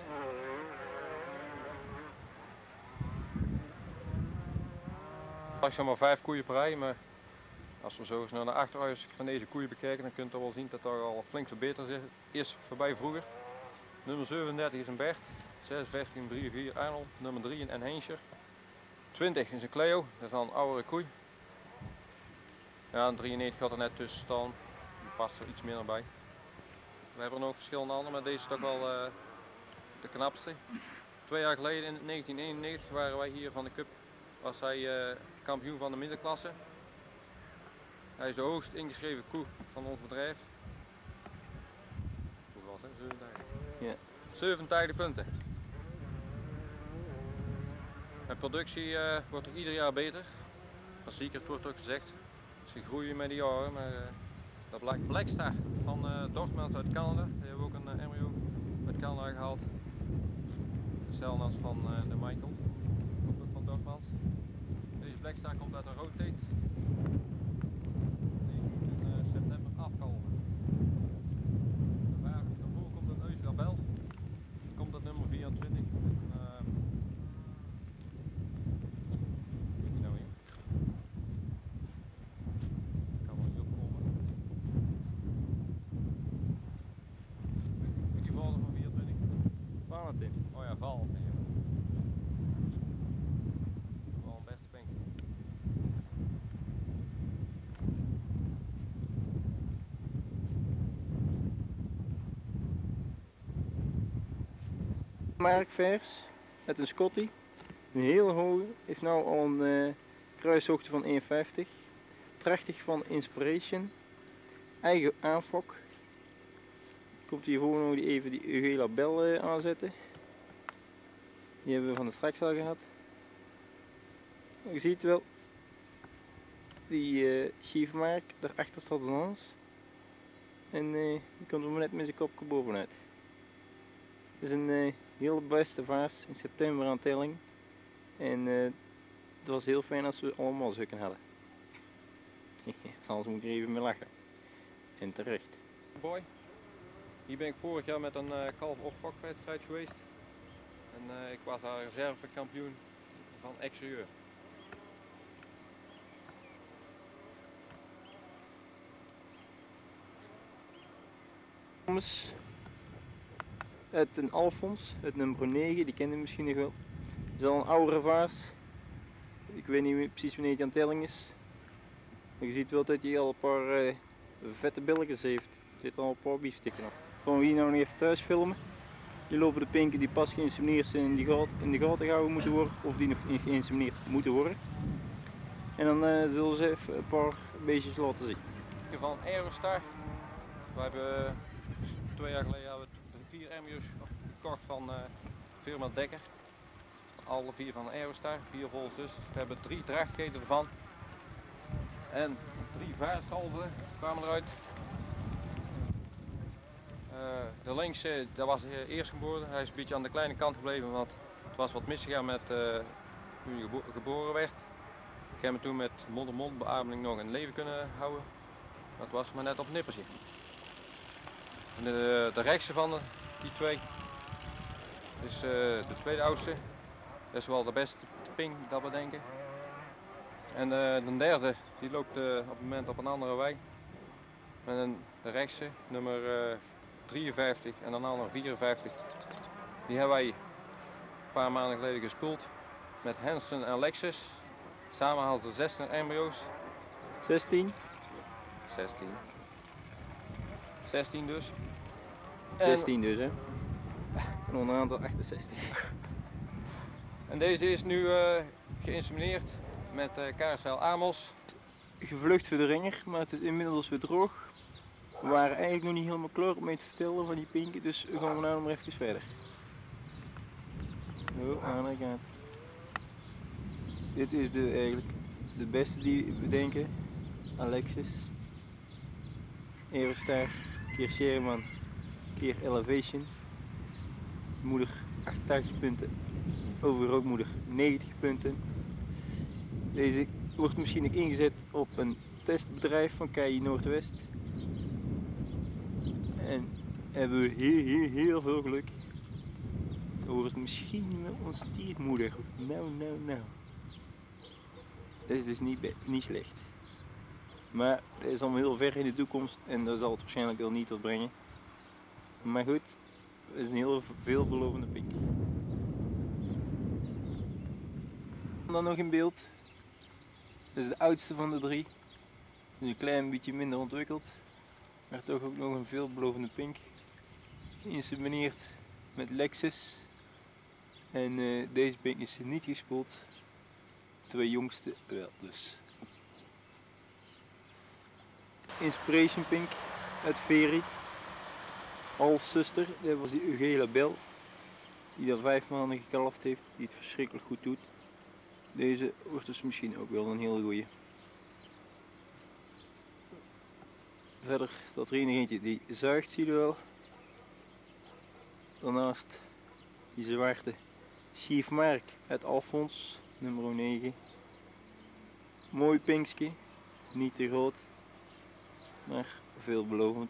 Ik zeg maar vijf koeien per rij, maar als we zo eens naar de achteruit van deze koeien bekijken, dan kunt u wel zien dat er al flink verbeterd is voorbij vroeger. Nummer zevenendertig is een Bert, zesenvijftig een drie vier Arnold, nummer drie een Henscher. twintig is een Cleo, dat is al een oudere koei. Ja, een drieënnegentig gaat er net tussen staan, die past er iets minder bij. We hebben er nog verschillende andere, maar deze is toch wel uh, de knapste. Twee jaar geleden in negentien eenennegentig waren wij hier van de Cup, was hij uh, kampioen van de middenklasse. Hij is de hoogst ingeschreven koe van ons bedrijf. Hoeveel was het? zevenentachtig. Ja. zevenentachtig punten. De productie uh, wordt er ieder jaar beter. Als Secret wordt ook gezegd. Ze groeien met de jaren, maar uh, dat blijkt. Blackstar van uh, Dortmund uit Canada. Die hebben ook een uh, embryo uit Canada gehaald. Hetzelfde als van uh, de Michael. Komt ook van Dortmund. Deze Blackstar komt uit een rotate. Die moet in uh, september afkalven. Daarvoor komt een Eusgabel. Die komt uit nummer vierentwintig. Uh, Oh ja, val. Nee, wel een beste pink. Markvers met een Scotty. Een hele hoge, heeft nu al een uh, kruishoogte van één vijftig. Prachtig van Inspiration. Eigen aanfok. Komt hier gewoon nog even die Eugela Bel uh, aanzetten. Die hebben we van de straks al gehad. Je ziet wel, die uh, schiefmark, daarachter staat een Hans. En uh, die komt er maar net met zijn kopje bovenuit. Het is een uh, hele beste vaas in september aan telling. En uh, het was heel fijn als we allemaal zukken hadden. Anders moet ik er even mee lachen. En terecht. Boy, hier ben ik vorig jaar met een uh, kalf-of-fok-wedstrijd geweest. En uh, ik was daar reservekampioen van exterieur. Het een Alfons, het nummer negen, die kennen we misschien nog wel. Het is al een oudere vaas. Ik weet niet precies wanneer het aan telling is. Maar je ziet wel dat hij al een paar uh, vette billetjes heeft. Er zitten al een paar biefstikken op. Gaan we hier nou nog even thuis filmen. Die lopen de pinken die pas geïnsemineerd zijn in, die gat, in de gaten gehouden moeten worden, of die nog geïnsemineerd moeten worden. En dan uh, zullen ze even een paar beestjes laten zien. Van Aerostar. We hebben twee jaar geleden hebben we vier embryo's gekocht van uh, firma Dekker. Alle vier van Aerostar, vier vol zus. We hebben drie drachtketen ervan. En drie vaashalven kwamen eruit. Uh, de linkse, dat was uh, eerst geboren. Hij is een beetje aan de kleine kant gebleven, want het was wat misgegaan met uh, toen hij gebo geboren werd. Ik heb hem toen met mond-op-mond beademing nog in leven kunnen houden. Dat was maar net op het nippertje. En de, de rechtste van de, die twee is uh, de tweede oudste. Dat is wel de beste ping dat we denken. En uh, de derde die loopt uh, op het moment op een andere wei. Met een, de rechtste, nummer uh, drieënvijftig en een andere vierenvijftig. Die hebben wij een paar maanden geleden gespoeld met Hansen en Lexus. Samen hadden ze zestien embryo's. zestien. zestien. zestien dus. zestien dus hè. En onder een aantal achtenzestig. En deze is nu uh, geïnsemineerd met uh, K S L Amos. Gevlucht voor de ringer, maar het is inmiddels weer droog. We waren eigenlijk nog niet helemaal klaar om mee te vertellen van die pinken, dus we gaan nou nog maar even verder. Oh, aan de kant. Dit is de, eigenlijk de beste die we denken. Alexis. Aerostar, keer Sherman, keer Elevation. Moeder achtentachtig punten, overgrootmoeder negentig punten. Deze wordt misschien nog ingezet op een testbedrijf van K I Noordwest. En hebben we heel, heel, heel veel geluk. Dan wordt het misschien wel een stiermoeder. Nou, nou, nou. Dat is dus niet, niet slecht. Maar dat is allemaal heel ver in de toekomst en daar zal het waarschijnlijk wel niet tot brengen. Maar goed, het is een heel veelbelovende pink. Dan nog in beeld. Dat is de oudste van de drie. Dus een klein beetje minder ontwikkeld. Maar toch ook nog een veelbelovende pink. Geïnsemineerd met Lexus. En uh, deze pink is niet gespoeld. Twee jongste wel dus. Inspiration Pink uit Veri. Als zuster, dat was die Eugela Bel. Die er vijf maanden gekalfd heeft, die het verschrikkelijk goed doet. Deze wordt dus misschien ook wel een hele goeie. Verder staat er nog eentje die zuigt, zie je wel. Daarnaast die zwarte Chief Mark uit Alfons, nummer negen. Mooi pinkske, niet te groot, maar veelbelovend.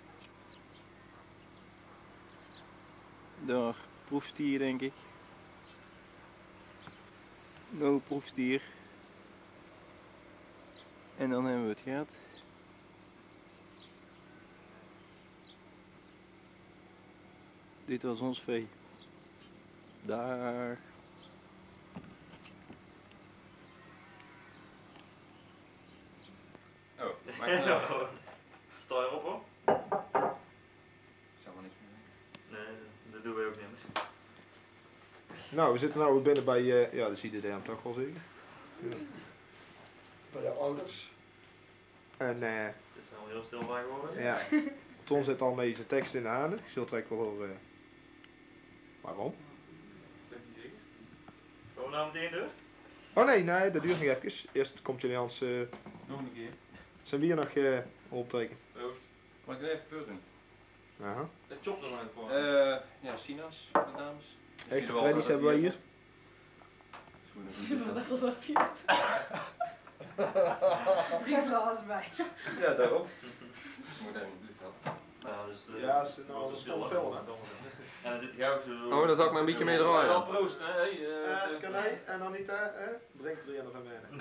Daar, proefstier denk ik. Nog een proefstier. En dan hebben we het gehad. Dit was ons vee. Daar. Oh, maak je nou. Sta erop hoor. Ik zou maar niks meer. Nee, dat doen wij ook niet meer. Nou, we zitten nu binnen bij, uh, ja, dat zie je de toch wel zeker. Ja. Bij jouw ouders. En uh, Het is al heel stil van geworden. ja, Ton zit al met zijn tekst in de handen. Ik zal direct wel horen uh, waarom. Gewoon nou meteen door? Oh nee, nee, dat duurt nog even. Eerst komt Julians uh, Nog een keer. zijn bier nog uh, optekenen. Proost. Mag ik er even voor doen? Aha. Dat chopt er maar voor. Uh, ja, Sina's voor de dames. Echte Freddy's hebben wij hier. Zullen we dat al viert? Drie glazen bij. Ja, daarop. Moet even een blik hebben. Nou, dus de, Ja, ze nou een stomme film, hè? En dan zit hij ook zo. Oh, daar zal ik maar een beetje mee draaien. Ja, proost, hè? Hey, uh, Uh, kan hij en dan niet, uh, uh, brengt er hier nog aan binnen.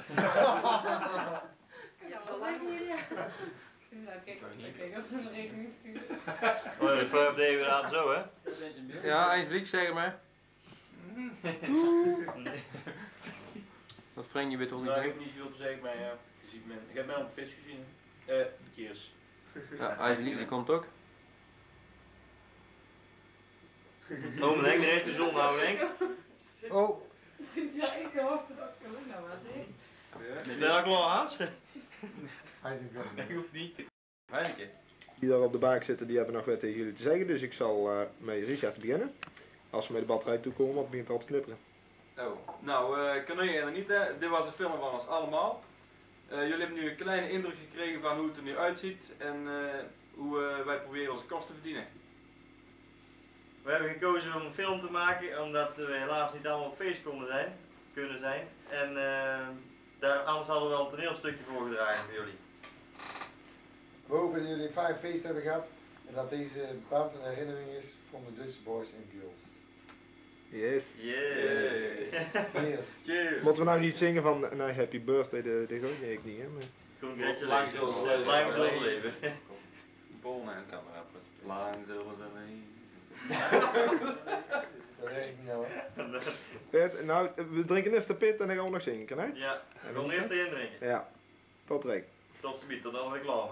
Ja, dat lijkt me niet. Ze zijn uitkijken dat ze een rekening sturen. Oh, de vijf even aan zo, hè? Ja, eens liek zeg maar. Dat Frank je weet toch niet. Nou, ik heb niet zoveel te zeggen, maar ja, je ziet men. Ik heb mij op vis gezien. Eh, uh, keers. Ja, hij liek, die komt ook. Oh, Henk, er heeft de zon nou, Henk. Oh. Zit ja, ik hoop dat ik corona was, hè? Ben je al klaar, Hans? Hij denkt wel. Ik hoef niet. Heineken. Die daar op de bank zitten, die hebben nog wat tegen jullie te zeggen. Dus ik zal uh, met Richard beginnen. Als we met de batterij toekomen, want het begint al te knipperen. Oh, nou, uh, Cornelia en Anita, dit was een film van ons allemaal. Uh, jullie hebben nu een kleine indruk gekregen van hoe het er nu uitziet en uh, hoe uh, wij proberen onze kosten te verdienen. We hebben gekozen om een film te maken omdat we helaas niet allemaal op feest konden zijn, kunnen zijn. En uh, daar, anders hadden we wel een toneelstukje voorgedragen voor jullie. We hopen dat jullie een fijn feest hebben gehad en dat deze band een herinnering is van de Dutch Boys and Girls. Yes. Yeah. Yes. Cheers. Moeten we nou niet zingen van nee, happy birthday, de de gooi nee, ik niet, hè? Maar... Congratulations. Lang zullen leven. Bol naar de camera. Lang zullen we leven. Dat weet ik niet nou, hè. Pet, nou, we drinken eerst de pit en dan gaan we nog zingen, kan hè? Ja, we gaan eerst erin drinken. Ja, tot direct. Tot ziens, tot dan reclame.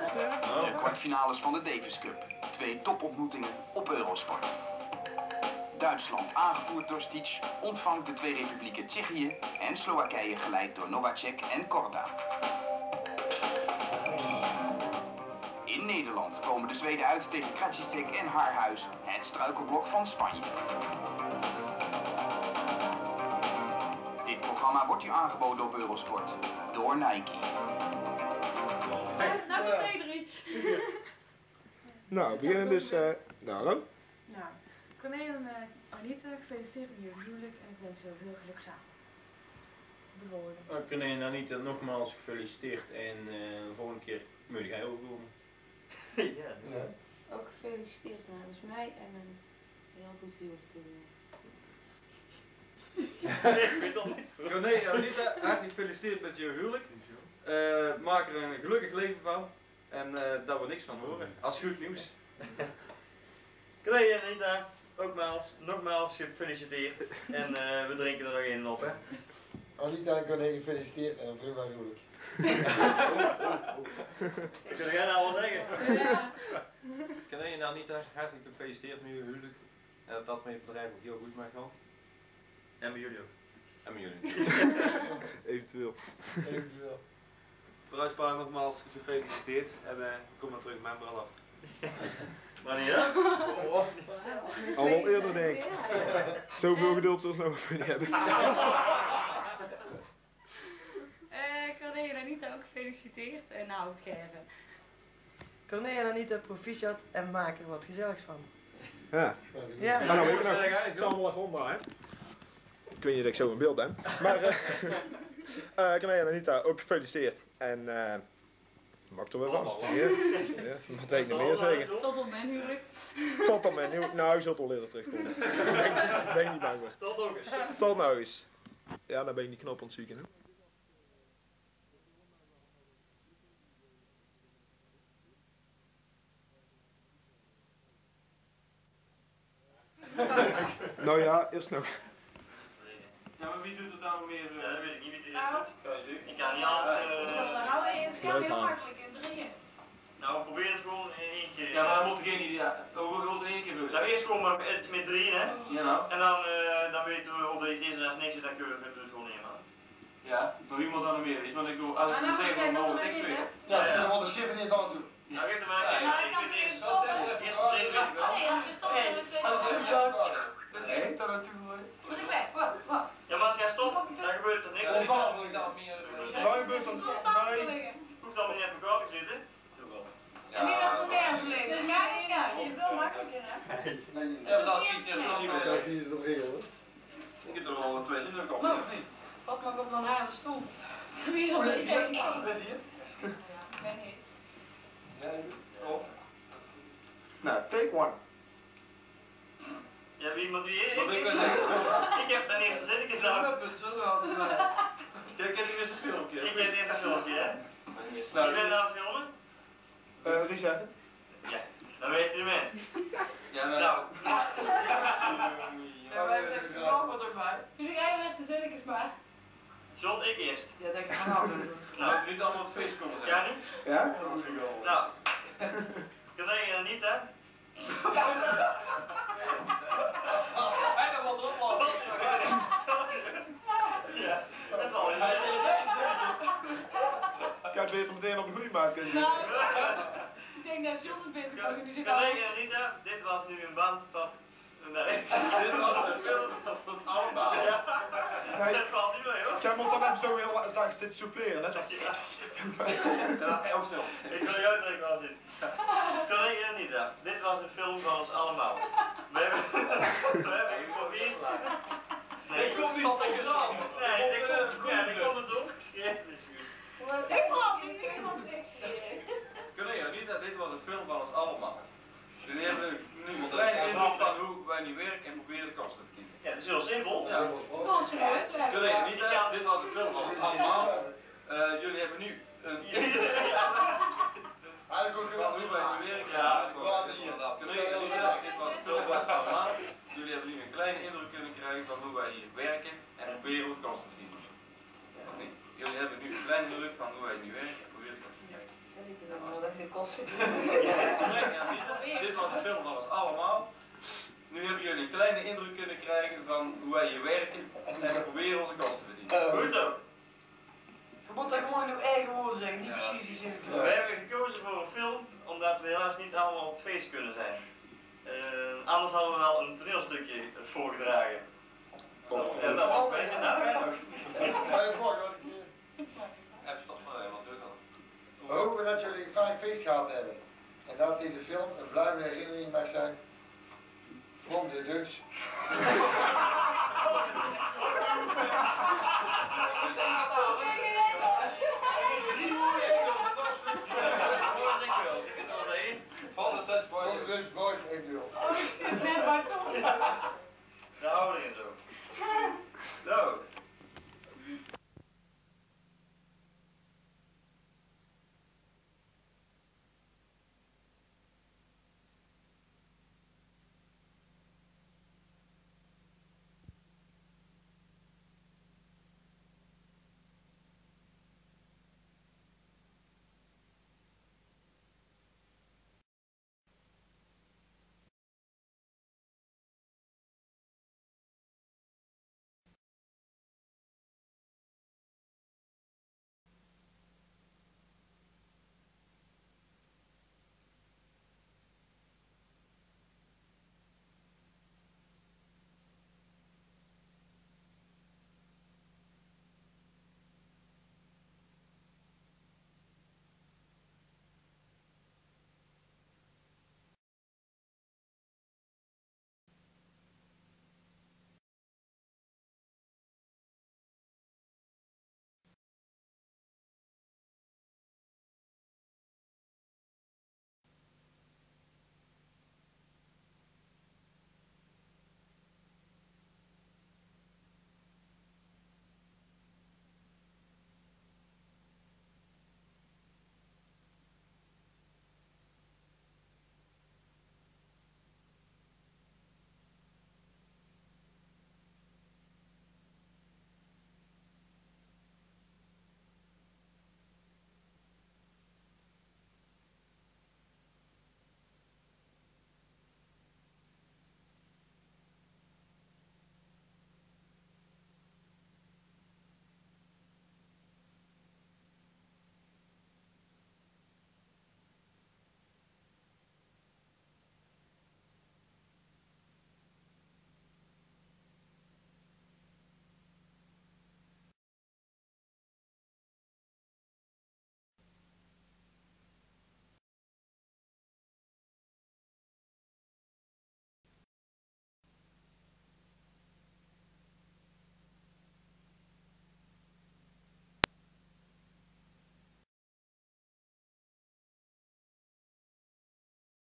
De kwartfinales van de Davis Cup. Twee topontmoetingen op Eurosport. Duitsland, aangevoerd door Stich, ontvangt de twee republieken Tsjechië en Slowakije geleid door Novacek en Korda. In Nederland komen de Zweden uit tegen Krajicek en Haarhuis, het struikelblok van Spanje. Dit programma wordt u aangeboden op Eurosport door Nike. Nou, de Frederik. Nou, we beginnen dus... Uh, nou, hallo. Nou, Corné en uh, Anita, gefeliciteerd met jullie huwelijk en ik wens jullie heel geluk samen. De woorden. Nou, Corné en Anita, nogmaals gefeliciteerd en uh, de volgende keer moet jij ook komen. Ja, ja. Ook gefeliciteerd namens mij en een heel goed huwelijk toegewenst. Ik weet al niet. Corné en Anita, hartelijk gefeliciteerd met je huwelijk. Uh, maak er een gelukkig leven van. En uh, dat we niks van horen. Als goed nieuws. Corné en Anita, nogmaals, nogmaals gefeliciteerd. En uh, we drinken er nog één op, hè. Anita en Corné gefeliciteerd en een vruchtbaar huwelijk. Kun jij nou wel zeggen? Ja. Corné en Anita, hartelijk gefeliciteerd met je huwelijk. En dat dat met je bedrijf ook heel goed mag gaan. En bij jullie ook. En met jullie. Eventueel. Eventueel. Bruidspaar nogmaals gefeliciteerd en uh, kom maar terug met mijn af. Wanneer? Oh. Al wel eerder denk ik. Zoveel geduld zoals nog niet hebben. Eh, Corné en Anita ook gefeliciteerd en nou, Gerben. Corné en Anita, proficiat en maak er wat gezelligs van. Ja. Ja. Nou, nou weet ik nog. Ik zal hem wel even omdraaien. Ik weet niet dat ik zo in beeld ben. Maar, uh, uh, Corné en Anita, ook gefeliciteerd. En, uh, mag er weer van. Ja, ja, wat ik niet meer zeggen. Tot op mijn huwelijk. Tot op mijn huwelijk. Nou, je zult wel eerder terugkomen. Daar ben ik niet bang voor. Tot nog eens. Tot nou eens. Ja, dan ben ik die knop aan het zoeken. Hè. Nou ja, eerst nog. Ja, maar wie doet het nou meer? Uh, ja, dat weet ik niet. Wie het Nou, ik kan niet aan. ik heb er nou eens, het gaat heel makkelijk in drieën. Nou, we proberen het gewoon in één keer. Ja, maar we moeten geen idee. We moeten één keer doen. Nou, eerst gewoon met, met drieën, hè? Ja, nou. En dan, uh, dan weten we of deze eerste en niks is, dan kunnen we het gewoon nemen. Ja, door iemand dan meer is, want ik doe alles moet zeggen van de tekst weer. Ja, dan wordt de schip niet aan het doen. Nou, weet je maar, Ja, ik ik kan weet weer eerst stoppen. eerst twee weet ik wel. Nee, als we stoppen met twee. Nee, dat natuurlijk. Moet ik weg? Wacht, wacht. Ja, maar als jij stopt, dan gebeurt er niks. Ja, dan wil ik dat meer. Dan gebeurt er niks. Hoeft dan niet even koud te zitten. En die dat er nergens liggen. Ja, ja, je is wel makkelijker, hè? Ja, maar dat ziet er zo niet Ja, meer. zie je dat regelen. Ik heb er al twee zinnen op, of niet? Wat mag op mijn haar de stoel? Wie is op de gekeken? Ben je hier? Ik ben niet. Oh. Nou, take one. Ja, wie moet wie? Wat ik ben Ik heb ten eerste zin, ik is nou. Kijk, ik heb eerst een filmpje. Ik ben het eerste filmpje, hè? Nou, Ik ben aan het filmen. Uh, Richard. Ja, dan weet je de mens. ja, maar... Nou. Ja, wij zeggen gewoon wat erbij. Jullie rijden best de zinnetjes maar. John, ik eerst. Ja, denk ik van nou. Nou, ik niet allemaal op face komen. Ja, nu? Ja? Nou. Corné en Anita. Hij dan wel erop laten. Ja, dat is al. Ik kan het beter meteen op de goede maken. Nou, ik denk dat John het beter kan. Die zit al. Corné en Anita, dit was nu een band van... Nee. Dit was een film van allemaal. Ja. Dat valt niet mee, hoor. Jij moet dan even zo heel zacht zitten souffleren, hè? Ja. Ja, ook stil. Ik wil je uitleggen waar zit. Corné en Anita, dit was een film van ons allemaal. We hebben, we hebben geprobeerd. Nee, Ik kom niet op de raam. Nee, ik kom, ja, ik kom het ook. Geschreven is goed. Ik mag niet iemand zeggen. Corné en Anita, dit was een film van ons allemaal. Jullie hebben nu een kleine indruk van hoe wij nu werken en proberen de kosten te kiezen. Ja, dat is heel simpel. Ja. Corné en Anita, dit was een film van ons allemaal. Uh, jullie hebben nu een indruk Hij komt van hoe wij nu werken. Ja, Corné en Anita, dit was een film van ons allemaal. Jullie hebben nu een kleine indruk kunnen krijgen van hoe wij hier werken en proberen hoe de kosten te kiezen. Of niet? Jullie hebben nu een kleine indruk van hoe wij nu werken en proberen de kosten te kiezen. Dat veel kosten. Dit was een film van ons allemaal. Nu hebben jullie een kleine indruk kunnen krijgen van hoe wij hier werken en we proberen onze kant te verdienen. Goed zo. Je moet dat gewoon in uw eigen woorden zeggen, niet precies die zin. We hebben gekozen voor een film, omdat we helaas niet allemaal op het feest kunnen zijn. Uh, anders hadden we wel een toneelstukje voorgedragen. En dat was bij zin naar We hopen dat jullie een fijn feest gehad hebben. En dat deze film een blijvende herinnering mag zijn. From the Dutch. Van de Dutch Boys. From the Dutch Boys en girls.